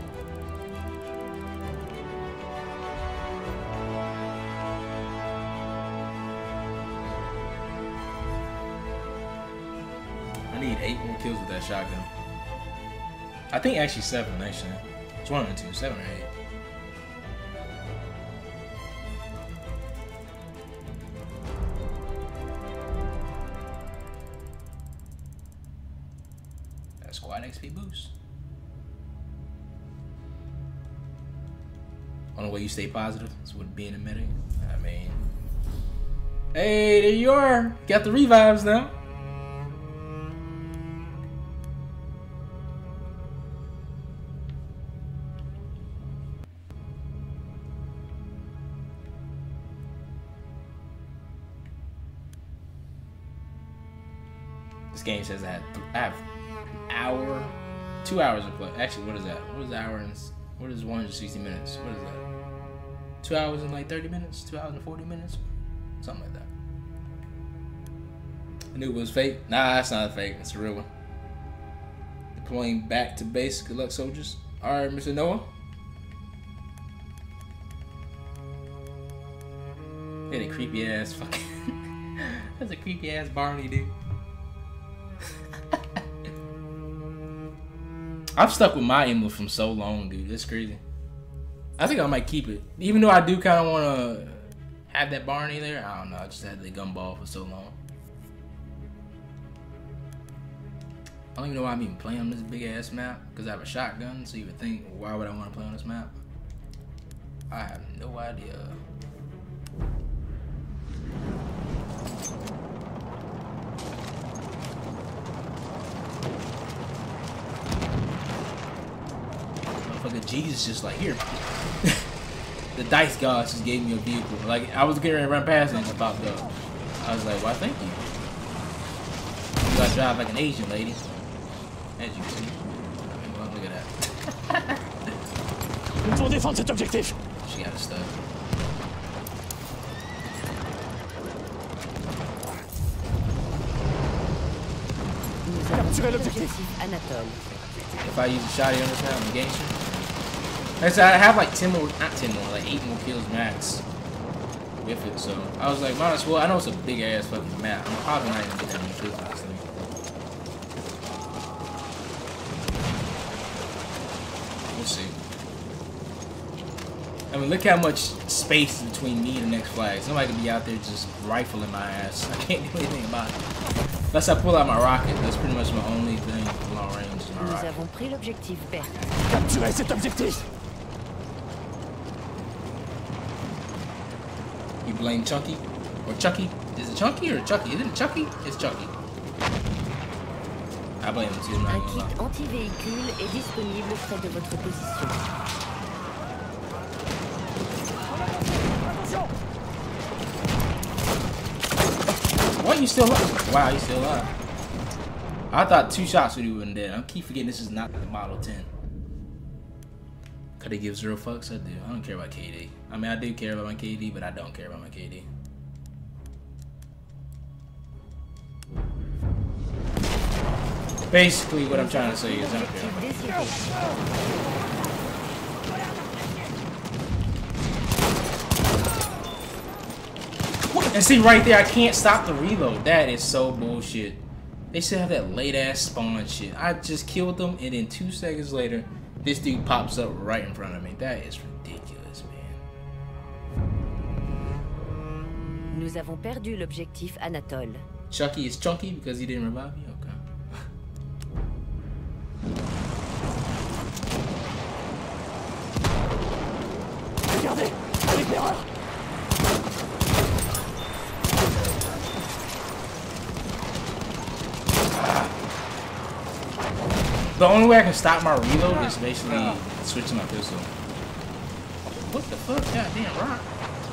I need eight more kills with that shotgun. I think actually seven, actually. It's one or two, seven or eight. That squad X P boost. Only way you stay positive is with being a medic. I mean, hey, there you are. Got the revives now. This game says I have, I have an hour, two hours of play. Actually, what is that? What is the hour and what is one hundred sixty minutes? What is that? Two hours and like thirty minutes? Two hours and forty minutes? Something like that. I knew it was fake. Nah, it's not fake. It's a real one. Deploying back to base. Good luck, soldiers. All right, Mister Noah. Hit a creepy ass fucking. That's a creepy ass Barney, dude. I've stuck with my emblem from so long, dude. It's crazy. I think I might keep it. Even though I do kind of want to have that Barney there. I don't know. I just had the gumball for so long. I don't even know why I'm even playing on this big ass map. Because I have a shotgun. So you would think, why would I want to play on this map? I have no idea. Motherfucker Jesus just like, here. The dice gods just gave me a vehicle. Like, I was getting ready to run past it and just popped up. I was like, why, thank you. You gotta drive like an Asian lady. As you can see. I mean, well, look at that. Nous devons défendre cet objectif. She got a stud. Nous avons l'objectif Anatole. If I use a shotty on this map, I'm gangster. Like I said, I have like ten more, not ten more, like eight more kills max with it. So I was like, might as well. I know it's a big ass fucking map. I'm probably not even get that many kills with this thing. We'll see. I mean, look how much space is between me and the next flag. Somebody could be out there just rifling my ass. I can't do anything about it. Unless I pull out my rocket. That's pretty much my only thing long range is my Nous rocket. avons pris l'objectif Berthe. Capturez cet objectif. You blame Chunky? Or Chucky? Is it Chunky or Chucky? Is it Chucky? It's Chucky. I blame him too. I'm not Un gonna lie. kit anti-véhicule est disponible près de votre position. Why are you still alive? Wow, he's still alive. I thought two shots would have been dead. I keep forgetting this is not the Model ten. Could they give zero fucks? I do. I don't care about K D. I mean, I do care about my K D, but I don't care about my K D. Basically, what I'm trying to say is I don't care about my K D. And see right there, I can't stop the reload. That is so bullshit. They still have that late ass spawn shit. I just killed them, and then two seconds later, this dude pops up right in front of me. That is ridiculous, man. Nous avons perdu l'objectif Anatole. Chucky is chunky because he didn't revive you? Okay. Regardez, l'éclaireur. The only way I can stop my reload is basically switching my pistol. What the fuck? Goddamn rock.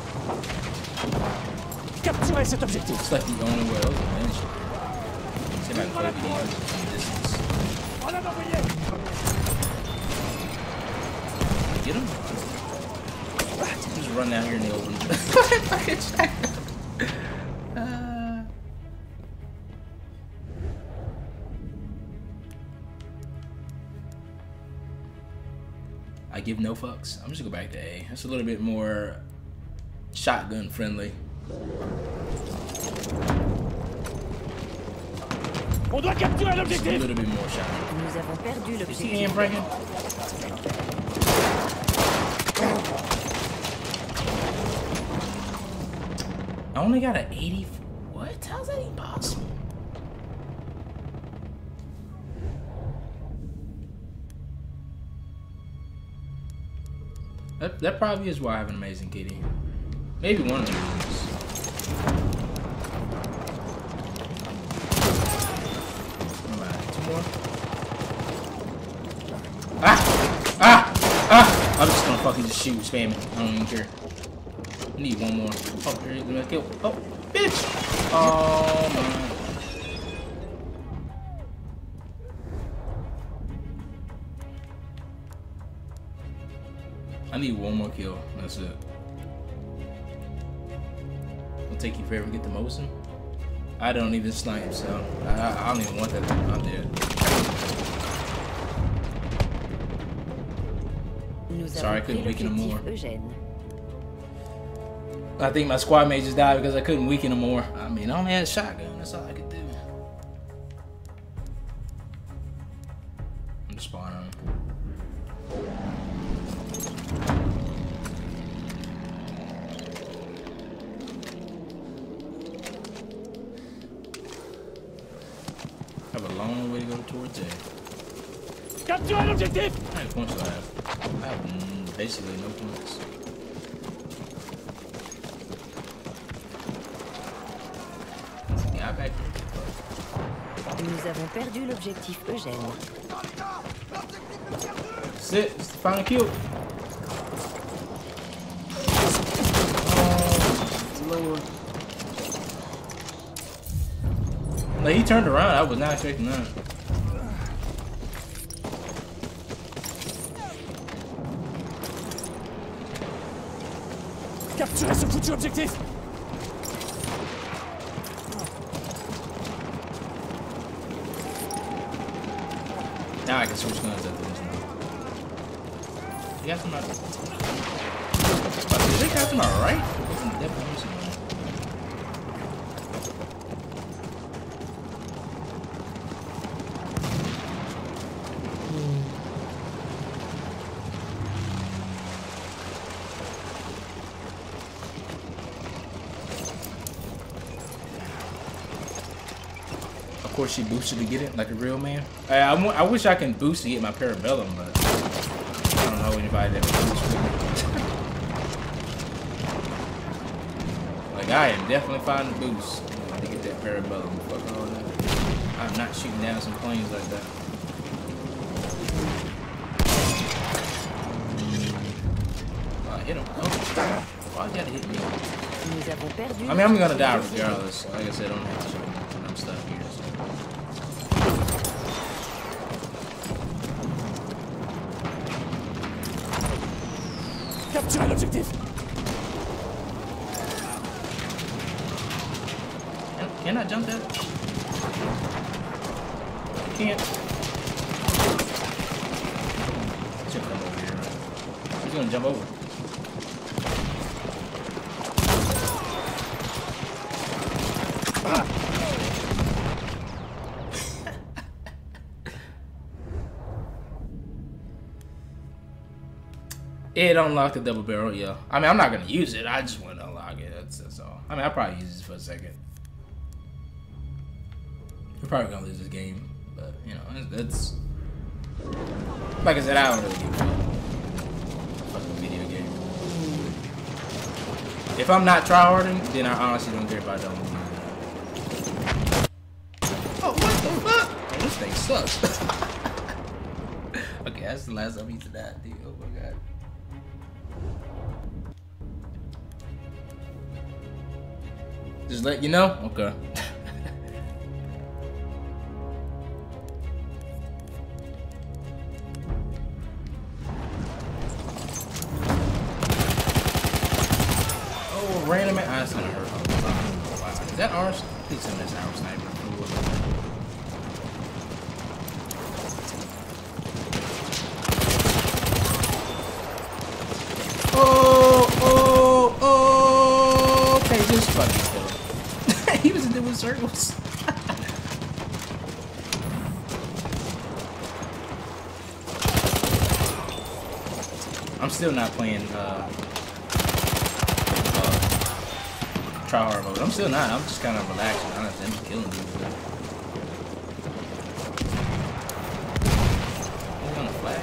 Capturez cet objectif. It's like the only way. Oh, eventually. See if I can play the game from a distance. On a envoyé. Get him? Just run down here in the open. Fucking check. Uh. I give no fucks. I'm just gonna go back to A. That's a little bit more shotgun friendly. On doit capturer Just a l'objectif. little bit more shotgun. Nous avons perdu You see l'objectif. hand breaking? I only got an eighty. What? How's that even possible? That, that probably is why I have an amazing K D. Maybe one of the reasons. Alright, two more. Ah! Ah! Ah! I'm just gonna fucking just shoot, spam it. I don't even care. I need one more. Oh, here, let me kill. Oh, bitch! Oh my. I need one more kill. That's it. It'll take you forever to get the Mosin. I don't even snipe, so I, I don't even want that. I'm dead. Nous Sorry, I avons couldn't pris weaken him more. l'objectif Eugène. I think my squad mate just died because I couldn't weaken him more. I mean, I only had a shotgun. That's all I could do. I'm just spawning on him. I have a long way to go towards it. Capturez l'objectif. How many points do I have? I have mm, basically no points. Yeah, I back here. Nous avons perdu l'objectif Eugène. That's it. It's the final kill. Oh, Lord. Like, he turned around. I was not expecting that. Capturez ce foutu objectif. Now I can switch guns after this now. You got somebody. Did they got to my right? Definitely missing one. Of course, she boosted to get it like a real man. I, I, I wish I can boost to get my Parabellum, but I don't know anybody that would boost with me. Like, I am definitely finding a boost to get that Parabellum. Fuck all that. I'm not shooting down some planes like that. Oh, I hit him. Oh, why you gotta hit me? Nous avons perdu. I mean, I'm gonna die regardless. Like I said, I don't have to shoot when I'm stuck here. So. Capturez l'objectif. Can, can I jump that? I can't. He's gonna come over here. He's gonna jump over. It unlocked the double barrel, yeah. I mean, I'm not gonna use it. I just want to unlock it. That's once, that's all. I mean, I'll probably use this for a second. We're probably gonna lose this game, but you know, that's like I said, I don't really give a fuck. Fucking video game. If I'm not tryharding, then I honestly don't care if I don't. Oh, what the fuck? Oh, this thing sucks. Okay, that's the last time I used that, dude. Oh my god. Just let you know? Okay. Oh, random. I just gonna hurt. Wow. Is that ours? Please send this our sniper. Oh, oh, oh. Okay, just fucking kill him. He was doing circles. I'm still not playing uh, uh, tryhard mode. I'm still not. I'm just kind of relaxing. Honestly, I'm just killing people. He's on the flag.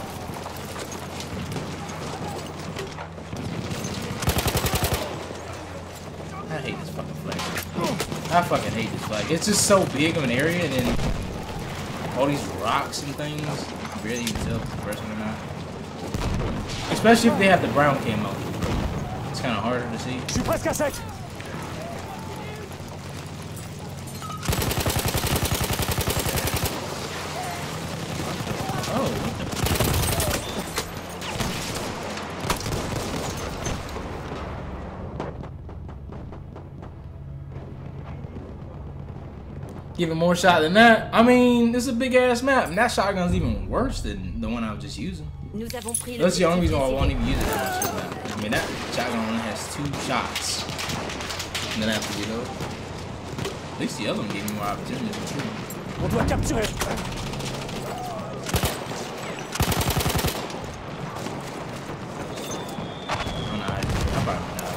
I hate this fucking flag. I fucking hate this flag. It's just so big of an area, and then all these rocks and things. You can barely even tell if it's a person or not. Especially if they have the brown camo. It's kind of harder to see. Je suis presque à sec. Oh, what the? Give it more shot than that. I mean, this is a big ass map, and that shotgun's even worse than the one I was just using. Nous avons pris That's the only reason why I l'objectif won't even use it that much now. I mean, that shotgun only has two shots. And then after you know, at least the other one gave me more opportunities to shoot. On doit capturer. Oh, no, I, I probably not.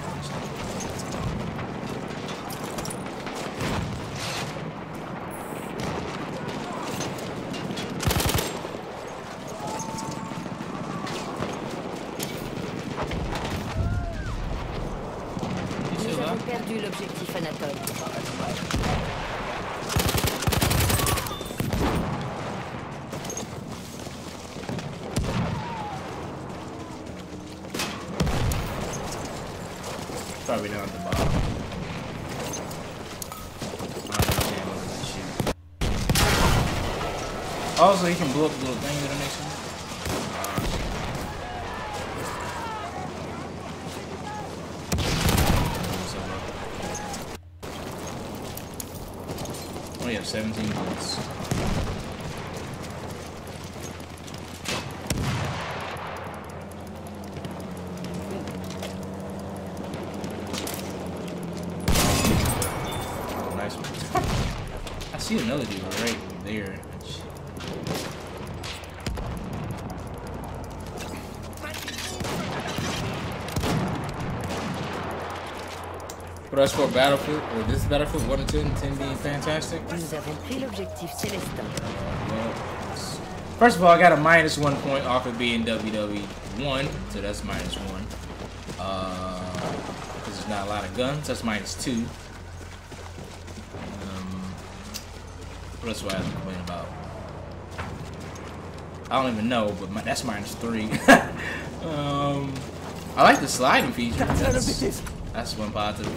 Nous avons perdu l'objectif Anatole. Probably down at the bottom. I don't understand what that shit. Also, you can blow up the little thing that next to me. We have seventeen bullets. Oh, nice one. I see another dude right there. But as for Battlefield, or this Battlefield one and ten, ten being fantastic. Nous avons pris l'objectif Célestin. Well, first of all, I got a minus one point off of being W W one, so that's minus one. Uh, because there's not a lot of guns, that's minus two. Um, what else do I have to complain about? I don't even know, but my, that's minus three. um, I like the sliding feature. That's, that's one positive.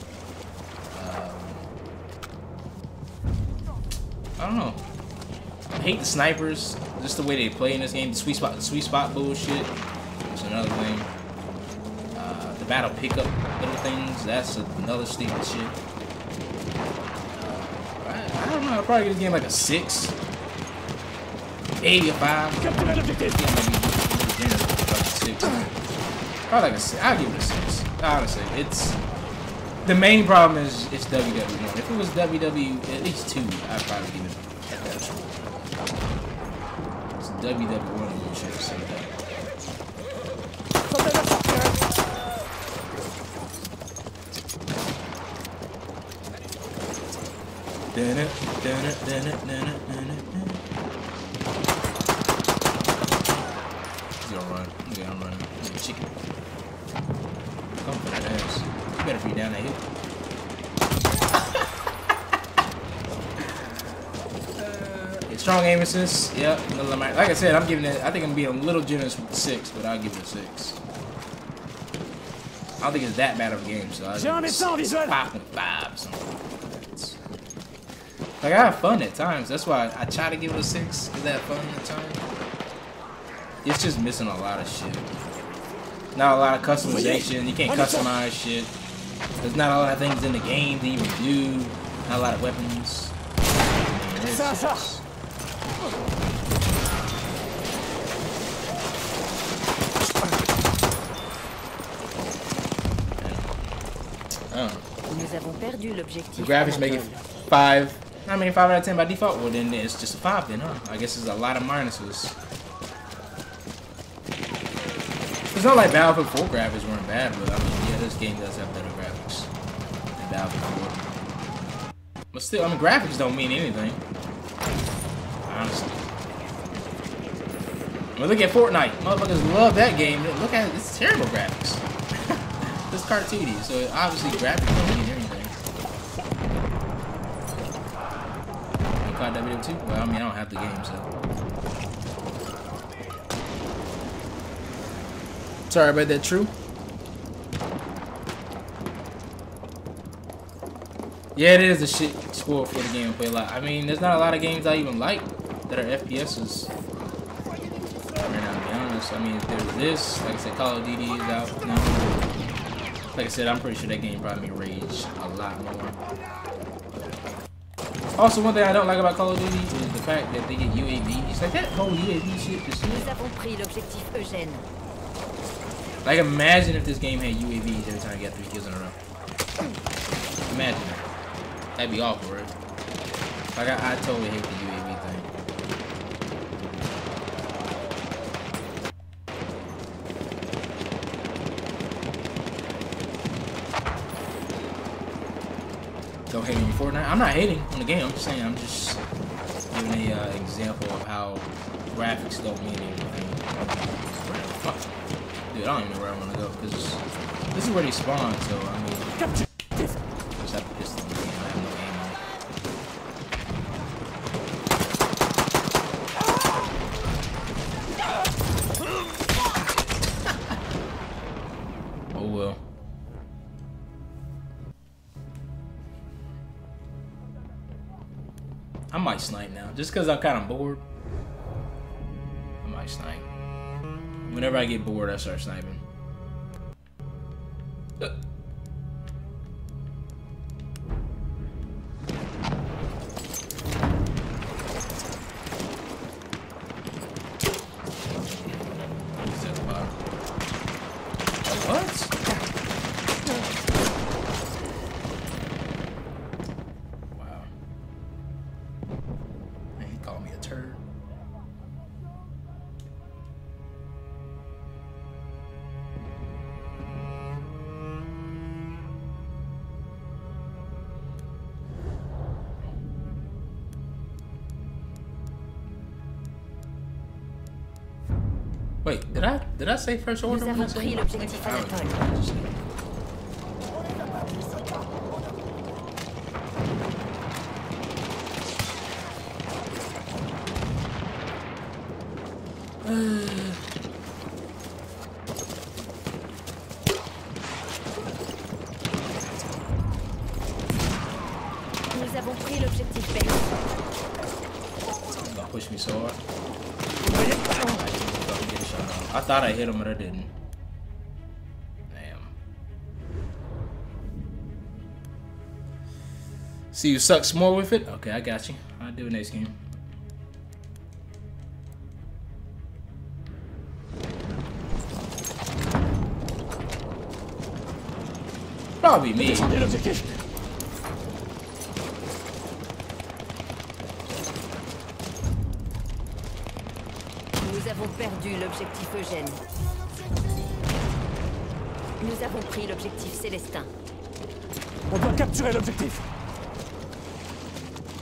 I don't know. I hate the snipers. Just the way they play in this game. The sweet spot, the sweet spot bullshit. That's another thing. Uh, the battle pickup little things. That's another stupid shit. Uh, I, I don't know. I'll probably give this game like a six, maybe a five. Yeah, maybe, maybe six. Probably like a six. I'll give it a six. Honestly, it's. The main problem is it's W W one. If it was W W at least two, I'd probably give it at that score. It's W W one bullshit, so that. He's gonna run. Okay, I'm running. He's a chicken. Come for that ass. You better be down that hill. uh, strong aim assist. Yep. Like I said, I'm giving it. I think I'm being a little generous with the six, but I'll give it a six. I don't think it's that bad of a game, so I'll give it a five point five or something. Like, I have fun at times. That's why I try to give it a six. Is that fun at times? It's just missing a lot of shit. Not a lot of customization. You can't customize shit. There's not a lot of things in the game to even do. Not a lot of weapons. I mean, it's just... Nous avons perdu l'objectif. The graphics make it five. I mean, five out of ten by default. Well, then it's just a five, then, huh? I guess there's a lot of minuses. It's not like Battlefield four graphics weren't bad, but I mean, yeah, this game does have better graphics than Battlefield four. But still, I mean, graphics don't mean anything. Honestly. I mean, look at Fortnite. Motherfuckers love that game. Look at it. It's terrible graphics. It's cartoony, so obviously graphics don't mean anything. You caught that video too? Well, I mean, I don't have the game, so. Sorry about that, True. Yeah, it is a shit score for the gameplay. A lot. I mean, there's not a lot of games I even like that are F P Ss. Right now, to be honest. I mean, if there's this, like I said, Call of Duty is out now. Like I said, I'm pretty sure that game probably made Rage a lot more. Also, one thing I don't like about Call of Duty is the fact that they get U A Vs. Like that whole U A V shit. Just Nous avons pris l'objectif Eugène. Like, imagine if this game had U A Vs every time you got three kills in a row. Imagine that. That'd be awful, right? Like, I, I totally hate the U A V thing. Don't hate on Fortnite. I'm not hating on the game. I'm just saying, I'm just giving a uh, example of how graphics don't mean anything. Where the fuck? Dude, I don't even know where I want to go because this is where they spawn. So I mean, just have to pistol in the game. I have no aim on it. Oh well. I might snipe now, just because I'm kind of bored. I might snipe. Whenever I get bored, I start sniping. Uh. What? Wow. Man, he called me a turd. Wait, did I did I say first order? Nous avons pris l'objectif Anatole. Nous avons pris l'objectif B. Don't push me so hard. I thought I hit him, but I didn't. Damn. See, you sucks more with it? Okay, I got you. I'll do it next game. Probably me. Nous avons perdu l'objectif Eugène. Nous avons pris l'objectif Célestin. On doit capturer l'objectif.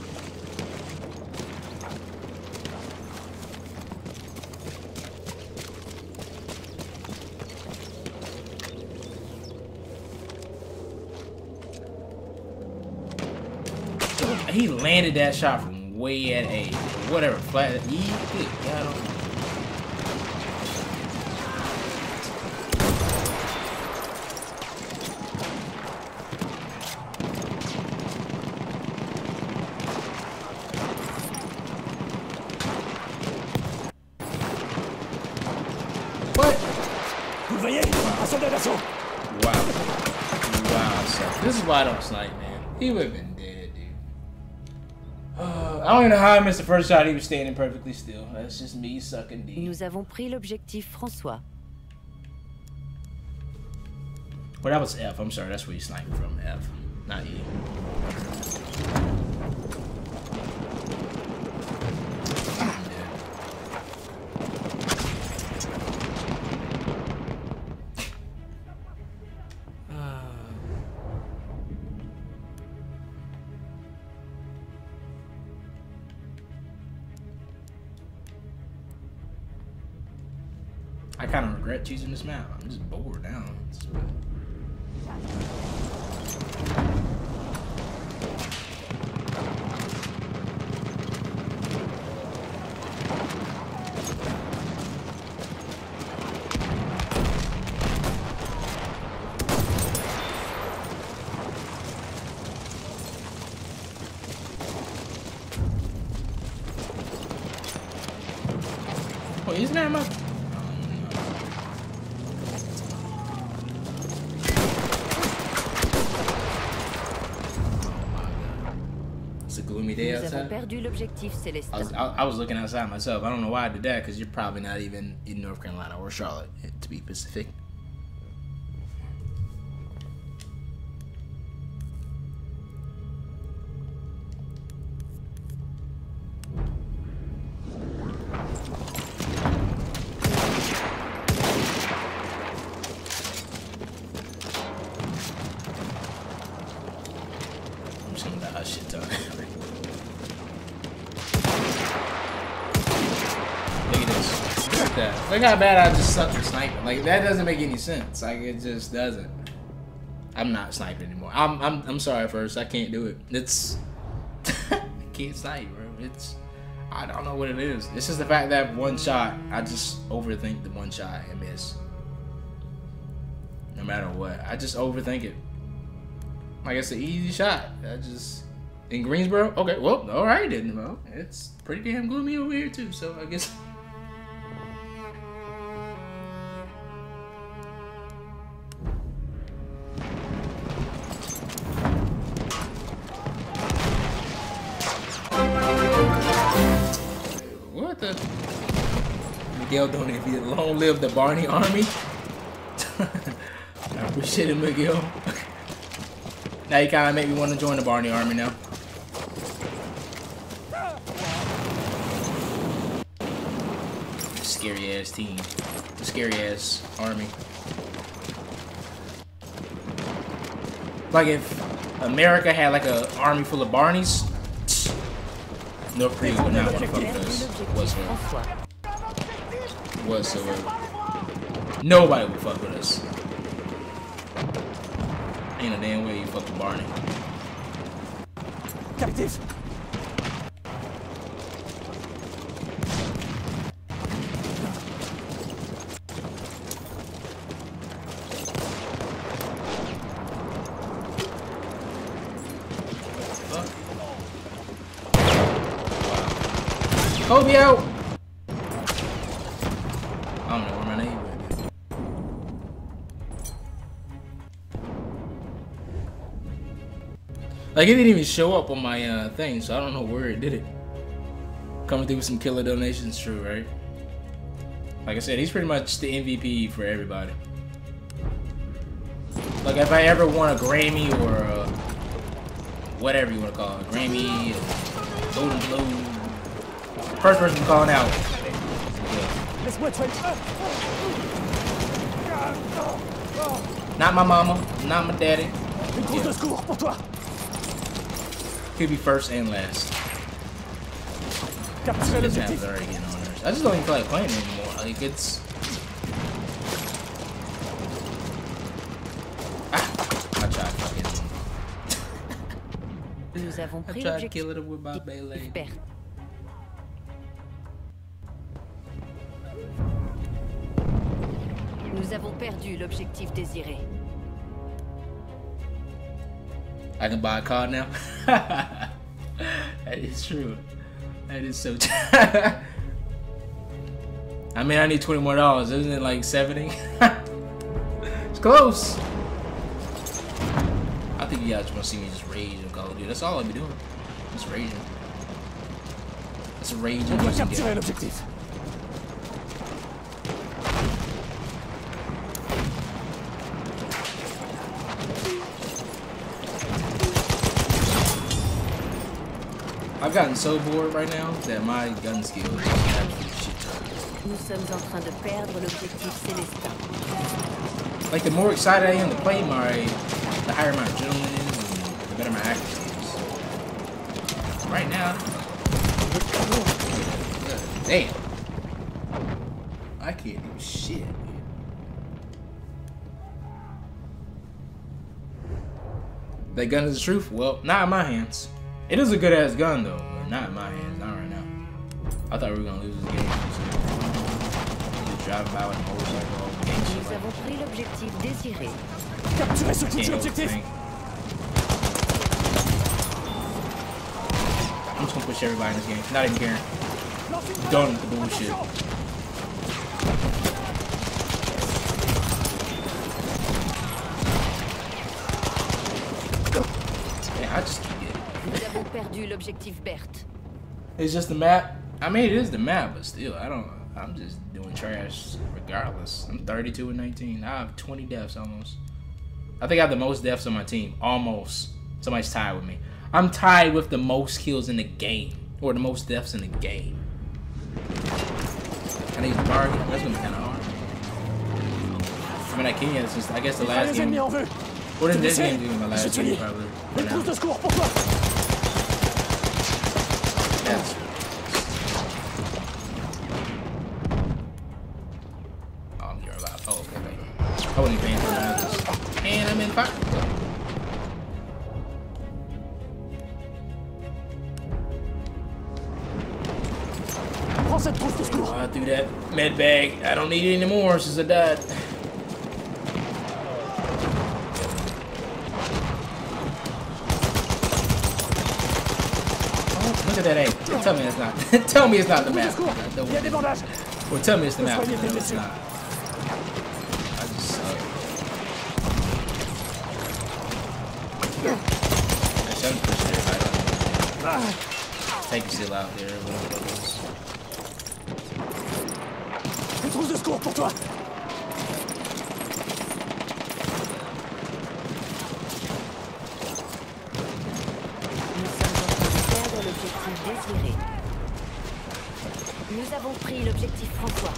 he landed that shot from way at A. Whatever, flat. E. Good God. Wow. Wow, so this is why I don't snipe, man. He would have been dead, dude. Uh, I don't even know how I missed the first shot. He was standing perfectly still. That's just me sucking D. Nous avons pris l'objectif François. Well, that was F. I'm sorry. That's where you sniped from. F. Not E. I kind of regret choosing this map. I'm just bored now. It's oh, isn't that my... Nous avons perdu l'objectif Célestin. I was, I, I was looking outside myself. I don't know why I did that, because you're probably not even in North Carolina or Charlotte, to be specific. I'm just gonna let her shit talk. That. Look how bad I just suck at sniping. Like, that doesn't make any sense. Like, it just doesn't. I'm not sniping anymore. I'm I'm I'm sorry first. I can't do it. It's I can't snipe, bro. It's I don't know what it is. It's just the fact that one shot, I just overthink the one shot and miss. No matter what. I just overthink it. Like, it's an easy shot. I just in Greensboro? Okay, well, alright then, bro. It's pretty damn gloomy over here too, so I guess. What the? Miguel donated. Long live the Barney Army. I appreciate it, Miguel. Now you kind of make me want to join the Barney Army now. Scary ass team. Scary ass army. Like if America had like an army full of Barneys, North Korea would not want to fuck with us whatsoever. Whatsoever. Nobody would fuck with us. Ain't a damn way you fuck with Barney. Captive. Kobe out! I don't know where my name is. Like, it didn't even show up on my uh, thing, so I don't know where it did it. Coming through with some killer donations, true, right? Like I said, he's pretty much the M V P for everybody. Like, if I ever won a Grammy or a whatever you want to call it, Grammy, Golden Globe. First person calling out. Not my mama, not my daddy. Yeah. He'll be first and last. This map is already getting on there. I just don't even feel like playing anymore. Like, it's. Ah, I tried fucking. Nous avons I pris tried l'objectif killing him with my melee. Berthe. Nous avons perdu l'objectif désiré. I can buy a car now. That is true. That is so true. I mean, I need twenty more dollars. Isn't it like seventy? It's close. I think you guys want to see me just rage and Call of Duty. That's all I'll be doing. Just raging. It's raging. On doit capturer l'objectif. I've gotten so bored right now that my gun skills are absolute shit ton. Nous sommes en train de perdre l'objectif Célestin. Like, the more excited I am to play Mario, the higher my adrenaline is and the better my accuracy is. Right now, damn, I can't do shit. That gun is the truth? Well, not in my hands. It is a good ass gun though, but not in my hands, not right now. I thought we were gonna lose this game. Just driving by with a motorcycle, all the game shit. Nous avons pris l'objectif désiré. Capturer ce I coup de can't l'objectif. think. I'm just gonna push everybody in this game, not even caring. Done with the bullshit. Yeah, I just keep getting. Nous avons perdu l'objectif Berthe. It's just the map. I mean, it is the map, but still, I don't. I'm just doing trash regardless. I'm thirty-two and nineteen. I have twenty deaths almost. I think I have the most deaths on my team. Almost. Somebody's tied with me. I'm tied with the most kills in the game, or the most deaths in the game. I need to bargain. That's gonna be kind of hard. I mean, I can. It's just. I guess the last Les game. ennemis en vue. What did this Tu le game sais, do in my je last suis game? lié. Probably. Une trousse de secours pour toi. Yes. Oh, I'm here alive. Oh, okay, okay. I wasn't paying for that. And I'm in fire. Prends cette trousse de secours. I threw that med bag. I don't need it anymore since I died. Oh, look at that A. Tell me it's not. Tell me it's not the map. Il y a des bandages. Well, tell me it's the map. Soignez tes No, it's blessures. not. I just suck. I shouldn't push everybody. Take a seal out there. Whatever it is. Une trousse de secours pour toi. Nous sommes en train de perdre l'objectif désiré. Nous avons pris l'objectif François.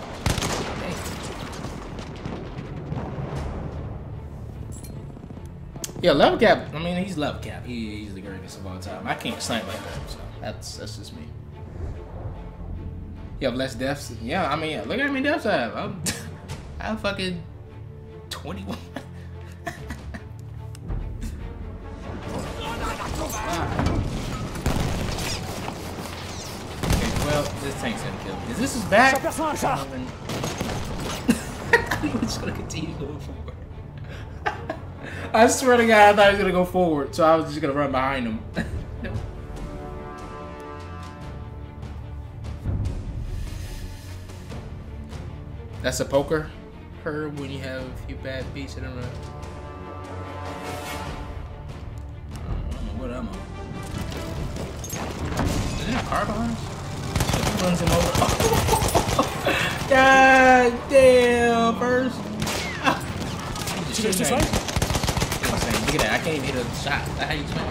Yeah, level cap. I mean, he's level cap. He, he's the greatest of all time. I can't snipe like that, so that's that's just me. You have less deaths. Yeah, I mean, look at how many deaths I have. I'm, I have fucking twenty-one. Okay, well, this tank's gonna kill me. Is this his back? J'aperçois un char. We're just gonna continue going forward. I swear to God, I thought he was gonna go forward, so I was just gonna run behind him. That's a poker, her when you have a few bad beats in a row. I don't know what I'm on. Is there a car behind us? He runs him over. God damn, first. Tu veux que je te soigne? Look at that, I can't even hit a shot. That's how you swing.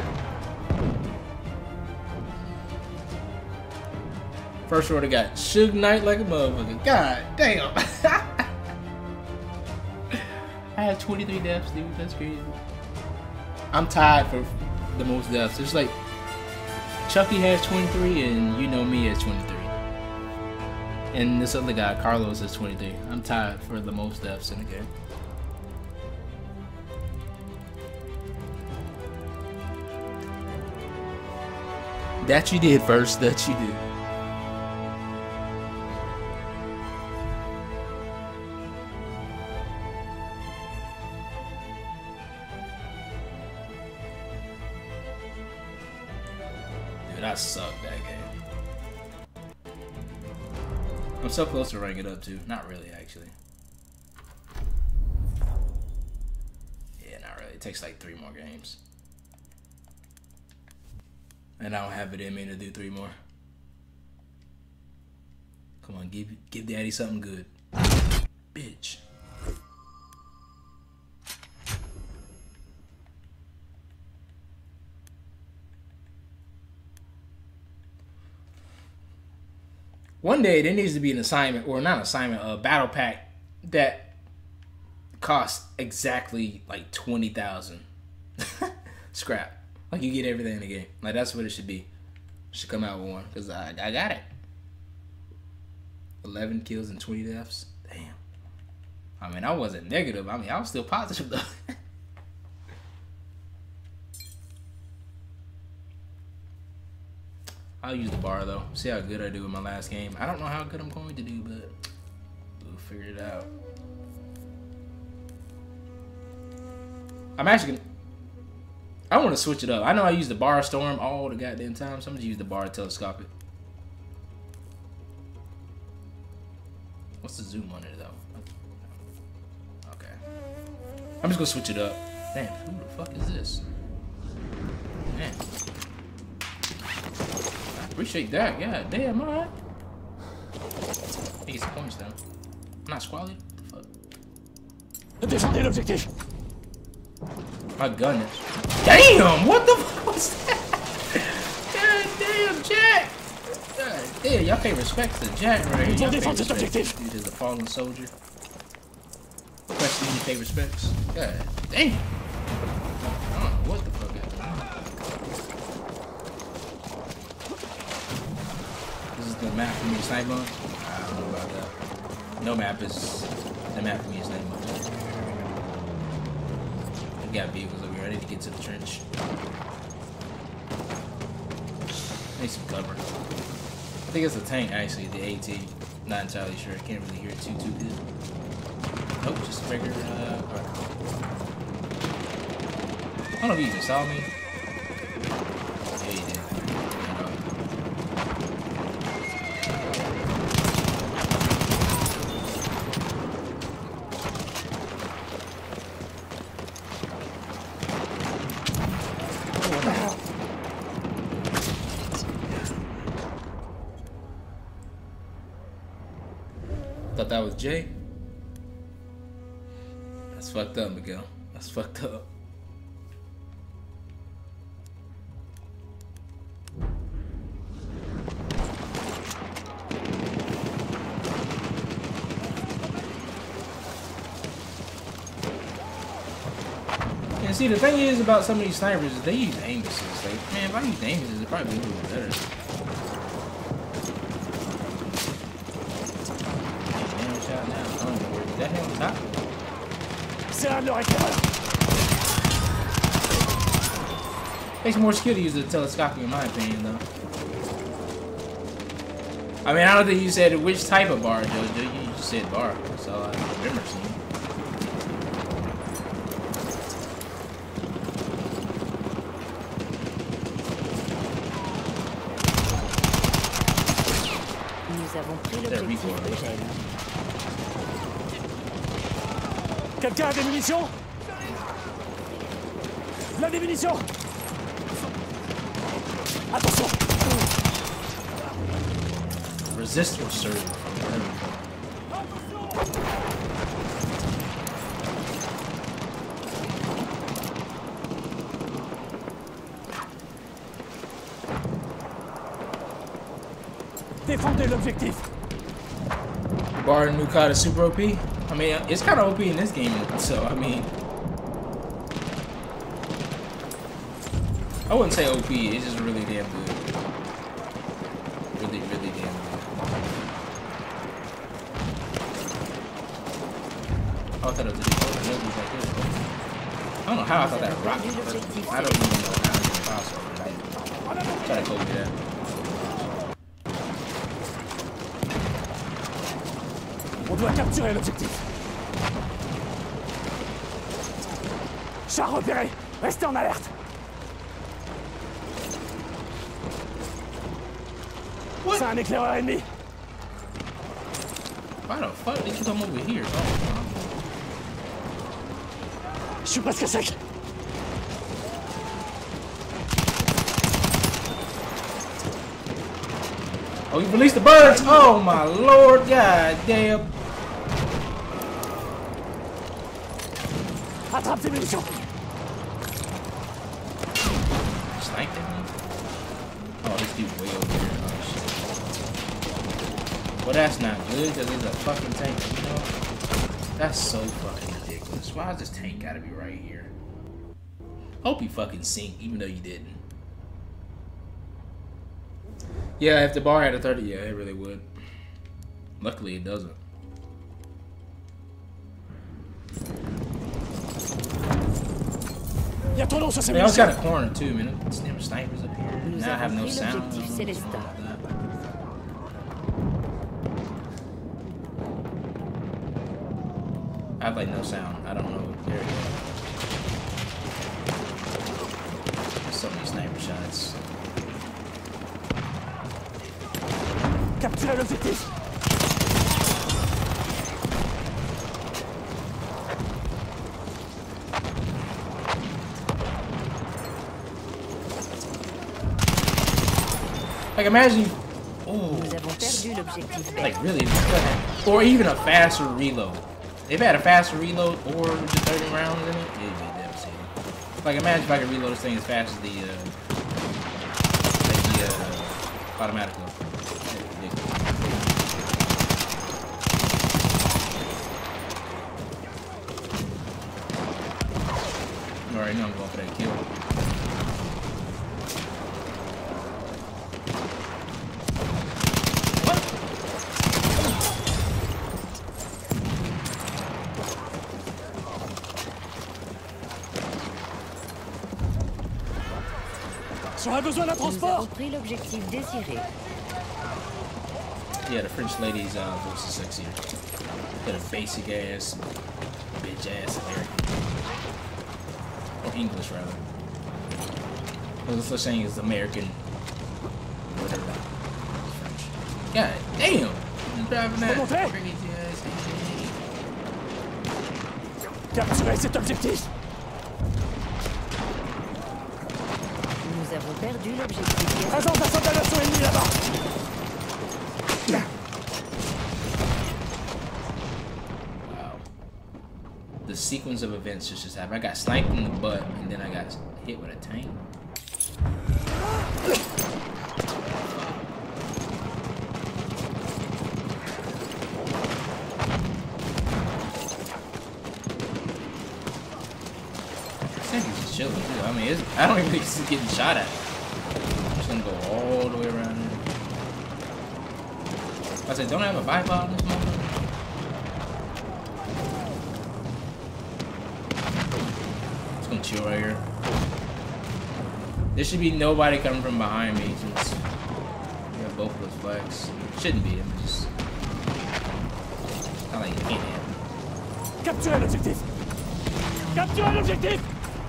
First order got Suge Knight like a motherfucker. God damn. I had twenty-three deaths, dude. That's crazy. I'm tied for the most deaths. It's like Chucky has twenty-three and you know me has twenty-three. And this other guy, Carlos, has twenty-three. I'm tied for the most deaths in the game. That you did first. That you did. Dude, I suck that game. I'm so close to ranking it up too. Not really, actually. Yeah, not really. It takes like three more games. And I don't have it in me to do three more. Come on, give give daddy something good. Bitch. One day there needs to be an assignment, or not an assignment, a battle pack that costs exactly like twenty thousand scrap. Like you get everything in the game. Like that's what it should be. Should come out with one, cause I I got it. Eleven kills and twenty deaths. Damn. I mean I wasn't negative. I mean I was still positive though. I'll use the bar though. See how good I do in my last game. I don't know how good I'm going to do, but we'll figure it out. I'm actually gonna, I want to switch it up. I know I use the bar storm all the goddamn time, so I'm gonna use the bar telescopic. What's the zoom on it though? Okay. I'm just gonna switch it up. Damn, who the fuck is this? Man. I appreciate that. Yeah, damn, alright. He gets the points though. I'm not squally. What the fuck? Défendez l'objectif. My gun is. Damn! What the fuck was that? God damn, Jack! God damn, y'all pay respect to Jack right here. Y'all pay respect. Dude is a fallen soldier. Question you pay respects. God damn! I don't know what the fuck happened. This is the map for me to snipe on? I don't know about that. No map is the map for me to snipe on. We got vehicles over here. I need to get to the trench. Need some cover. I think it's a tank actually, the AT. Not entirely sure. I can't really hear it too too good. Nope, just a regular uh, car. I don't know if you even saw me. Yeah, you did. Thought that was Jay. That's fucked up, Miguel. That's fucked up. And see, the thing is about some of these snipers is they use aim assist. Like, man, if I use aim assist, it'd probably be a little better. That him on top? C'est un de leurs éclaireurs. Takes more skill to use the telescopic in my opinion though. I mean I don't think you said which type of bar, Jojo. You just said bar. So I remember seeing. Nous avons pris l'objectif de gel. Quelqu'un a des munitions? La des munitions! Attention! Resist will serve. Défendez l'objectif! Bar and Nukat is super O P. I mean, it's kind of O P in this game, so I mean, I wouldn't say O P. It's just really damn good. Really, really damn good. Oh, I thought it was I don't know how I thought that rocket. I don't even know how it's possible. Try to code me that. On doit capturer l'objectif. Char repéré. Restez en alerte. C'est un éclaireur ennemi. Why the fuck did you come over here? Oh, Je suis presque sec. oh, you released the birds! Oh my lord, god damn! Attrape tes munitions. Sniped at me? Oh, this dude way over here. Oh shit. Well, that's not good because it's a fucking tank, you know? That's so fucking ridiculous. Why is this tank gotta be right here? Hope you fucking sink, even though you didn't. Yeah, if the bar had a thirty, yeah, it really would. Luckily, it doesn't. Il y a ton nom sur ces I also got munitions. a corner too, man. It's damn snipers up here. Nous Now I have avons no pris sound. l'objectif Célestin. I have like no sound. I don't know. There we go. So many sniper shots. Capturez l'objectif. Like imagine, oh, Nous avons perdu l'objectif like vert. really, or even a faster reload. If it had a faster reload or just thirty rounds in it, it'd be devastating. Like imagine if I could reload this thing as fast as the, uh, like the uh, automatic one. You already know I'm going for that kill. J'aurais besoin d'un Nous avons transport. pris l'objectif désiré. Yeah, the French lady's uh, voice is sexier. Got a basic ass, bitch ass American. Or English, rather. Well, the saying is American. Whatever. French. God damn! I'm driving that Remontez. crazy ass thing. Capturez cet objectif. Nous avons perdu l'objectif. Présence d'un soldat d'assaut ennemi là-bas. Wow. The sequence of events just, just happened. I got sniped in the butt, and then I got hit with a tank. Just chilling too. I mean, it's, I don't even think he's getting shot at. I'm just gonna go all the way around here. I said, don't I have a bipod on this motherfucker? Just gonna chill right here. There should be nobody coming from behind me since we have both of those flags. Shouldn't be. I'm just not like it can't happen. Capturez l'objectif. Capturez l'objectif.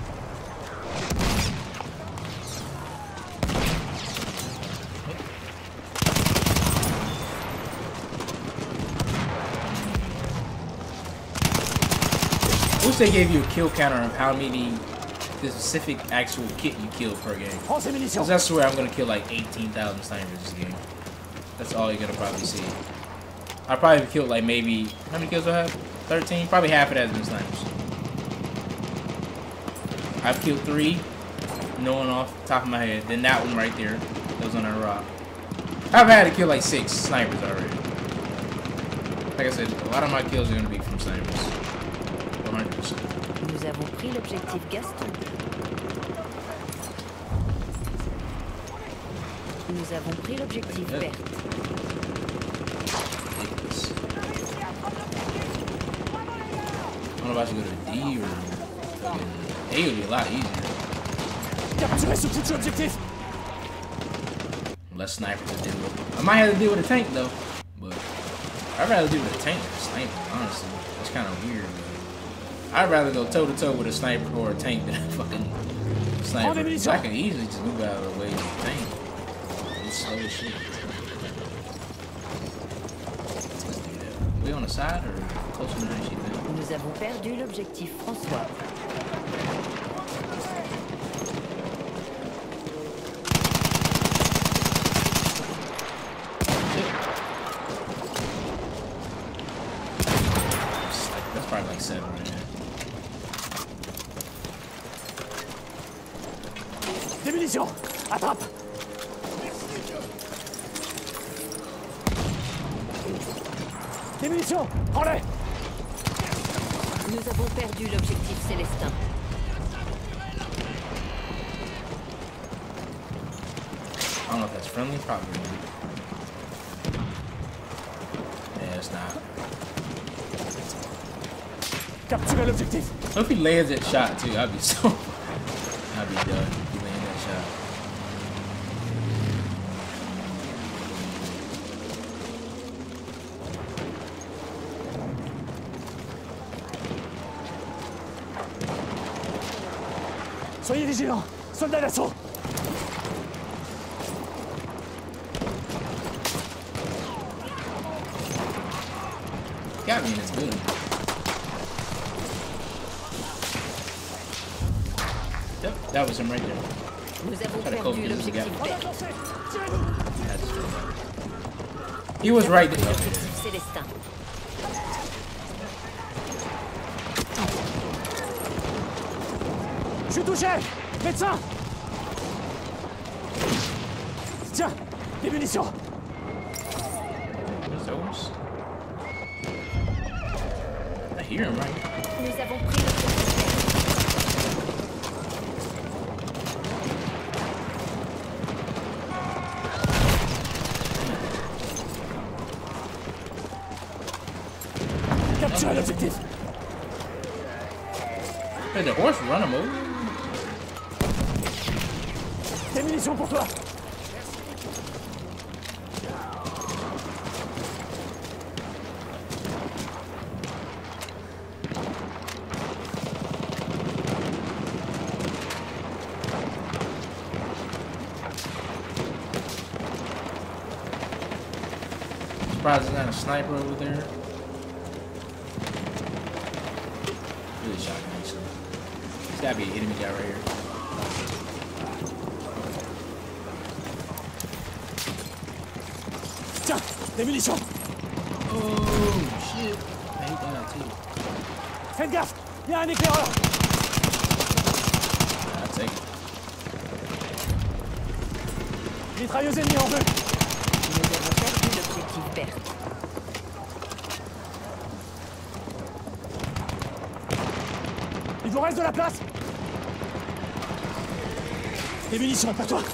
I wish they gave you a kill counter of how many the specific actual kit you kill per game. Prends ces munitions. Because I swear I'm gonna kill like eighteen thousand snipers this game. That's all you're gonna probably see. I probably killed like maybe, how many kills do I have? thirteen? Probably half of that has been snipers. I've killed three, knowing off the top of my head. Then that one right there, that was on that rock. I've had to kill like six snipers already. Like I said, a lot of my kills are gonna be from snipers. one hundred percent. Nous avons pris l'objectif Gaston. Nous avons pris l'objectif Yeah. vert. Ridiculous. I don't know if I should go to D or fucking A would be a lot easier. Capturez ce foutu objectif. less snipers to deal with. I might have to deal with a tank though, but I'd rather deal with a tank than a sniper. Honestly, it's kind of weird. But I'd rather go toe to toe with a sniper or a tank than a fucking sniper. I can easily just move out of the way of the tank. It's slow as shit. Let's do that. We on the side or closer than she think? Nous avons perdu l'objectif François. That's probably like seven right now. Des munitions! Attrape! Des munitions! Prends-les! Nous avons perdu l'objectif Célestin. I don't know if that's friendly, probably. Yeah, it's not. Capturez l'objectif! So if he lands that shot too, I'd be so I'd be done if he lands that shot. Soyez vigilants! Soldats d'assaut! Got me in his building. Yep, that was him right there. Nous avons Try to perdu cope with this guy. l'objectif Vert. He was right there. L'objectif Célestin. Je suis touché! Médecin! Tiens! Des munitions! Those? I hear him right. Nous avons pris l'objectif Vert. Capturez l'objectif! Hey, the horse run him over. Des munitions pour toi! Surprised there's not a sniper over there. Really shocking, actually. There's gotta be an enemy guy right here. Tiens! Des munitions! Oh shit! I hate that too. Faites gaffe! Il y a un éclaireur! I'll take it. Mitrailleuse ennemie en vue! Nous avons perdu l'objectif Vert. Il vous reste de la place? Des munitions pour toi!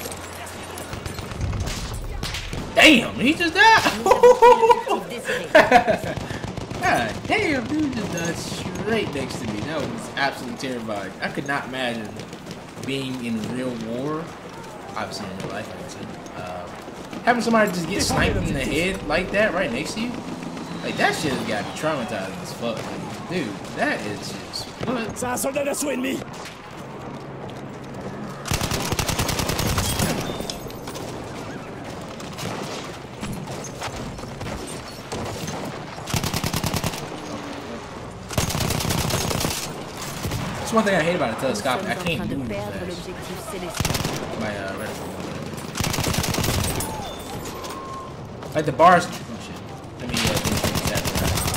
Damn, he just died! L'objectif désiré. God damn, dude just died straight next to me. That was absolutely terrifying. I could not imagine being in real war. Obviously in real life, I guess. Uh, having somebody just get sniped in the head like that right next to you. Like, that shit has got me traumatized as fuck. Like, dude, that is just... What? C'est un soldat d'assaut ennemi! That's one thing I hate about a Nous telescope. sommes I en train can't de move perdre fast. l'objectif Célestin. My uh, reticle. Like the bars. Oh shit. Let me uh, finish that.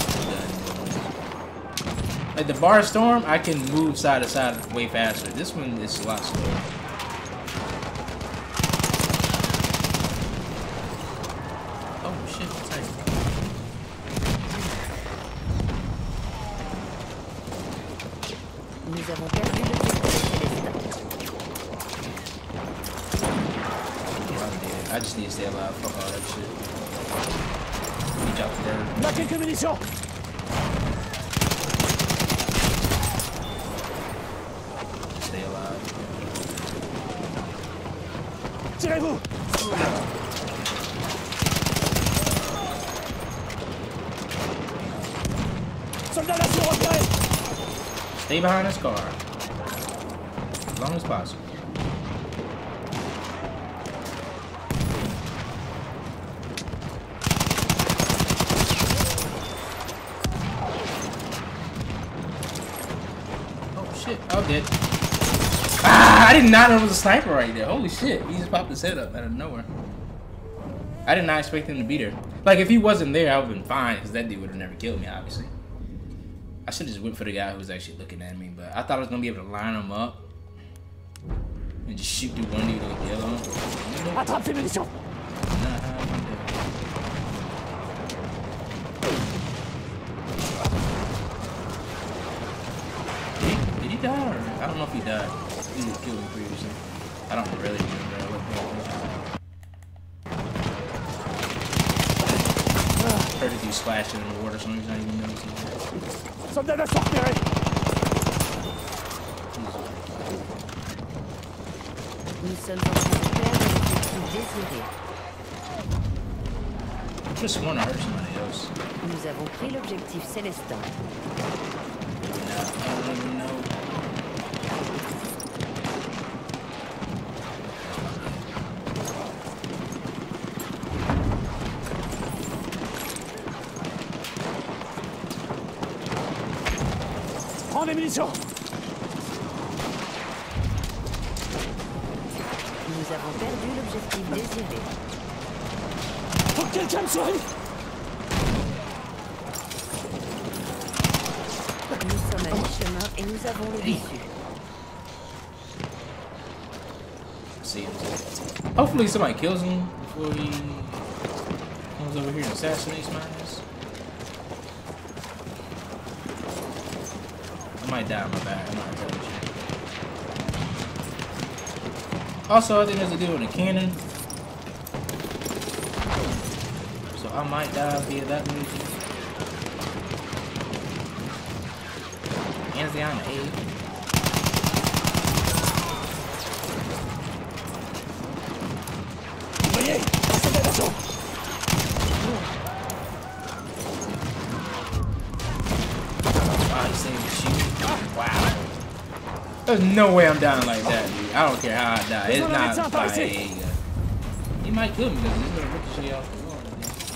Like the bar storm, I can move side to side way faster. This one is a lot slower. Oh shit! What's that? Nous avons perdu l'objectif Célestin. I'm dead. I just need to stay alive. Fuck all that shit. Reach out the bird. On a quelques munitions! Stay alive. Tirez-vous! Soldat nation repéré. Stay behind this car. As long as possible. Oh shit, I'm dead. Ah, I did not know it was a sniper right there. Holy shit, he just popped his head up out of nowhere. I did not expect him to be there. Like, if he wasn't there, I would have been fine, because that dude would have never killed me, obviously. I should have just went for the guy who was actually looking at me, but I thought I was going to be able to line him up and just shoot through one dude with the other one. Attrape tes munitions. Did he, did he die? Or, I don't know if he died. He just killed me previously. I don't really remember. I wasn't paying attention. Heard if you splashed it in the water, so he's not even noticing. Soldat nation repéré. Nous sommes en train de perdre l'objectif désiré. I just want to hurt somebody else. Nous avons pris l'objectif Célestin. No, I don't even know. Prends les munitions. Nous avons perdu l'objectif désiré. Faut que quelqu'un me survive. Nous sommes à mi-chemin et nous avons le dessus. See him. Hopefully somebody kills him before he comes over here and assassinates my ass. I might die in my back. I'm not gonna tell you. Also, I think there's a deal with a cannon. So I might die via that movie. Hands down to eight. Voyez, soldat nation. Wow, he saved the shoot. Wow. There's no way I'm dying like that, dude. I don't care how I die. It's not like... He might kill me because he's gonna ricochet off the wall.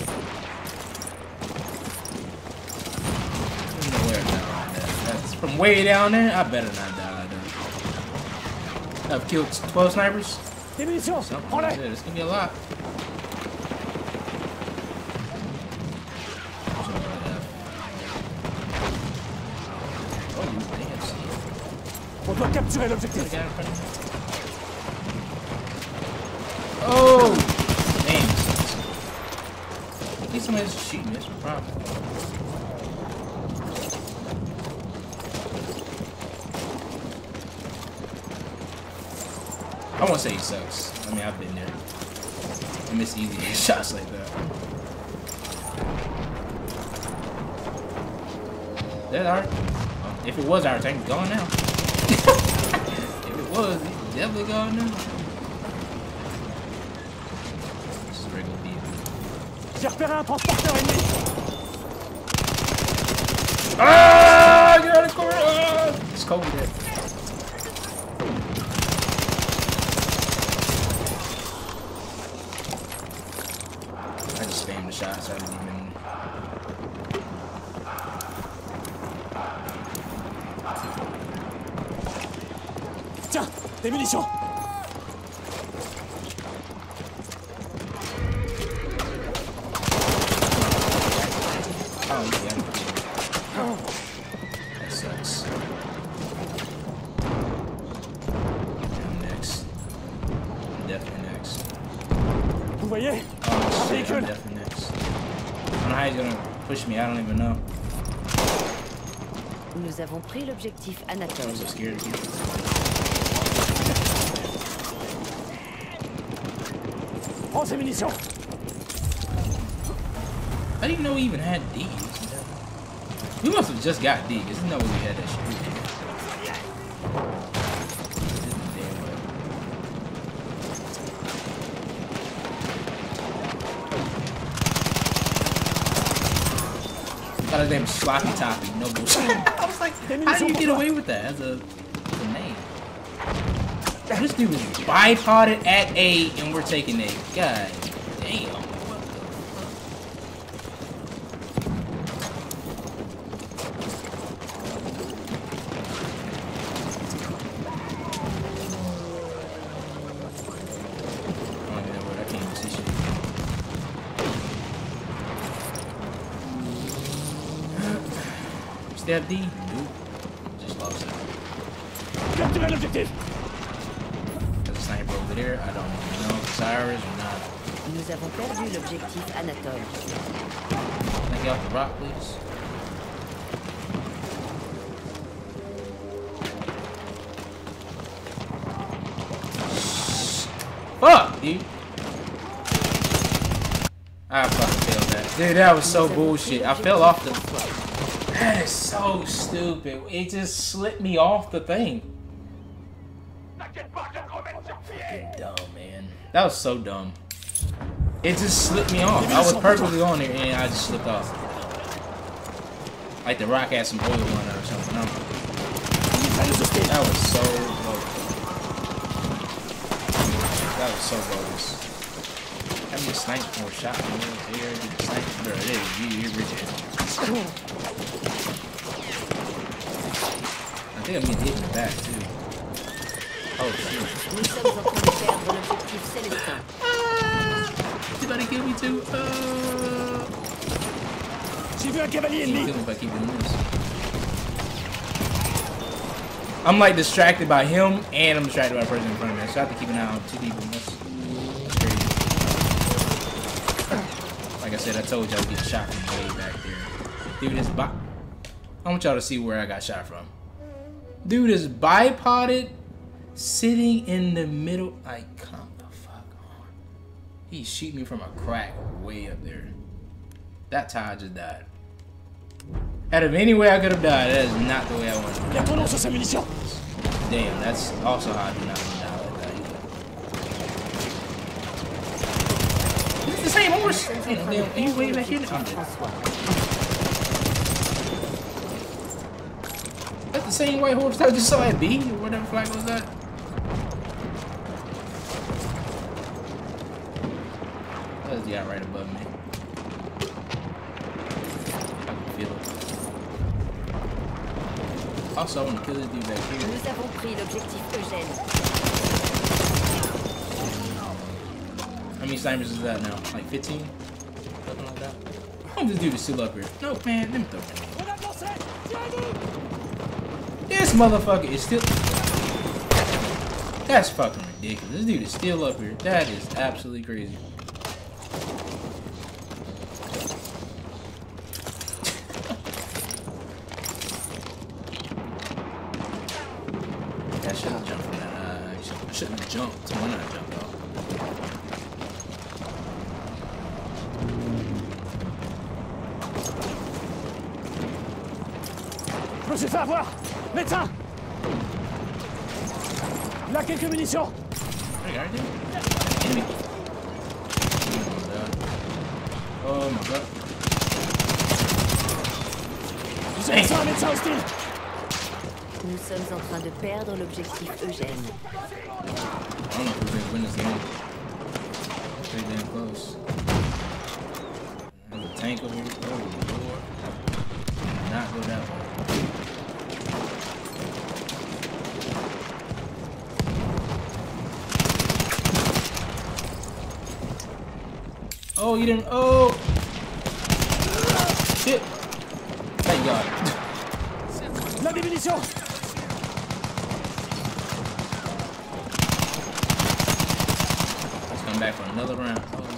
There's no way I'm dying like that. That's from way down there. I better not die like that. I've killed twelve snipers. Des munitions. Something Prends-les. like that. It's gonna be a lot. On doit capturer l'objectif. Oh! Damn. At least somebody's shooting me. That's my problem. I won't say he sucks. I mean, I've been there. I miss easy shots like that. That our... If it was our tank, it's gone now. If it was, it's definitely gone now. This is regular people. J'ai repéré un transporteur ennemi. Ah! Get out of the corner! Ah! It's cold there. I just spammed the shots. I didn't even... Tiens, des munitions. Oh, yeah. That sucks. I'm next. I'm definitely next. Vous voyez? Oh, shit, I'm véhicule. definitely next. I don't know how he's gonna push me. I don't even know. Nous avons pris l'objectif Anatole. I'm so scared of you. Prends ces munitions. I didn't know we even had D's. We must have just got D, because there's no way we had that shit. Got his name Sloppy Toppy. No bullshit. I was like, how do you get away with that as a, as a name? This dude was bipoded at A and we're taking A. God damn. Step D? Nope. Just lost it. There's a sniper over there. I don't know if it's ours or not. Nous avons perdu l'objectif Anatole. Can I get off the rock, please? Fuck, dude. I fucking failed that. Dude, that was so bullshit. I fell off the... That is so stupid. It just slipped me off the thing. Fucking dumb, man. That was so dumb. It just slipped me off. I was perfectly on there and I just slipped off. Like the rock had some oil on it or something. No. That was so bogus. That was so bogus. How many snipes more shot me there? Did the sniper? Bro, it is. You, you're rich. I think I'm getting hit in the back too. Oh shit. Nous sommes en train de perdre l'objectif Célestin. Ah! You about to kill me too? Uh... J'ai vu un cavalier Can't ennemi. kill me if I keep doing this. I'm like distracted by him and I'm distracted by the person in front of me. So I have to keep an eye on two people. That's, that's crazy. Like I said, I told you I was getting shot from way back there. Dude, this bot. I want y'all to see where I got shot from. Dude is bipoded, sitting in the middle. Like, come the fuck on. He's shooting me from a crack way up there. That's how I just died. Out of any way I could have died, that is not the way I wanted to die. Damn, that's also how I do not want to die like that either. This is the same horse. Damn, are you way back in? I'm dead. That's the same white horse that I just saw at B, or whatever flag was that? That's the guy right above me. I can feel it. Also, I want to kill this dude back here. Nous avons pris l'objectif Eugène. How many snipers is that now? Like fifteen? Something like that? I hope this dude is still up here. No, man, let me throw him. This motherfucker is still... That's fucking ridiculous. This dude is still up here. That is absolutely crazy. I shouldn't have jumped from that. Uh, I shouldn't have jumped. Why not jump off? Je me suis fait avoir. Médecin. Il a quelques munitions. Hey, are you? Enemy. Oh my god. Vous avez ça, un médecin hostile. Nous sommes en train de perdre l'objectif Eugène. I don't know if we're going to win this game. Pretty damn close. There's a tank over here. Oh, Lord. Not go that way. Oh, you didn't. Oh! Shit! Thank God. La démunition. Let's come back for another round.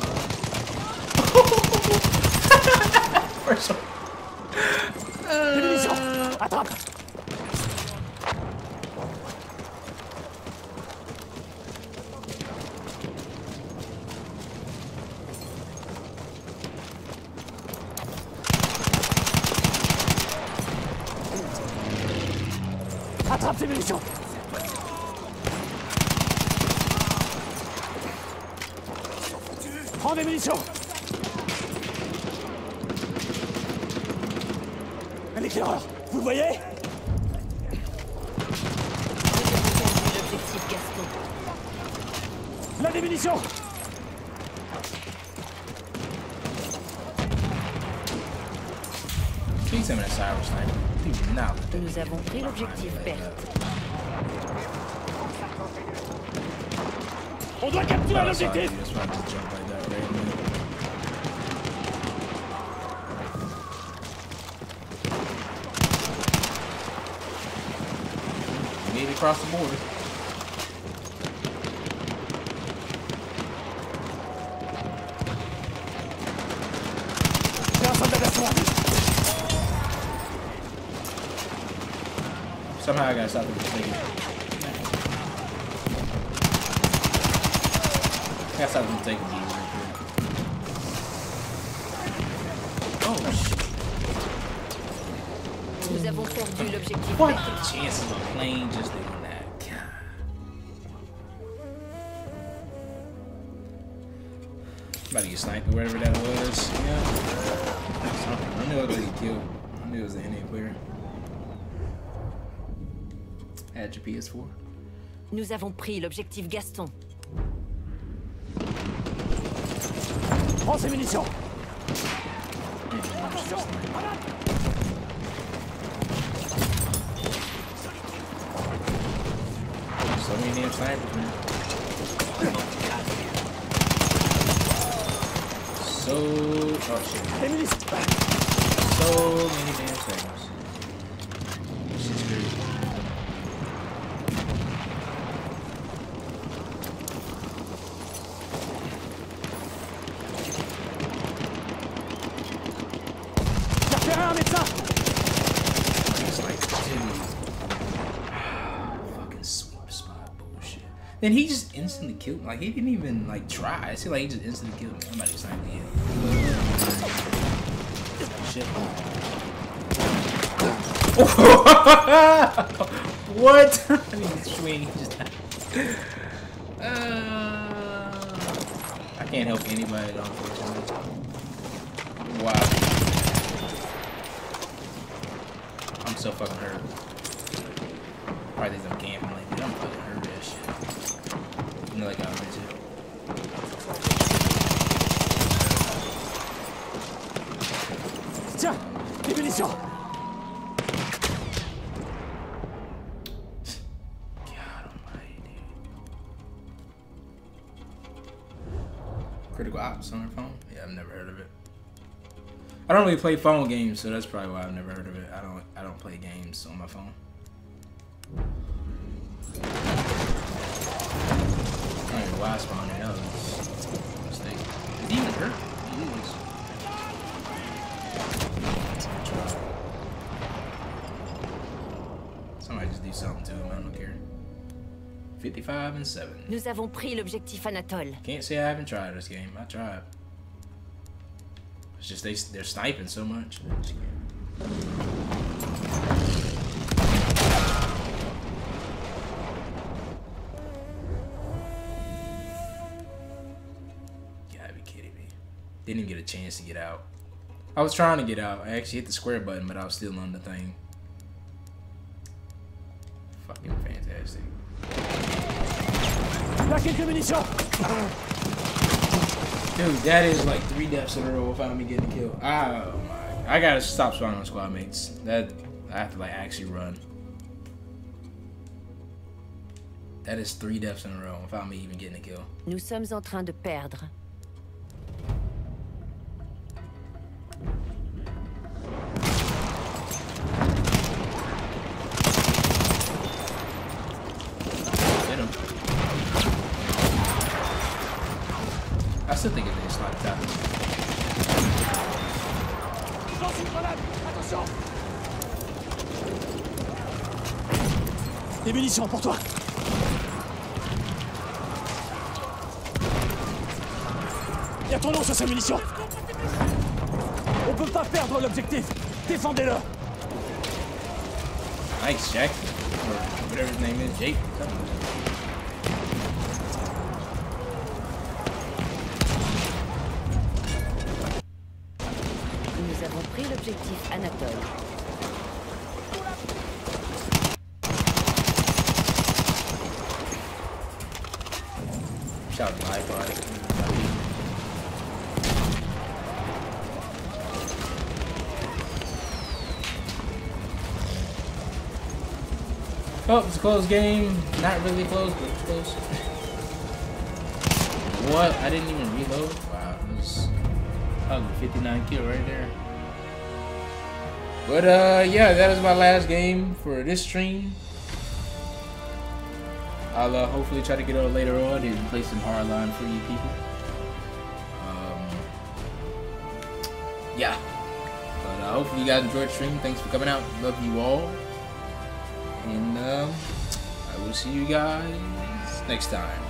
First one. Démunition. Attrape. Attrape ces munitions. Prends des munitions. l'éclaireur. Vous le voyez? L'objectif Gaston. La démunition. Please tell me that Cyber Sniper. Do not let that Nous avons pris l'objectif perte. On doit capturer Oh, sorry, l'objectif. dude. That's why I just jumped like that, right? Man. We made it across the border. C'est un soldat d'assaut. Somehow I gotta stop them from taking it. I gotta stop them from taking these right here. Oh shit. Nous avons perdu l'objectif What perte. the chances of a plane just doing that? God. About to get sniped or whatever that was. Yeah. Something. I knew I was gonna get killed. I knew it was an N A player. Had your P S four. Nous avons pris l'objectif Gaston. Prends ces munitions. So many damn snipers, man. So oh shit. Les munitions. So many damn snipers. This shit's crazy. J'ai repéré un médecin. It's like, dude. Fucking sweep spot bullshit. Then he just instantly killed me. Like, he didn't even, like, try. I see, like, he just instantly killed me. Somebody sniped me. Shit. What? I mean, swing. Just uh, I can't help anybody, unfortunately. Wow. I'm so fucking hurt. Probably think I'm camping like that. I'm fucking hurt as shit. You know, like I mentioned. Tiens, les munitions. God almighty, dude. Critical Ops on her phone? Yeah, I've never heard of it. I don't really play phone games, so that's probably why I've never heard of it. I don't I don't play games on my phone. I don't know why I spawned it. That was a mistake. Did he even hurt? He is. Somebody just do something to him, I don't care. fifty-five and seven. Nous avons pris l'objectif Anatole. Can't say I haven't tried this game. I tried. It's just they, they're sniping so much. You gotta be kidding me. Didn't even get a chance to get out. I was trying to get out. I actually hit the square button, but I was still on the thing. Fucking fantastic. Là, quelques munitions. Dude, that is like three deaths in a row without me getting killed. Oh my! I gotta stop spawning on squad mates. That I have to like actually run. That is three deaths in a row without me even getting a kill. Nous sommes en train de perdre. Hit him. I still think it's like that. Lance une grenade. Attention. Des munitions pour toi. Il y a ton nom sur ces munitions. On peut pas perdre l'objectif. Défendez-le. Nice, Jack. Or whatever his name is, Jake. Nous avons pris l'objectif Anatole. Shout out to Wi-Fi. Oh, it's a close game. Not really close, but it's close. What? I didn't even reload? Wow, it was probably fifty-nine kill right there. But uh, yeah, that is my last game for this stream. I'll uh, hopefully try to get on later on and play some Hardline for you people. Um, yeah. But uh, hopefully you guys enjoyed the stream. Thanks for coming out. Love you all. And um, I will see you guys next time.